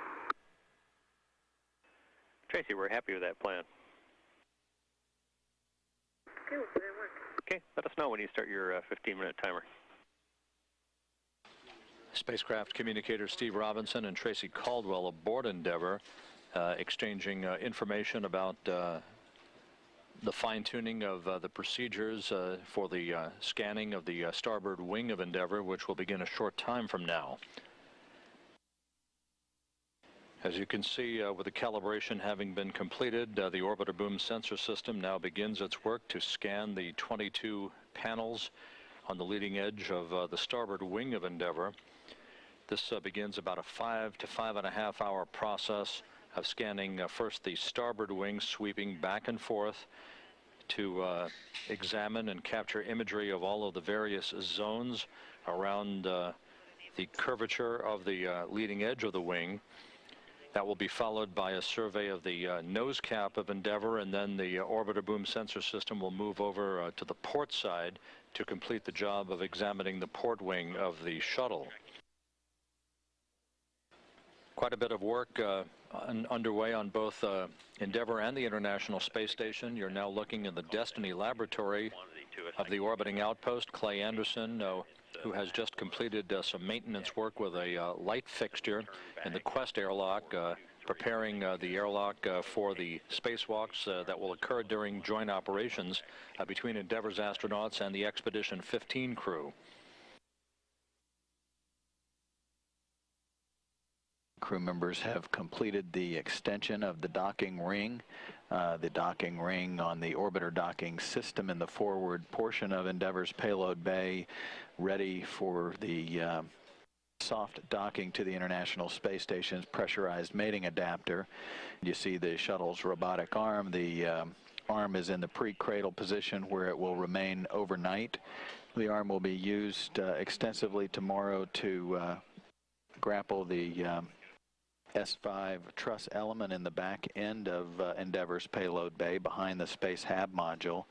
Tracy, we're happy with that plan. Okay, we'll put it in work. Okay, let us know when you start your uh, fifteen minute timer. Spacecraft communicator Steve Robinson and Tracy Caldwell aboard Endeavour, uh, exchanging uh, information about uh, the fine-tuning of uh, the procedures uh, for the uh, scanning of the uh, starboard wing of Endeavour, which will begin a short time from now. As you can see, uh, with the calibration having been completed, uh, the orbiter boom sensor system now begins its work to scan the twenty-two panels on the leading edge of uh, the starboard wing of Endeavour. This uh, begins about a five to five and a half hour process of scanning uh, first the starboard wing, sweeping back and forth to uh, examine and capture imagery of all of the various zones around uh, the curvature of the uh, leading edge of the wing. That will be followed by a survey of the uh, nose cap of Endeavour, and then the uh, orbiter boom sensor system will move over uh, to the port side to complete the job of examining the port wing of the shuttle. Quite a bit of work uh, un underway on both uh, Endeavour and the International Space Station. You're now looking in the Destiny laboratory of the orbiting outpost. Clay Anderson, uh, who has just completed uh, some maintenance work with a uh, light fixture in the Quest airlock, uh, preparing uh, the airlock uh, for the spacewalks uh, that will occur during joint operations uh, between Endeavour's astronauts and the Expedition fifteen crew. Crew members have completed the extension of the docking ring. Uh, the docking ring on the orbiter docking system in the forward portion of Endeavour's payload bay, ready for the uh, soft docking to the International Space Station's pressurized mating adapter. You see the shuttle's robotic arm. The um, arm is in the pre-cradle position where it will remain overnight. The arm will be used uh, extensively tomorrow to uh, grapple the um, S five truss element in the back end of uh, Endeavour's payload bay behind the Space Hab module.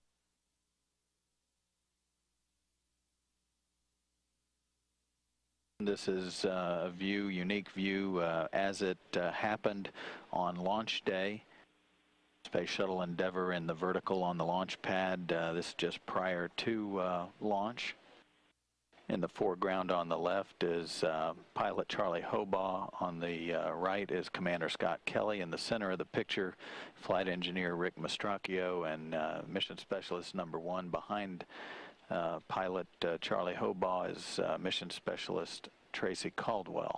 This is uh, a view, unique view, uh, as it uh, happened on launch day. Space Shuttle Endeavour in the vertical on the launch pad. Uh, this is just prior to uh, launch. In the foreground on the left is uh, pilot Charlie Hobaugh. On the uh, right is Commander Scott Kelly. In the center of the picture, flight engineer Rick Mastracchio and uh, mission specialist number one. Behind uh, pilot uh, Charlie Hobaugh is uh, mission specialist Tracy Caldwell.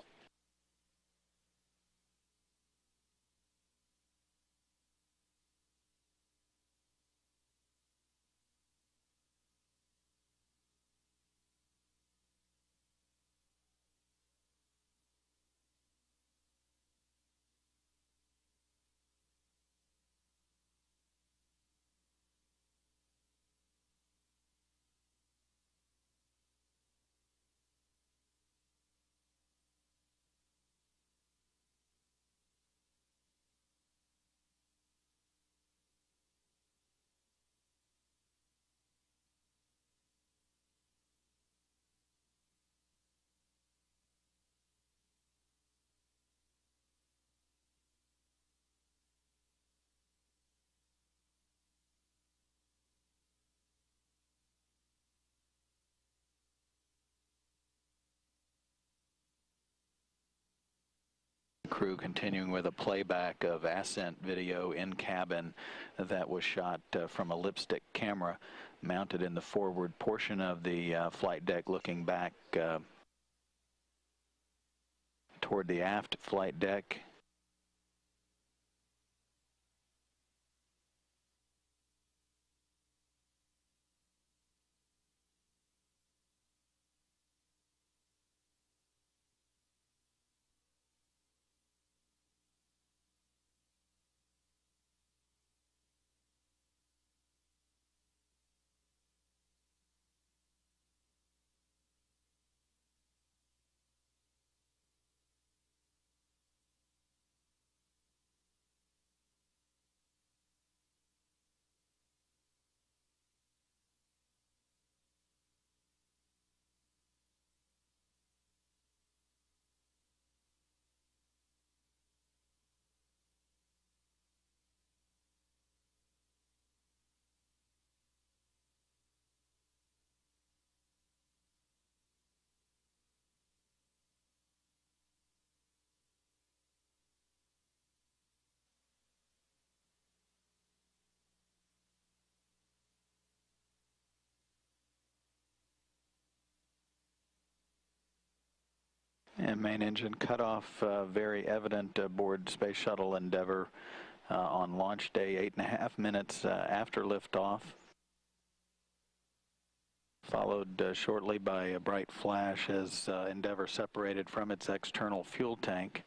crew continuing with a playback of ascent video in cabin that was shot uh, from a lipstick camera mounted in the forward portion of the uh, flight deck, looking back uh, toward the aft flight deck. And main engine cutoff uh, very evident aboard Space Shuttle Endeavour uh, on launch day, eight and a half minutes uh, after liftoff. Followed uh, shortly by a bright flash as uh, Endeavour separated from its external fuel tank.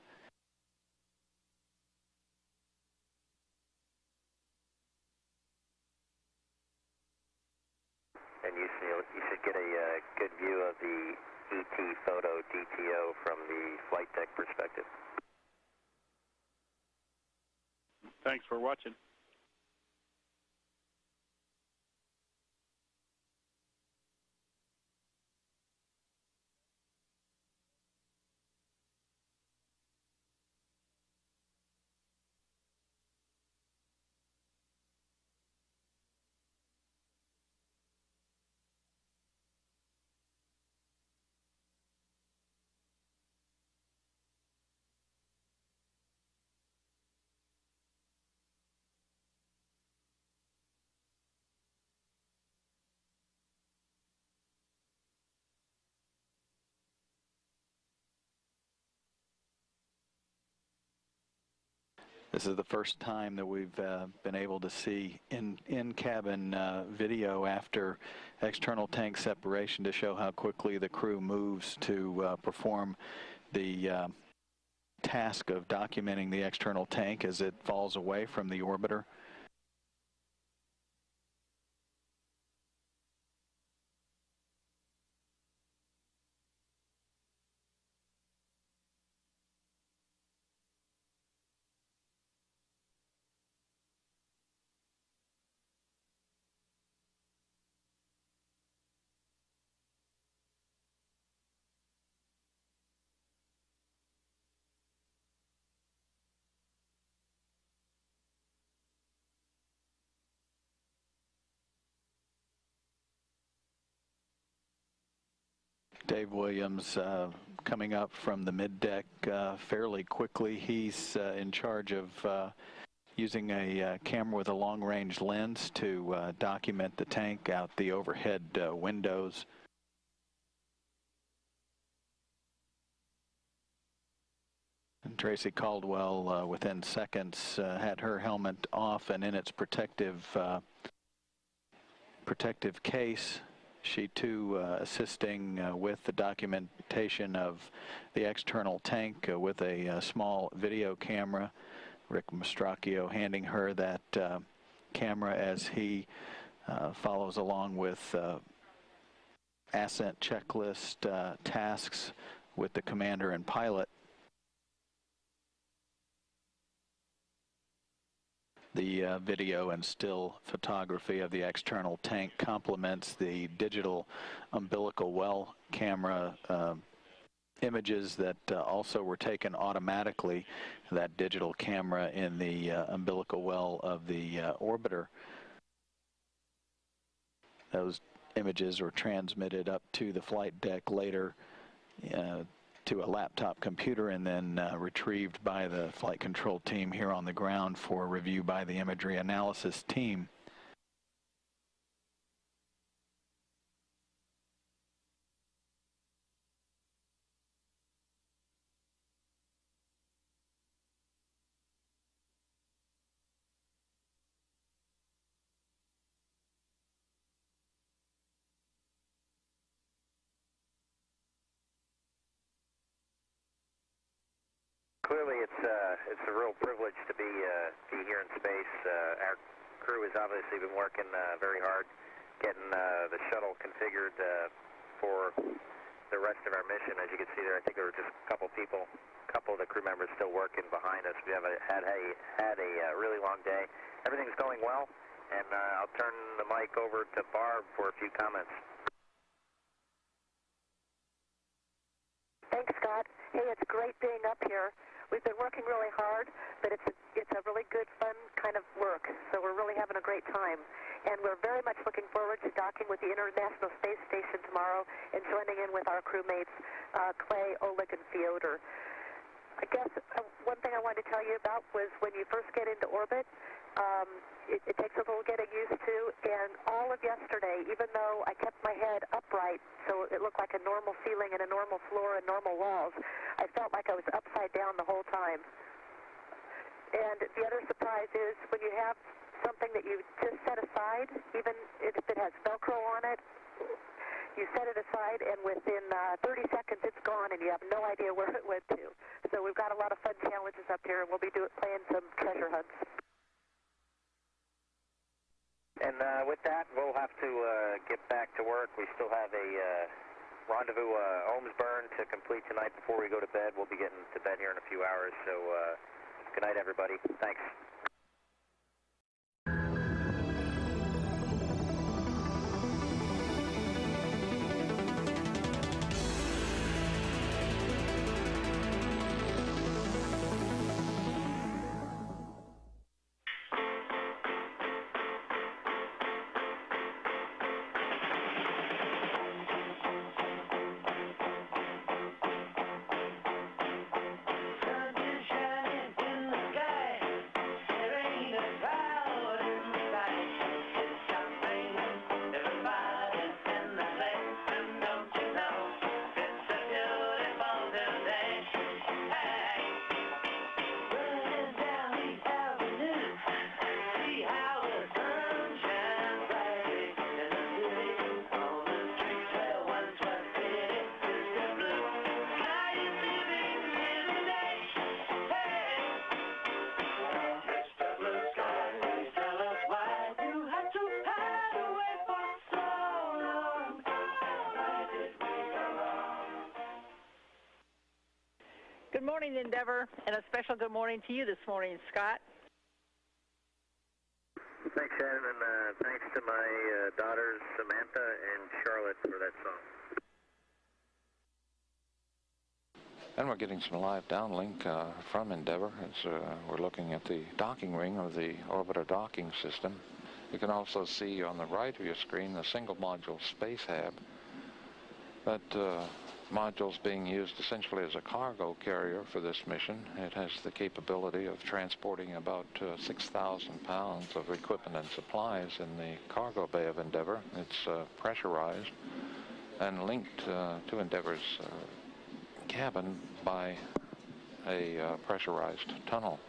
And you, you should get a uh, good view of the E T photo D T O from the flight deck perspective. Thanks for watching. This is the first time that we've uh, been able to see in, in-cabin uh, video after external tank separation to show how quickly the crew moves to uh, perform the uh, task of documenting the external tank as it falls away from the orbiter. Dave Williams uh, coming up from the mid-deck uh, fairly quickly. He's uh, in charge of uh, using a uh, camera with a long-range lens to uh, document the tank out the overhead uh, windows. And Tracy Caldwell, uh, within seconds, uh, had her helmet off and in its protective uh, protective case. She too uh, assisting uh, with the documentation of the external tank uh, with a uh, small video camera. Rick Mastracchio handing her that uh, camera as he uh, follows along with uh, ascent checklist uh, tasks with the commander and pilot. The uh, video and still photography of the external tank complements the digital umbilical well camera uh, images that uh, also were taken automatically, that digital camera in the uh, umbilical well of the uh, orbiter. Those images were transmitted up to the flight deck later uh, to a laptop computer and then uh, retrieved by the flight control team here on the ground for review by the imagery analysis team. Clearly, it's uh, it's a real privilege to be uh, be here in space. Uh, our crew has obviously been working uh, very hard, getting uh, the shuttle configured uh, for the rest of our mission. As you can see there, I think there were just a couple people, a couple of the crew members still working behind us. We have a, had a had a uh, really long day. Everything's going well, and uh, I'll turn the mic over to Barb for a few comments. Thanks, Scott. Hey, it's great being up here. We've been working really hard, but it's a, it's a really good, fun kind of work, so we're really having a great time. And we're very much looking forward to docking with the International Space Station tomorrow and joining in with our crewmates, uh, Clay, Oleg, and Fyodor. I guess uh, one thing I wanted to tell you about was when you first get into orbit, um, it, it takes a little getting used to, and all of yesterday, even though I kept my head upright so it looked like a normal ceiling and a normal floor and normal walls, I felt like I was upside down the whole time. And the other surprise is when you have something that you just set aside, even if it has Velcro on it, you set it aside, and within uh, thirty seconds it's gone, and you have no idea where it went to. So we've got a lot of fun challenges up here, and we'll be do playing some treasure hunts. And uh, with that, we'll have to uh, get back to work. We still have a uh, rendezvous, uh, Ohmsburn, to complete tonight before we go to bed. We'll be getting to bed here in a few hours. So uh, good night, everybody. Thanks. Good morning, Endeavour, and a special good morning to you this morning, Scott. Thanks, Shannon, and uh, thanks to my uh, daughters, Samantha and Charlotte, for that song. And we're getting some live downlink uh, from Endeavour as uh, we're looking at the docking ring of the orbiter docking system. You can also see on the right of your screen the single module space hab. That uh, module is being used essentially as a cargo carrier for this mission. It has the capability of transporting about uh, six thousand pounds of equipment and supplies in the cargo bay of Endeavour. It's uh, pressurized and linked uh, to Endeavour's uh, cabin by a uh, pressurized tunnel.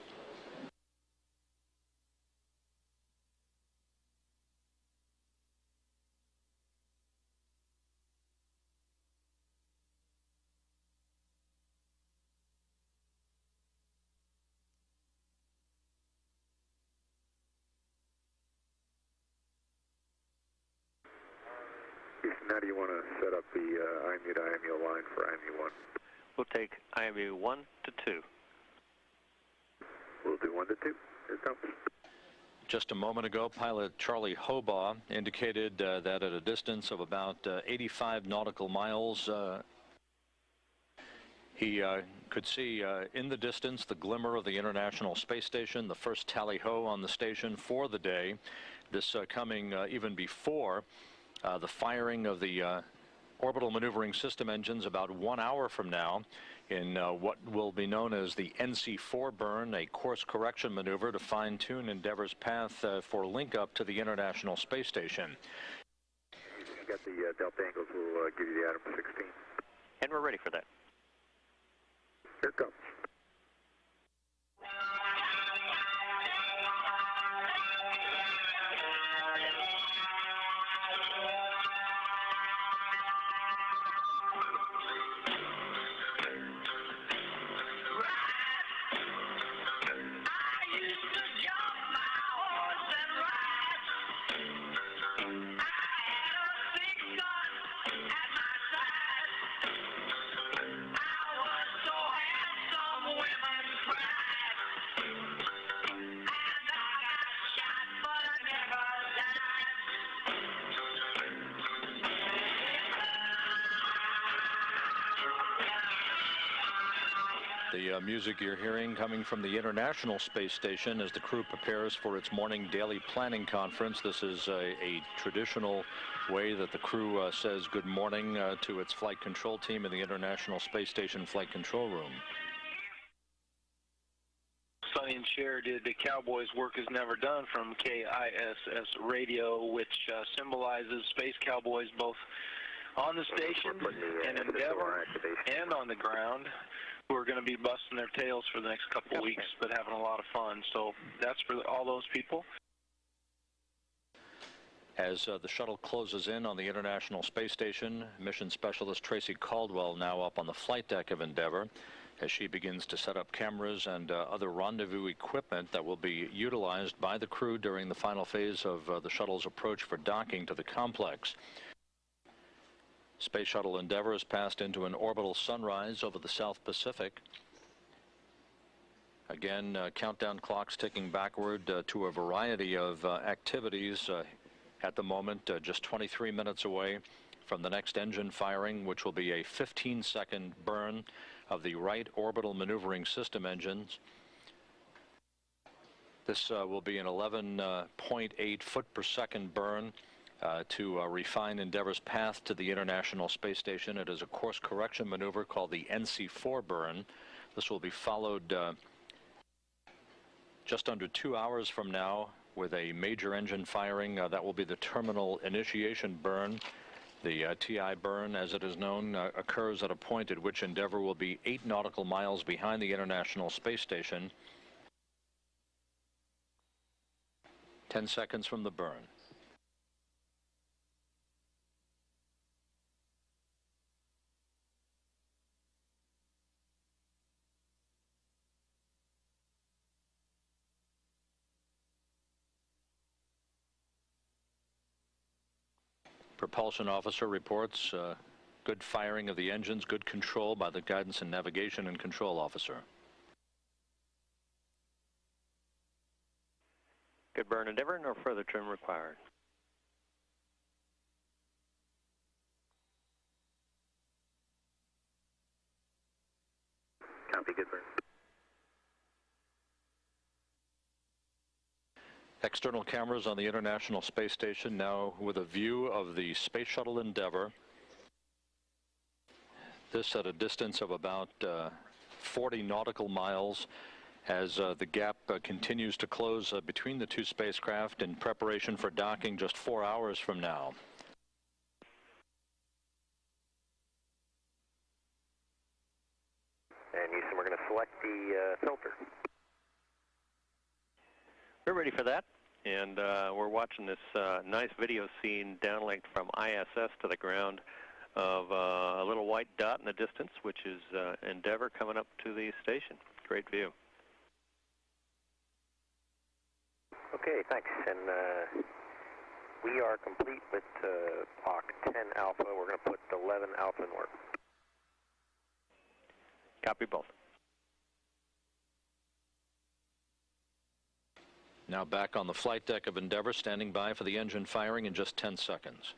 How do you want to set up the uh, I M U to I M U line for I M U one? We'll take I M U one to two. We'll do one to two. Here it comes. Just a moment ago, pilot Charlie Hobaugh indicated uh, that at a distance of about uh, eighty-five nautical miles, uh, he uh, could see uh, in the distance the glimmer of the International Space Station, the first tally-ho on the station for the day. This uh, coming uh, even before Uh, the firing of the uh, orbital maneuvering system engines about one hour from now in uh, what will be known as the N C four burn, a course correction maneuver to fine-tune Endeavour's path uh, for link-up to the International Space Station. You got the uh, delta angles, we'll uh, give you the Adam sixteen. And we're ready for that. Here it comes. The uh, music you're hearing coming from the International Space Station as the crew prepares for its morning daily planning conference. This is a, a traditional way that the crew uh, says good morning uh, to its flight control team in the International Space Station flight control room. Sonny and Cher did the Cowboys Work Is Never Done from K I S S Radio, which uh, symbolizes Space Cowboys both on the station and Endeavour and on the ground, who are going to be busting their tails for the next couple of weeks, but having a lot of fun. So that's for all those people. As uh, the shuttle closes in on the International Space Station, mission specialist Tracy Caldwell now up on the flight deck of Endeavour as she begins to set up cameras and uh, other rendezvous equipment that will be utilized by the crew during the final phase of uh, the shuttle's approach for docking to the complex. Space Shuttle Endeavour has passed into an orbital sunrise over the South Pacific. Again, uh, countdown clocks ticking backward uh, to a variety of uh, activities uh, at the moment, uh, just twenty-three minutes away from the next engine firing, which will be a fifteen second burn of the right orbital maneuvering system engines. This uh, will be an eleven point eight foot per second burn Uh, to uh, refine Endeavour's path to the International Space Station. It is a course correction maneuver called the N C four burn. This will be followed uh, just under two hours from now with a major engine firing. Uh, that will be the terminal initiation burn. The uh, T I burn, as it is known, uh, occurs at a point at which Endeavour will be eight nautical miles behind the International Space Station. Ten seconds from the burn. Propulsion officer reports uh, good firing of the engines, good control by the guidance and navigation and control officer. Good burn, Endeavour. No further trim required. Copy, good burn. External cameras on the International Space Station now with a view of the Space Shuttle Endeavour. This at a distance of about uh, forty nautical miles as uh, the gap uh, continues to close uh, between the two spacecraft in preparation for docking just four hours from now. And Houston, we're going to select the uh, filter. We're ready for that, and uh, we're watching this uh, nice video scene downlinked from I S S to the ground of uh, a little white dot in the distance, which is uh, Endeavour coming up to the station. Great view. Okay, thanks. And uh, we are complete with uh, O C ten Alpha. We're going to put eleven Alpha in work. Copy both. Now back on the flight deck of Endeavour, standing by for the engine firing in just ten seconds.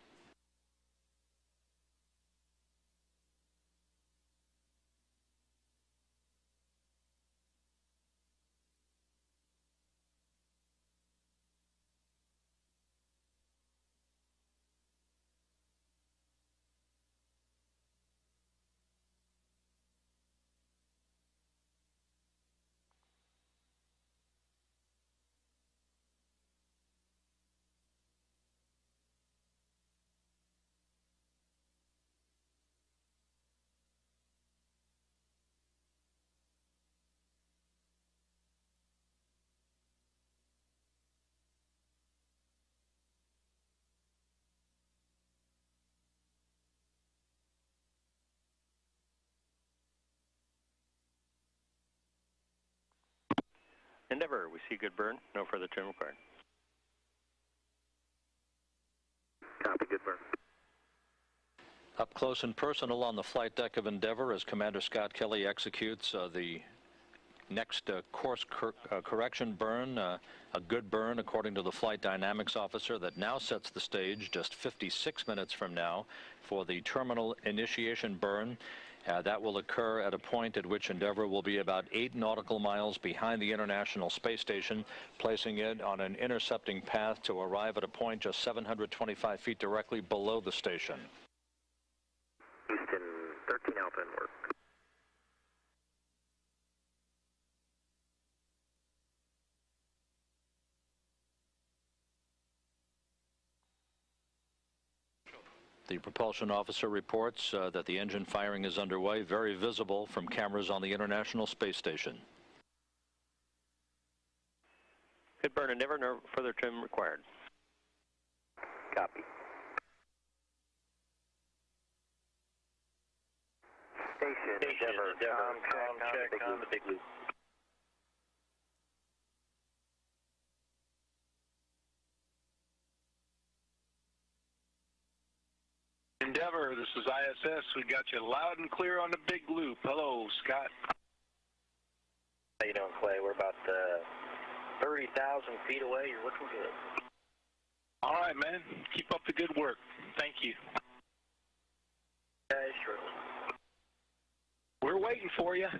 Endeavour, we see good burn. No further trim required. Copy, good burn. Up close and personal on the flight deck of Endeavour as Commander Scott Kelly executes uh, the next uh, course cor uh, correction burn, uh, a good burn according to the flight dynamics officer, that now sets the stage just fifty-six minutes from now for the terminal initiation burn. Uh, that will occur at a point at which Endeavour will be about eight nautical miles behind the International Space Station, placing it on an intercepting path to arrive at a point just seven hundred twenty-five feet directly below the station. Houston, thirteen Alpha in work. The propulsion officer reports uh, that the engine firing is underway, very visible from cameras on the International Space Station. Good burn, Endeavour. No further trim required. Copy. Station, Station Endeavour, Endeavour, com, com check, check on on the the big loop. Endeavour, this is I S S. We got you loud and clear on the big loop. Hello, Scott. How you doing, Clay? We're about uh, thirty thousand feet away. You're looking good. All right, man. Keep up the good work. Thank you. Okay, surely. We're waiting for you.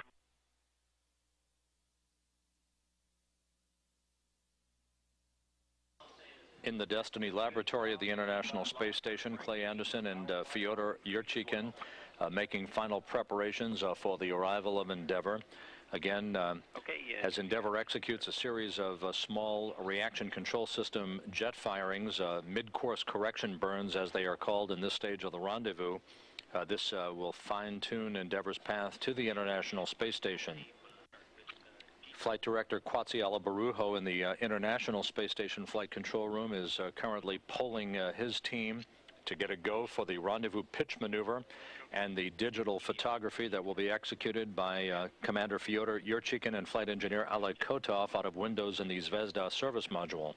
In the Destiny Laboratory of the International Space Station, Clay Anderson and uh, Fyodor Yurchikhin uh, making final preparations uh, for the arrival of Endeavour. Again, uh, Okay, yeah. as Endeavour executes a series of uh, small reaction control system jet firings, uh, mid-course correction burns as they are called in this stage of the rendezvous, uh, this uh, will fine-tune Endeavour's path to the International Space Station. Flight Director Kwatsi Alabarujo in the uh, International Space Station Flight Control Room is uh, currently polling uh, his team to get a go for the rendezvous pitch maneuver and the digital photography that will be executed by uh, Commander Fyodor Yurchikhin and Flight Engineer Oleg Kotov out of Windows in the Zvezda service module.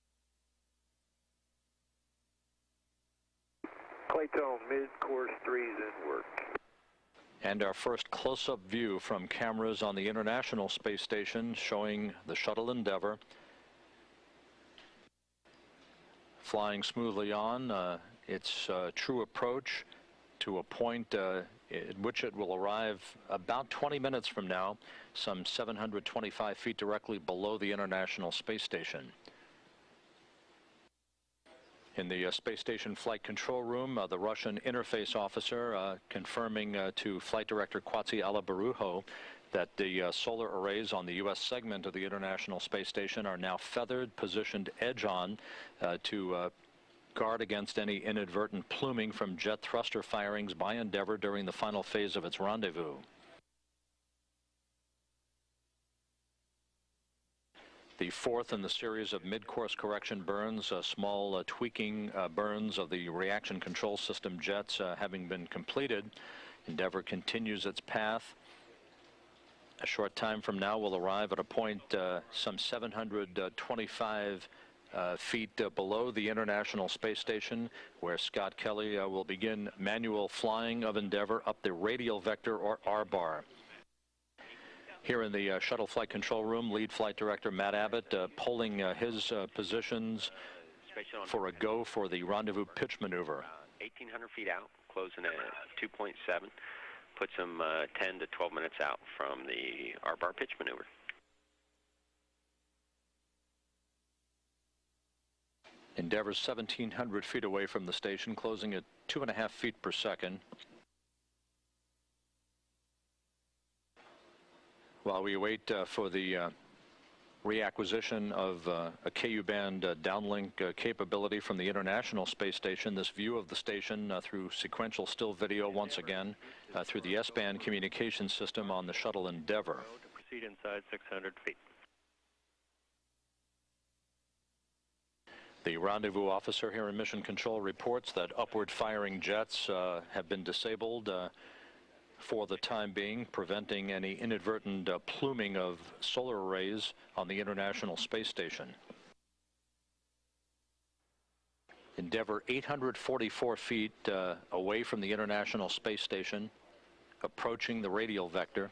Claytone, mid-course threes in work. And our first close-up view from cameras on the International Space Station showing the shuttle Endeavour flying smoothly on uh, its uh, true approach to a point uh, at which it will arrive about twenty minutes from now, some seven hundred twenty-five feet directly below the International Space Station. In the uh, Space Station Flight Control Room, uh, the Russian interface officer uh, confirming uh, to Flight Director Kwatsi Alabarujo that the uh, solar arrays on the U S segment of the International Space Station are now feathered, positioned edge-on uh, to uh, guard against any inadvertent pluming from jet thruster firings by Endeavour during the final phase of its rendezvous. The fourth in the series of mid-course correction burns, uh, small uh, tweaking uh, burns of the reaction control system jets uh, having been completed. Endeavour continues its path. A short time from now will arrive at a point uh, some seven hundred twenty-five uh, feet uh, below the International Space Station, where Scott Kelly uh, will begin manual flying of Endeavour up the radial vector or R-bar. Here in the uh, shuttle flight control room, lead flight director Matt Abbott uh, polling uh, his uh, positions for a go for the rendezvous pitch maneuver. eighteen hundred feet out, closing at two point seven, puts them uh, ten to twelve minutes out from the R-bar pitch maneuver. Endeavour's seventeen hundred feet away from the station, closing at two and a half feet per second. While we wait uh, for the uh, reacquisition of uh, a K U band uh, downlink uh, capability from the International Space Station, this view of the station uh, through sequential still video once again uh, through the S-band communication system on the shuttle Endeavour. Proceed inside six hundred feet. The rendezvous officer here in Mission Control reports that upward firing jets uh, have been disabled uh, for the time being, preventing any inadvertent uh, pluming of solar arrays on the International Space Station. Endeavour eight hundred forty-four feet uh, away from the International Space Station, approaching the radial vector.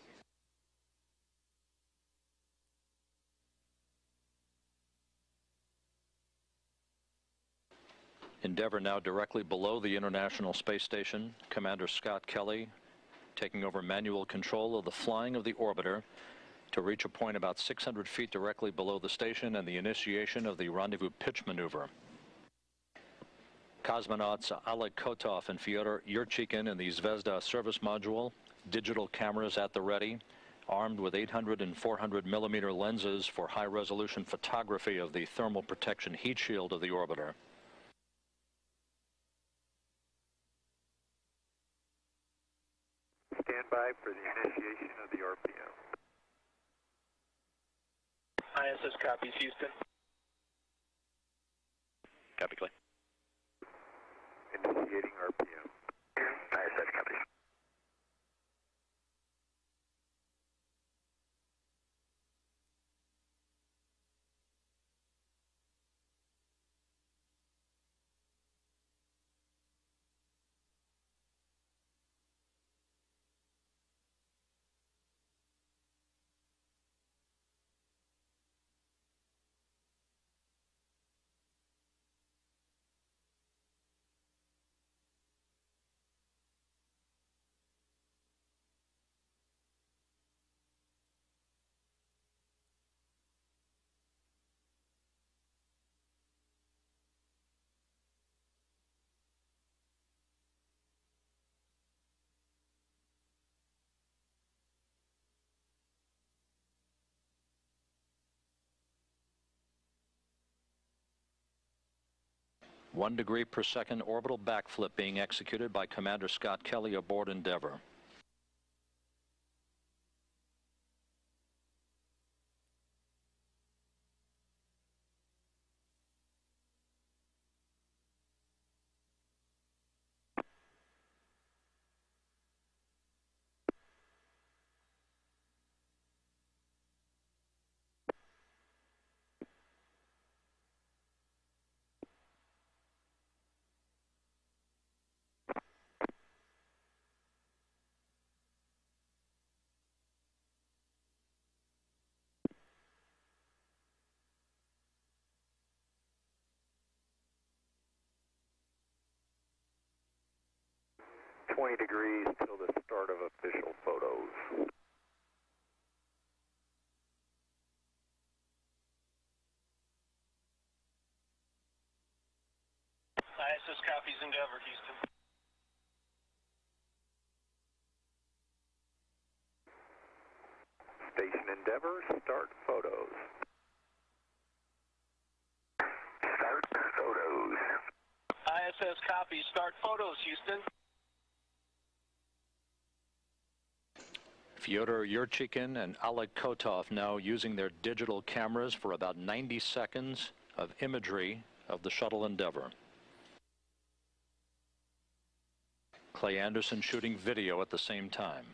Endeavour now directly below the International Space Station. Commander Scott Kelly taking over manual control of the flying of the orbiter to reach a point about six hundred feet directly below the station and the initiation of the rendezvous pitch maneuver. Cosmonauts Oleg Kotov and Fyodor Yurchikhin in the Zvezda service module, digital cameras at the ready, armed with eight hundred and four hundred millimeter lenses for high-resolution photography of the thermal protection heat shield of the orbiter. Stand by for the initiation of the R P M. I S S copies, Houston. Copy, Clay. Initiating R P M. I S S copies. One degree per second orbital backflip being executed by Commander Scott Kelly aboard Endeavour. twenty degrees till the start of official photos. I S S copies, Endeavour, Houston. Station Endeavour, start photos. Start photos. I S S copies, start photos, Houston. Fyodor Yurchikhin and Oleg Kotov now using their digital cameras for about ninety seconds of imagery of the shuttle Endeavour. Clay Anderson shooting video at the same time.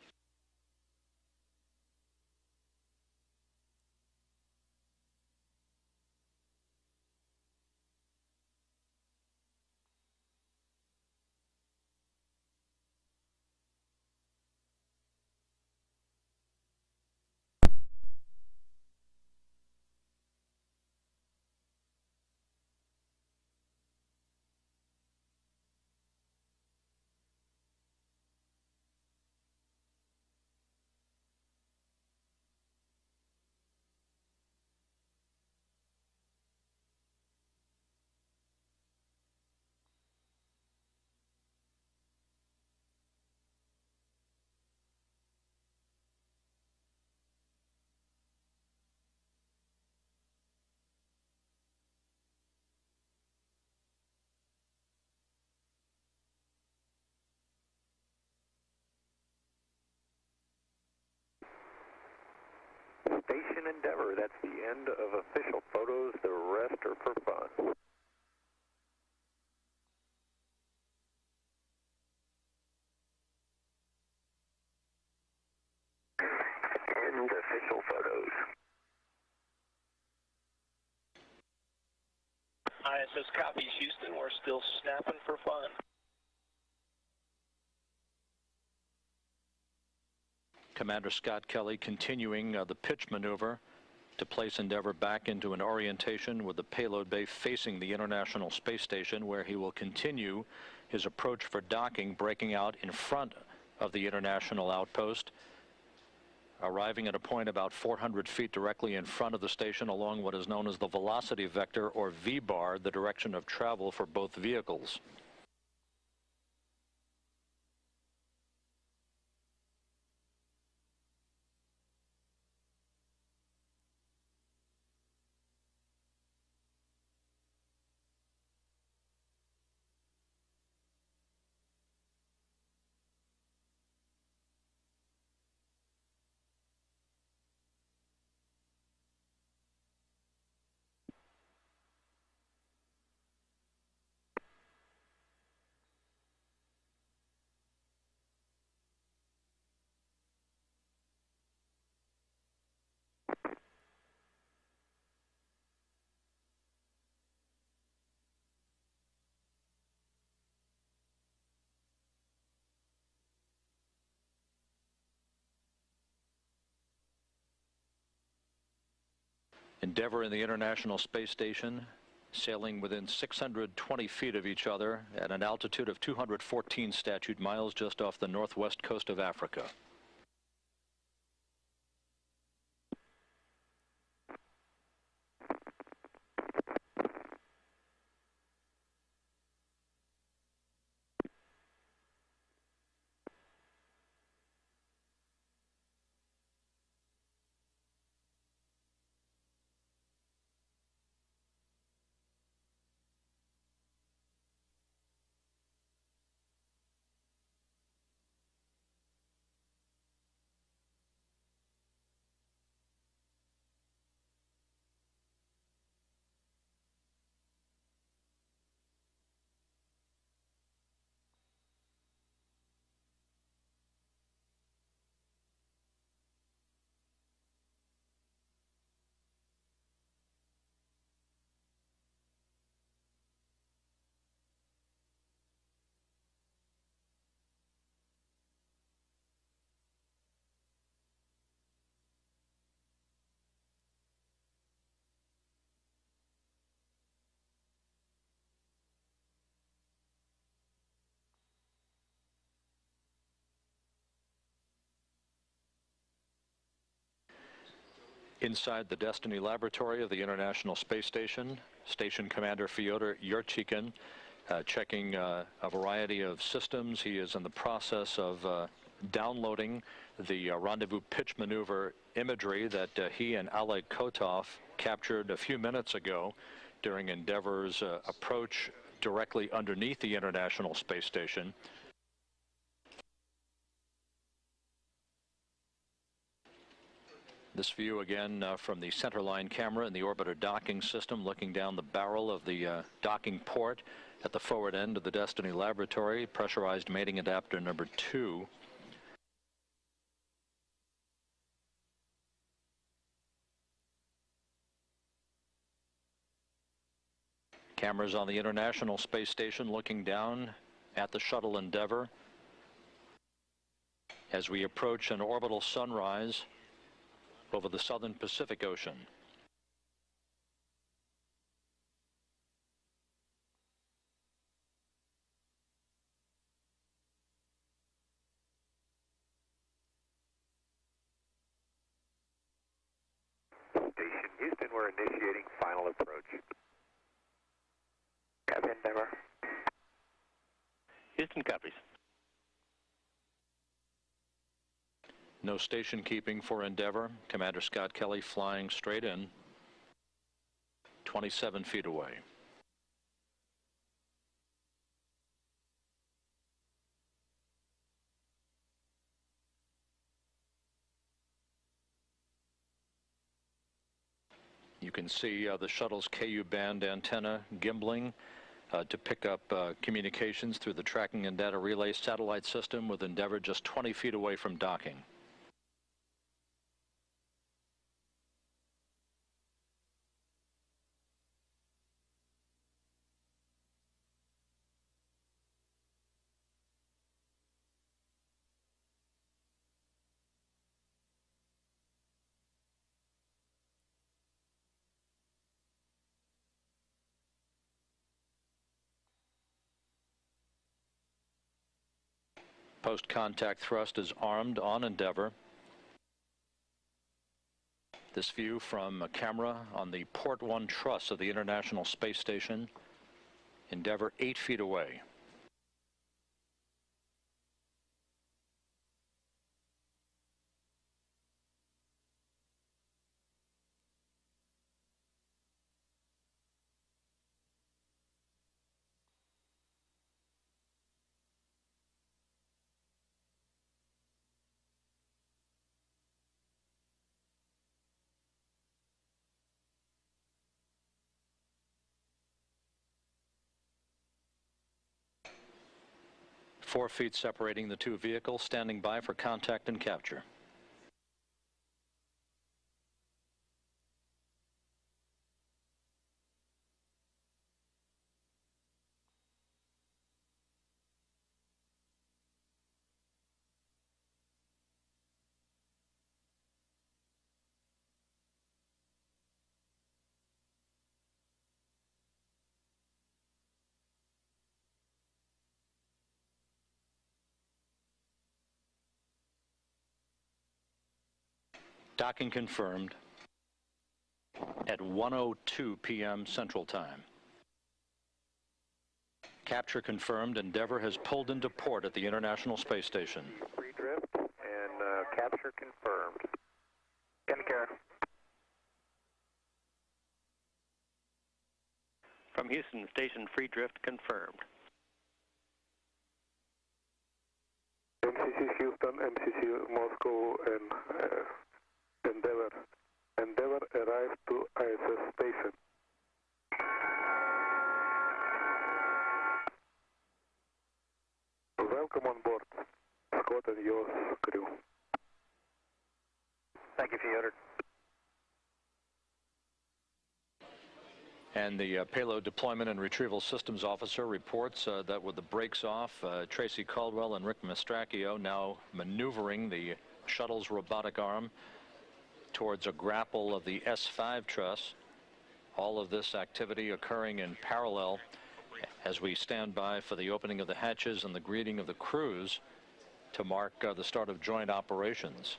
Station Endeavour, that's the end of official photos. The rest are for fun. official photos. I S S copies, Houston. We're still snapping for fun. Commander Scott Kelly continuing uh, the pitch maneuver to place Endeavour back into an orientation with the payload bay facing the International Space Station, where he will continue his approach for docking, breaking out in front of the International Outpost, arriving at a point about four hundred feet directly in front of the station along what is known as the velocity vector, or V-bar, the direction of travel for both vehicles. Endeavour and the International Space Station sailing within six hundred twenty feet of each other at an altitude of two hundred fourteen statute miles just off the northwest coast of Africa. Inside the Destiny laboratory of the International Space Station, Station Commander Fyodor Yurchikhin uh, checking uh, a variety of systems. He is in the process of uh, downloading the uh, rendezvous pitch maneuver imagery that uh, he and Oleg Kotov captured a few minutes ago during Endeavour's uh, approach directly underneath the International Space Station. This view again uh, from the centerline camera in the orbiter docking system, looking down the barrel of the uh, docking port at the forward end of the Destiny laboratory, pressurized mating adapter number two. Cameras on the International Space Station looking down at the shuttle Endeavour as we approach an orbital sunrise over the southern Pacific Ocean. Station Houston, we're initiating final approach. Copy, Endeavour. Houston copies. No station keeping for Endeavour. Commander Scott Kelly flying straight in, twenty-seven feet away. You can see uh, the shuttle's Ku band antenna gimbling uh, to pick up uh, communications through the tracking and data relay satellite system, with Endeavour just twenty feet away from docking. Post-contact thrust is armed on Endeavour. This view from a camera on the Port One truss of the International Space Station. Endeavour eight feet away. Four feet separating the two vehicles, standing by for contact and capture. Docking confirmed at one oh two p m Central Time. Capture confirmed. Endeavour has pulled into port at the International Space Station. Free drift and uh, capture confirmed. Get care. From Houston Station, free drift confirmed. M C C Houston, M C C Moscow, and uh, Endeavour. Endeavour arrived to I S S station. Welcome on board, Scott and your crew. Thank you, Fyodor. And the uh, Payload Deployment and Retrieval Systems Officer reports uh, that with the brakes off, uh, Tracy Caldwell and Rick Mastracchio now maneuvering the shuttle's robotic arm towards a grapple of the S five truss. All of this activity occurring in parallel as we stand by for the opening of the hatches and the greeting of the crews to mark uh, the start of joint operations.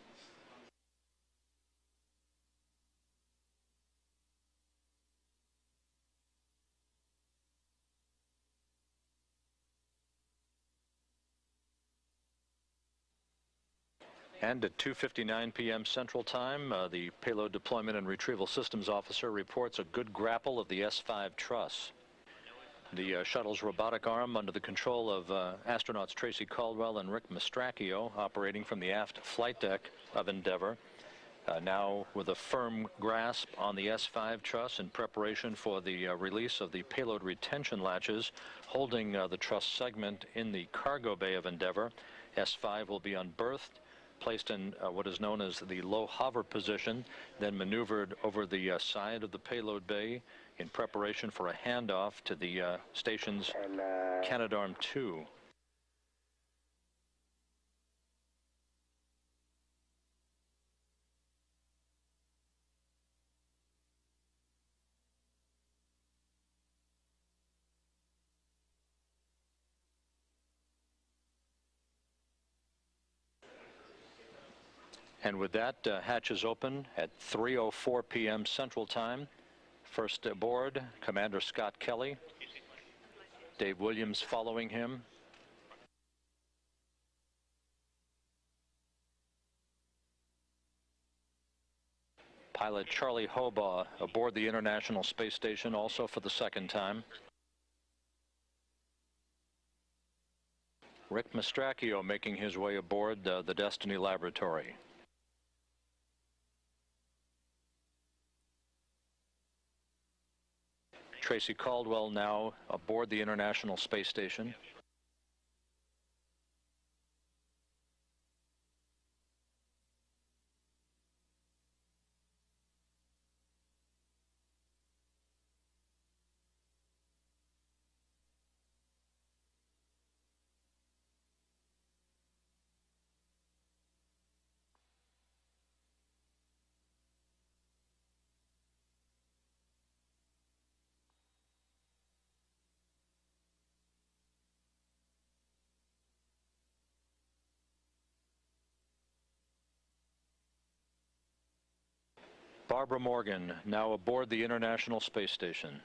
And at two fifty-nine p m Central Time, uh, the Payload Deployment and Retrieval Systems Officer reports a good grapple of the S five truss. The uh, shuttle's robotic arm under the control of uh, astronauts Tracy Caldwell and Rick Mastracchio, operating from the aft flight deck of Endeavour, uh, now with a firm grasp on the S five truss in preparation for the uh, release of the payload retention latches holding uh, the truss segment in the cargo bay of Endeavour. S five will be unberthed, placed in uh, what is known as the low hover position, then maneuvered over the uh, side of the payload bay in preparation for a handoff to the uh, station's and, uh, Canadarm two. And with that, uh, hatches open at three oh four p m Central Time. First aboard, Commander Scott Kelly. Dave Williams following him. Pilot Charlie Hobaugh aboard the International Space Station also for the second time. Rick Mastracchio making his way aboard uh, the Destiny Laboratory. Tracy Caldwell now aboard the International Space Station. Barbara Morgan, now aboard the International Space Station.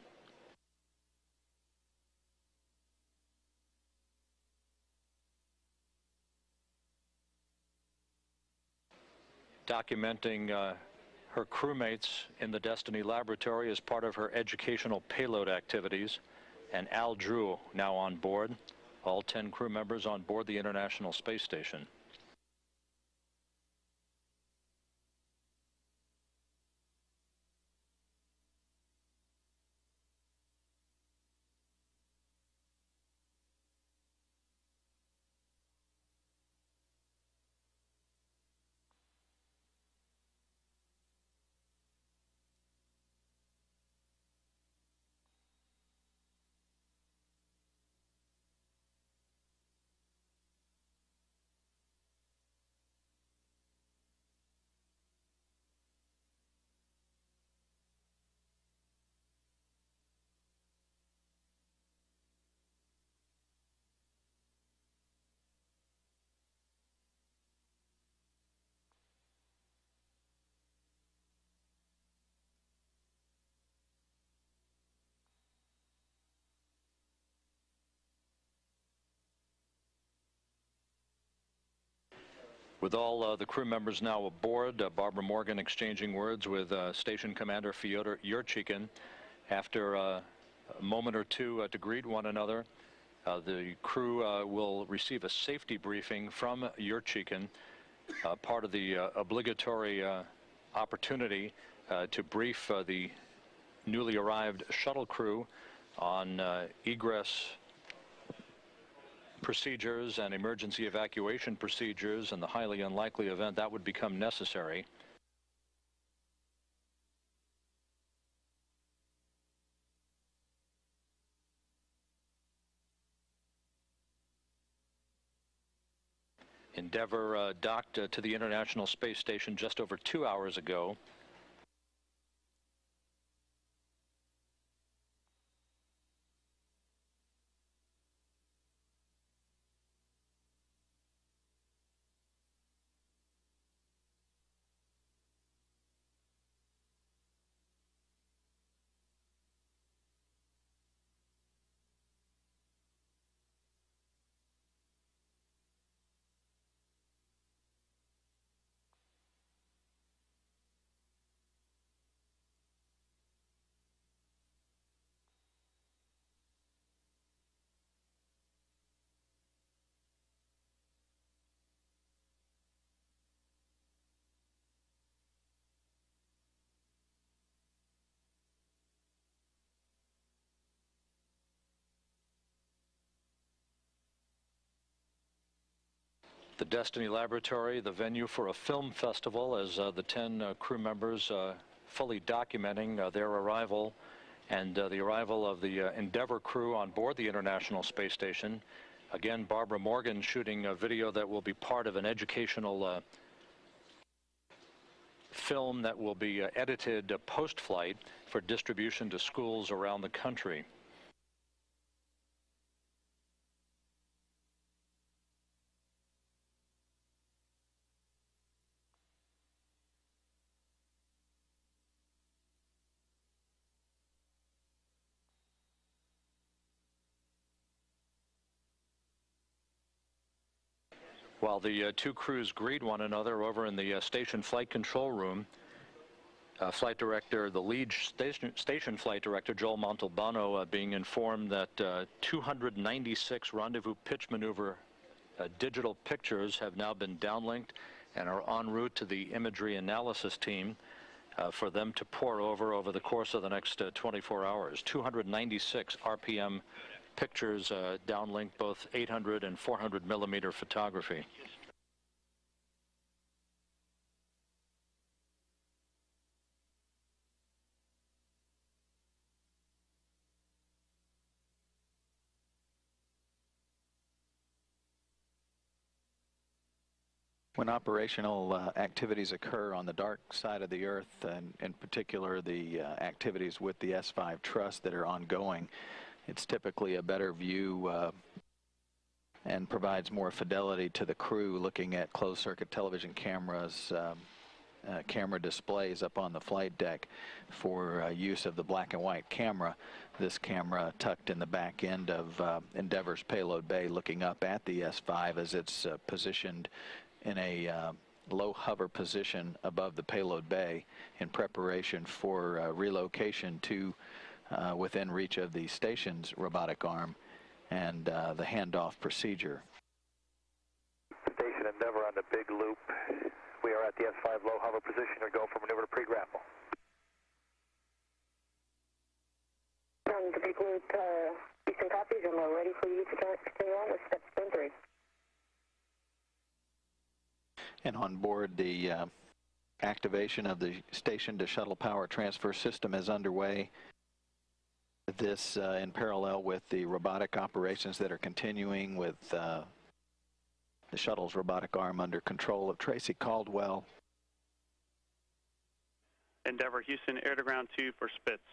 Documenting uh, her crewmates in the Destiny Laboratory as part of her educational payload activities. And Al Drew now on board. All ten crew members on board the International Space Station. With all uh, the crew members now aboard, uh, Barbara Morgan exchanging words with uh, Station Commander Fyodor Yurchikhin. After uh, a moment or two uh, to greet one another, uh, the crew uh, will receive a safety briefing from Yurchikhin, uh, part of the uh, obligatory uh, opportunity uh, to brief uh, the newly arrived shuttle crew on uh, egress procedures and emergency evacuation procedures in the highly unlikely event that would become necessary. Endeavour uh, docked uh, to the International Space Station just over two hours ago. The Destiny Laboratory, the venue for a film festival, as uh, the ten uh, crew members uh, fully documenting uh, their arrival and uh, the arrival of the uh, Endeavour crew on board the International Space Station. Again, Barbara Morgan shooting a video that will be part of an educational uh, film that will be uh, edited uh, post-flight for distribution to schools around the country. While the uh, two crews greet one another over in the uh, station flight control room, uh, flight director, the lead station, station flight director, Joel Montalbano, uh, being informed that uh, two hundred ninety-six rendezvous pitch maneuver uh, digital pictures have now been downlinked and are en route to the imagery analysis team uh, for them to pour over over the course of the next uh, twenty-four hours. two hundred ninety-six R P M pictures uh, downlinked, both eight hundred and four hundred millimeter photography. When operational uh, activities occur on the dark side of the Earth, and in particular the uh, activities with the S five truss that are ongoing, it's typically a better view uh, and provides more fidelity to the crew looking at closed-circuit television cameras um, uh, camera displays up on the flight deck for uh, use of the black and white camera. This camera tucked in the back end of uh, Endeavour's payload bay, looking up at the S five as it's uh, positioned in a uh, low hover position above the payload bay in preparation for uh, relocation to uh, within reach of the station's robotic arm and uh, the handoff procedure. Station Endeavour on the big loop. We are at the S five low hover position or go for maneuver to pre-grapple. On the big loop, uh, Houston copies, and we're ready for you to continue on with step spin three. And on board, the uh, activation of the station to shuttle power transfer system is underway. This uh, in parallel with the robotic operations that are continuing with uh, the shuttle's robotic arm under control of Tracy Caldwell. Endeavour Houston, air to ground two for Spitz.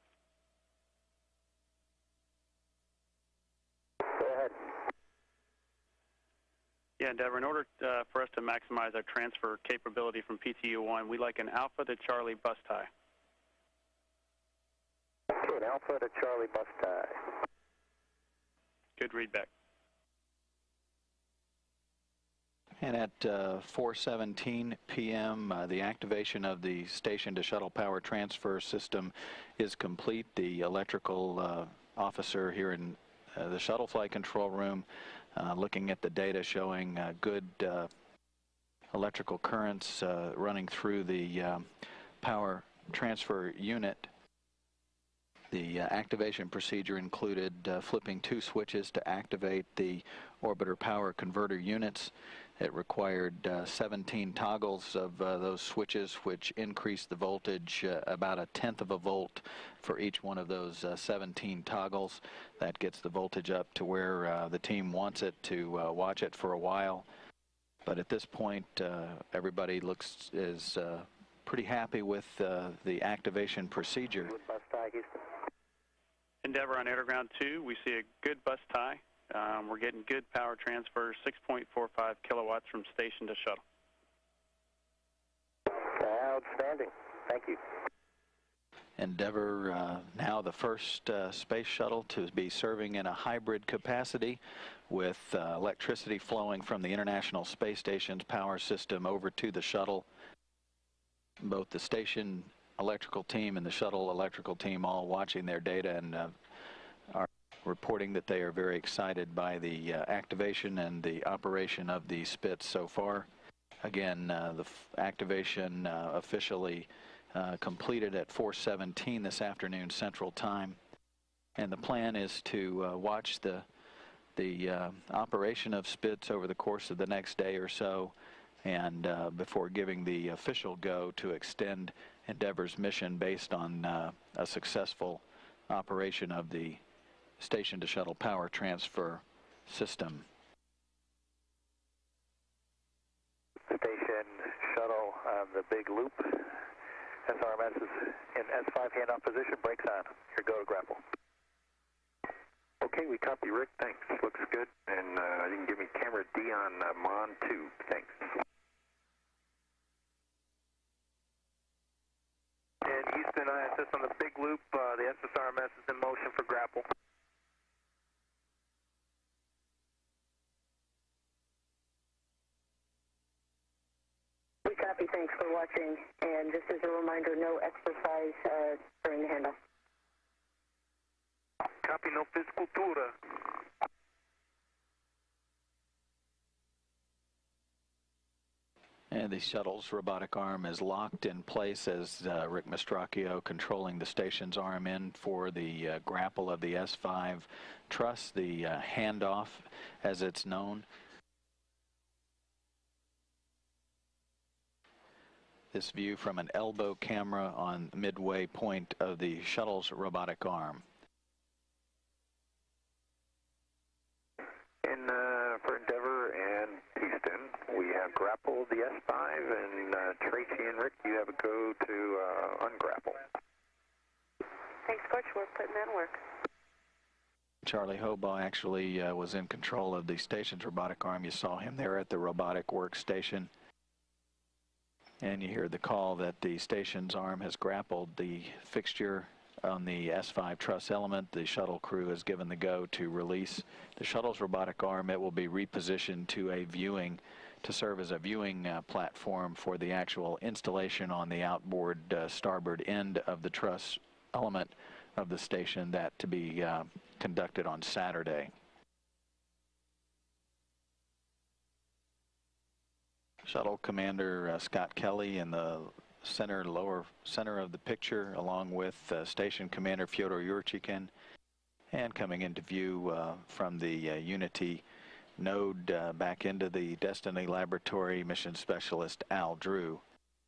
Go ahead. Yeah, Endeavour, in order uh, for us to maximize our transfer capability from P T U one, we like an Alpha to Charlie bus tie. Okay, an Alpha to Charlie bus tie. Good readback. And at uh, four seventeen p m, uh, the activation of the station to shuttle power transfer system is complete. The electrical uh, officer here in uh, the shuttle flight control room uh, looking at the data showing uh, good uh, electrical currents uh, running through the um, power transfer unit. The uh, activation procedure included uh, flipping two switches to activate the orbiter power converter units. It required uh, seventeen toggles of uh, those switches, which increased the voltage uh, about a tenth of a volt for each one of those uh, seventeen toggles. That gets the voltage up to where uh, the team wants it to uh, watch it for a while. But at this point, uh, everybody looks is uh, pretty happy with uh, the activation procedure. Endeavour on air to ground two, we see a good bus tie. Um, we're getting good power transfer, six point four five kilowatts from station to shuttle. Outstanding. Thank you. Endeavour, uh, now the first uh, space shuttle to be serving in a hybrid capacity with uh, electricity flowing from the International Space Station's power system over to the shuttle. Both the station electrical team and the shuttle electrical team all watching their data and uh, are reporting that they are very excited by the uh, activation and the operation of the Spitz so far. Again, uh, the f activation uh, officially uh, completed at four seventeen this afternoon Central Time, and the plan is to uh, watch the the uh, operation of Spitz over the course of the next day or so, and uh, before giving the official go to extend Endeavour's mission based on uh, a successful operation of the station to shuttle power transfer system. Station shuttle on the big loop. S R M S is in S five handoff position. Brakes on. Here, go to grapple. Okay, we copy, Rick. Thanks. Looks good. And uh, you can give me camera D on uh, Mon two. Thanks. And Houston I S S on the big loop. Uh, the S S R M S is in motion for grapple. We copy, thanks for watching, and just as a reminder, no exercise uh, during the handoff. Copy, no fisicultura. And the shuttle's robotic arm is locked in place as uh, Rick Mastracchio controlling the station's arm in for the uh, grapple of the S five truss, the uh, handoff as it's known. This view from an elbow camera on the midway point of the shuttle's robotic arm. And uh, for Endeavour and Houston, we have grappled the S five, and uh, Tracy and Rick, you have a go to uh, ungrapple. Thanks, Coach. We're putting that to work. Charlie Hobaugh actually uh, was in control of the station's robotic arm. You saw him there at the robotic workstation. And you hear the call that the station's arm has grappled the fixture on the S five truss element. The shuttle crew has given the go to release the shuttle's robotic arm. It will be repositioned to a viewing, to serve as a viewing uh, platform for the actual installation on the outboard uh, starboard end of the truss element of the station, that to be uh, conducted on Saturday. Shuttle Commander uh, Scott Kelly in the center, lower center of the picture, along with uh, Station Commander Fyodor Yurchikhin, and coming into view uh, from the uh, Unity node uh, back into the Destiny Laboratory, Mission Specialist Al Drew.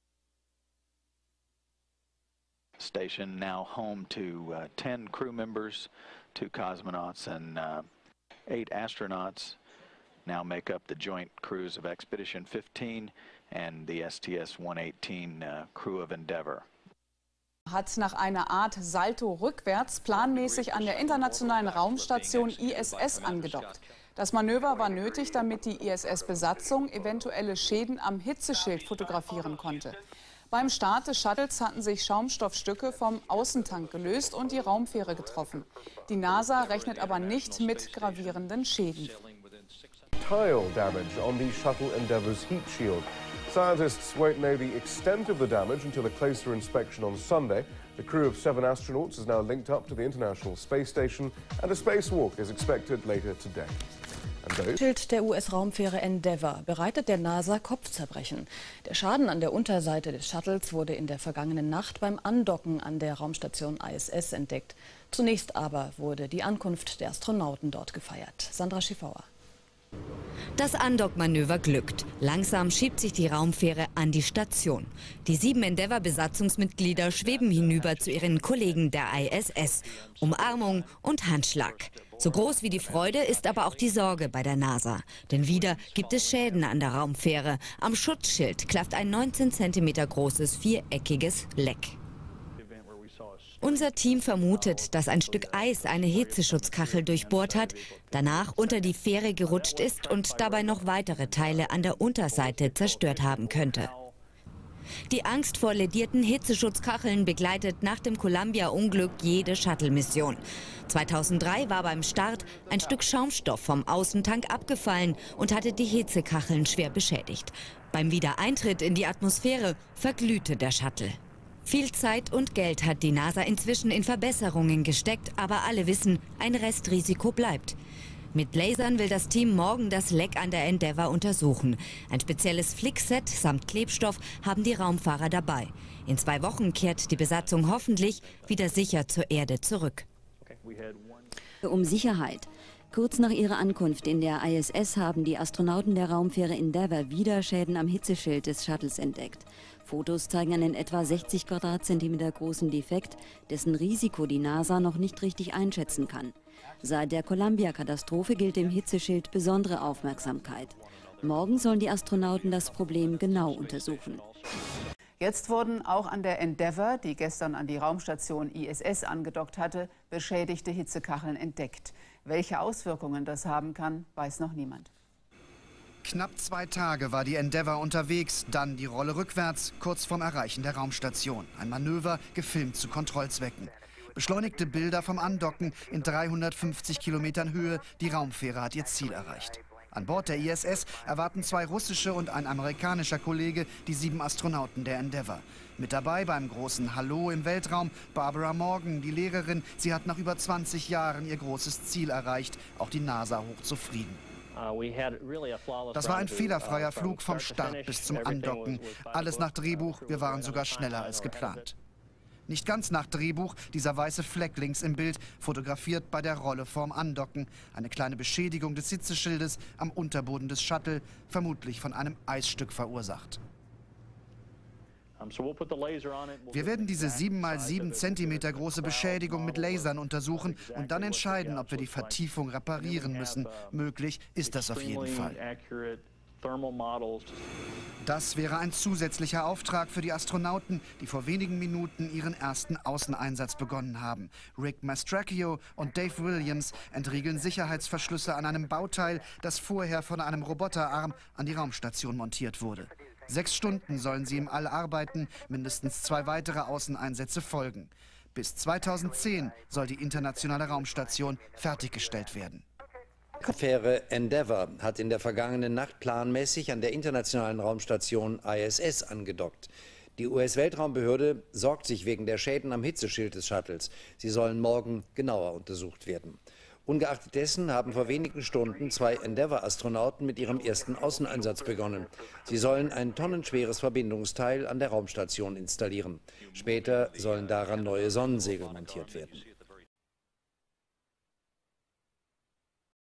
Station now home to uh, ten crew members, two cosmonauts and uh, eight astronauts. Now make up the joint crews of Expedition fifteen and the S T S one eighteen uh, crew of Endeavour. Hat nach einer Art Salto rückwärts planmäßig an der internationalen Raumstation I S S angedockt. Das Manöver war nötig, damit die I S S-Besatzung eventuelle Schäden am Hitzeschild fotografieren konnte. Beim Start des Shuttles hatten sich Schaumstoffstücke vom Außentank gelöst und die Raumfähre getroffen. Die NASA rechnet aber nicht mit gravierenden Schäden. Tile damage on the shuttle Endeavour's heat shield. Scientists won't know the extent of the damage until a closer inspection on Sunday. The crew of seven astronauts is now linked up to the International Space Station and a spacewalk is expected later today. Schild der U S-Raumfähre Endeavour bereitet der NASA Kopfzerbrechen. Der Schaden an der Unterseite des Shuttles wurde in der vergangenen Nacht beim Andocken an der Raumstation I S S entdeckt. Zunächst aber wurde die Ankunft der Astronauten dort gefeiert. Sandra Schiffauer. Das Andockmanöver glückt. Langsam schiebt sich die Raumfähre an die Station. Die sieben Endeavour-Besatzungsmitglieder schweben hinüber zu ihren Kollegen der I S S. Umarmung und Handschlag. So groß wie die Freude ist aber auch die Sorge bei der NASA. Denn wieder gibt es Schäden an der Raumfähre. Am Schutzschild klafft ein neunzehn Zentimeter großes viereckiges Leck. Unser Team vermutet, dass ein Stück Eis eine Hitzeschutzkachel durchbohrt hat, danach unter die Fähre gerutscht ist und dabei noch weitere Teile an der Unterseite zerstört haben könnte. Die Angst vor ledierten Hitzeschutzkacheln begleitet nach dem Columbia-Unglück jede Shuttle-Mission. zweitausenddrei war beim Start ein Stück Schaumstoff vom Außentank abgefallen und hatte die Hitzekacheln schwer beschädigt. Beim Wiedereintritt in die Atmosphäre verglühte der Shuttle. Viel Zeit und Geld hat die NASA inzwischen in Verbesserungen gesteckt, aber alle wissen, ein Restrisiko bleibt. Mit Lasern will das Team morgen das Leck an der Endeavour untersuchen. Ein spezielles Flickset samt Klebstoff haben die Raumfahrer dabei. In zwei Wochen kehrt die Besatzung hoffentlich wieder sicher zur Erde zurück. Um Sicherheit. Kurz nach ihrer Ankunft in der I S S haben die Astronauten der Raumfähre Endeavour wieder Schäden am Hitzeschild des Shuttles entdeckt. Fotos zeigen einen etwa sechzig Quadratzentimeter großen Defekt, dessen Risiko die NASA noch nicht richtig einschätzen kann. Seit der Columbia-Katastrophe gilt dem Hitzeschild besondere Aufmerksamkeit. Morgen sollen die Astronauten das Problem genau untersuchen. Jetzt wurden auch an der Endeavour, die gestern an die Raumstation I S S angedockt hatte, beschädigte Hitzekacheln entdeckt. Welche Auswirkungen das haben kann, weiß noch niemand. Knapp zwei Tage war die Endeavour unterwegs, dann die Rolle rückwärts, kurz vorm Erreichen der Raumstation. Ein Manöver, gefilmt zu Kontrollzwecken. Beschleunigte Bilder vom Andocken in dreihundertfünfzig Kilometern Höhe, die Raumfähre hat ihr Ziel erreicht. An Bord der I S S erwarten zwei russische und ein amerikanischer Kollege die sieben Astronauten der Endeavour. Mit dabei beim großen Hallo im Weltraum Barbara Morgan, die Lehrerin. Sie hat nach über zwanzig Jahren ihr großes Ziel erreicht, auch die NASA hochzufrieden. Das war ein fehlerfreier Flug vom Start bis zum Andocken. Alles nach Drehbuch, wir waren sogar schneller als geplant. Nicht ganz nach Drehbuch, dieser weiße Fleck links im Bild, fotografiert bei der Rolle vorm Andocken. Eine kleine Beschädigung des Hitzeschildes am Unterboden des Shuttle, vermutlich von einem Eisstück verursacht. Wir werden diese sieben mal sieben Zentimeter große Beschädigung mit Lasern untersuchen und dann entscheiden, ob wir die Vertiefung reparieren müssen. Möglich ist das auf jeden Fall. Das wäre ein zusätzlicher Auftrag für die Astronauten, die vor wenigen Minuten ihren ersten Außeneinsatz begonnen haben. Rick Mastracchio und Dave Williams entriegeln Sicherheitsverschlüsse an einem Bauteil, das vorher von einem Roboterarm an die Raumstation montiert wurde. Sechs Stunden sollen sie im All arbeiten, mindestens zwei weitere Außeneinsätze folgen. Bis zweitausendzehn soll die internationale Raumstation fertiggestellt werden. Die Fähre Endeavour hat in der vergangenen Nacht planmäßig an der internationalen Raumstation I S S angedockt. Die U S-Weltraumbehörde sorgt sich wegen der Schäden am Hitzeschild des Shuttles. Sie sollen morgen genauer untersucht werden. Ungeachtet dessen haben vor wenigen Stunden zwei Endeavour-Astronauten mit ihrem ersten Außeneinsatz begonnen. Sie sollen ein tonnenschweres Verbindungsteil an der Raumstation installieren. Später sollen daran neue Sonnensegel montiert werden.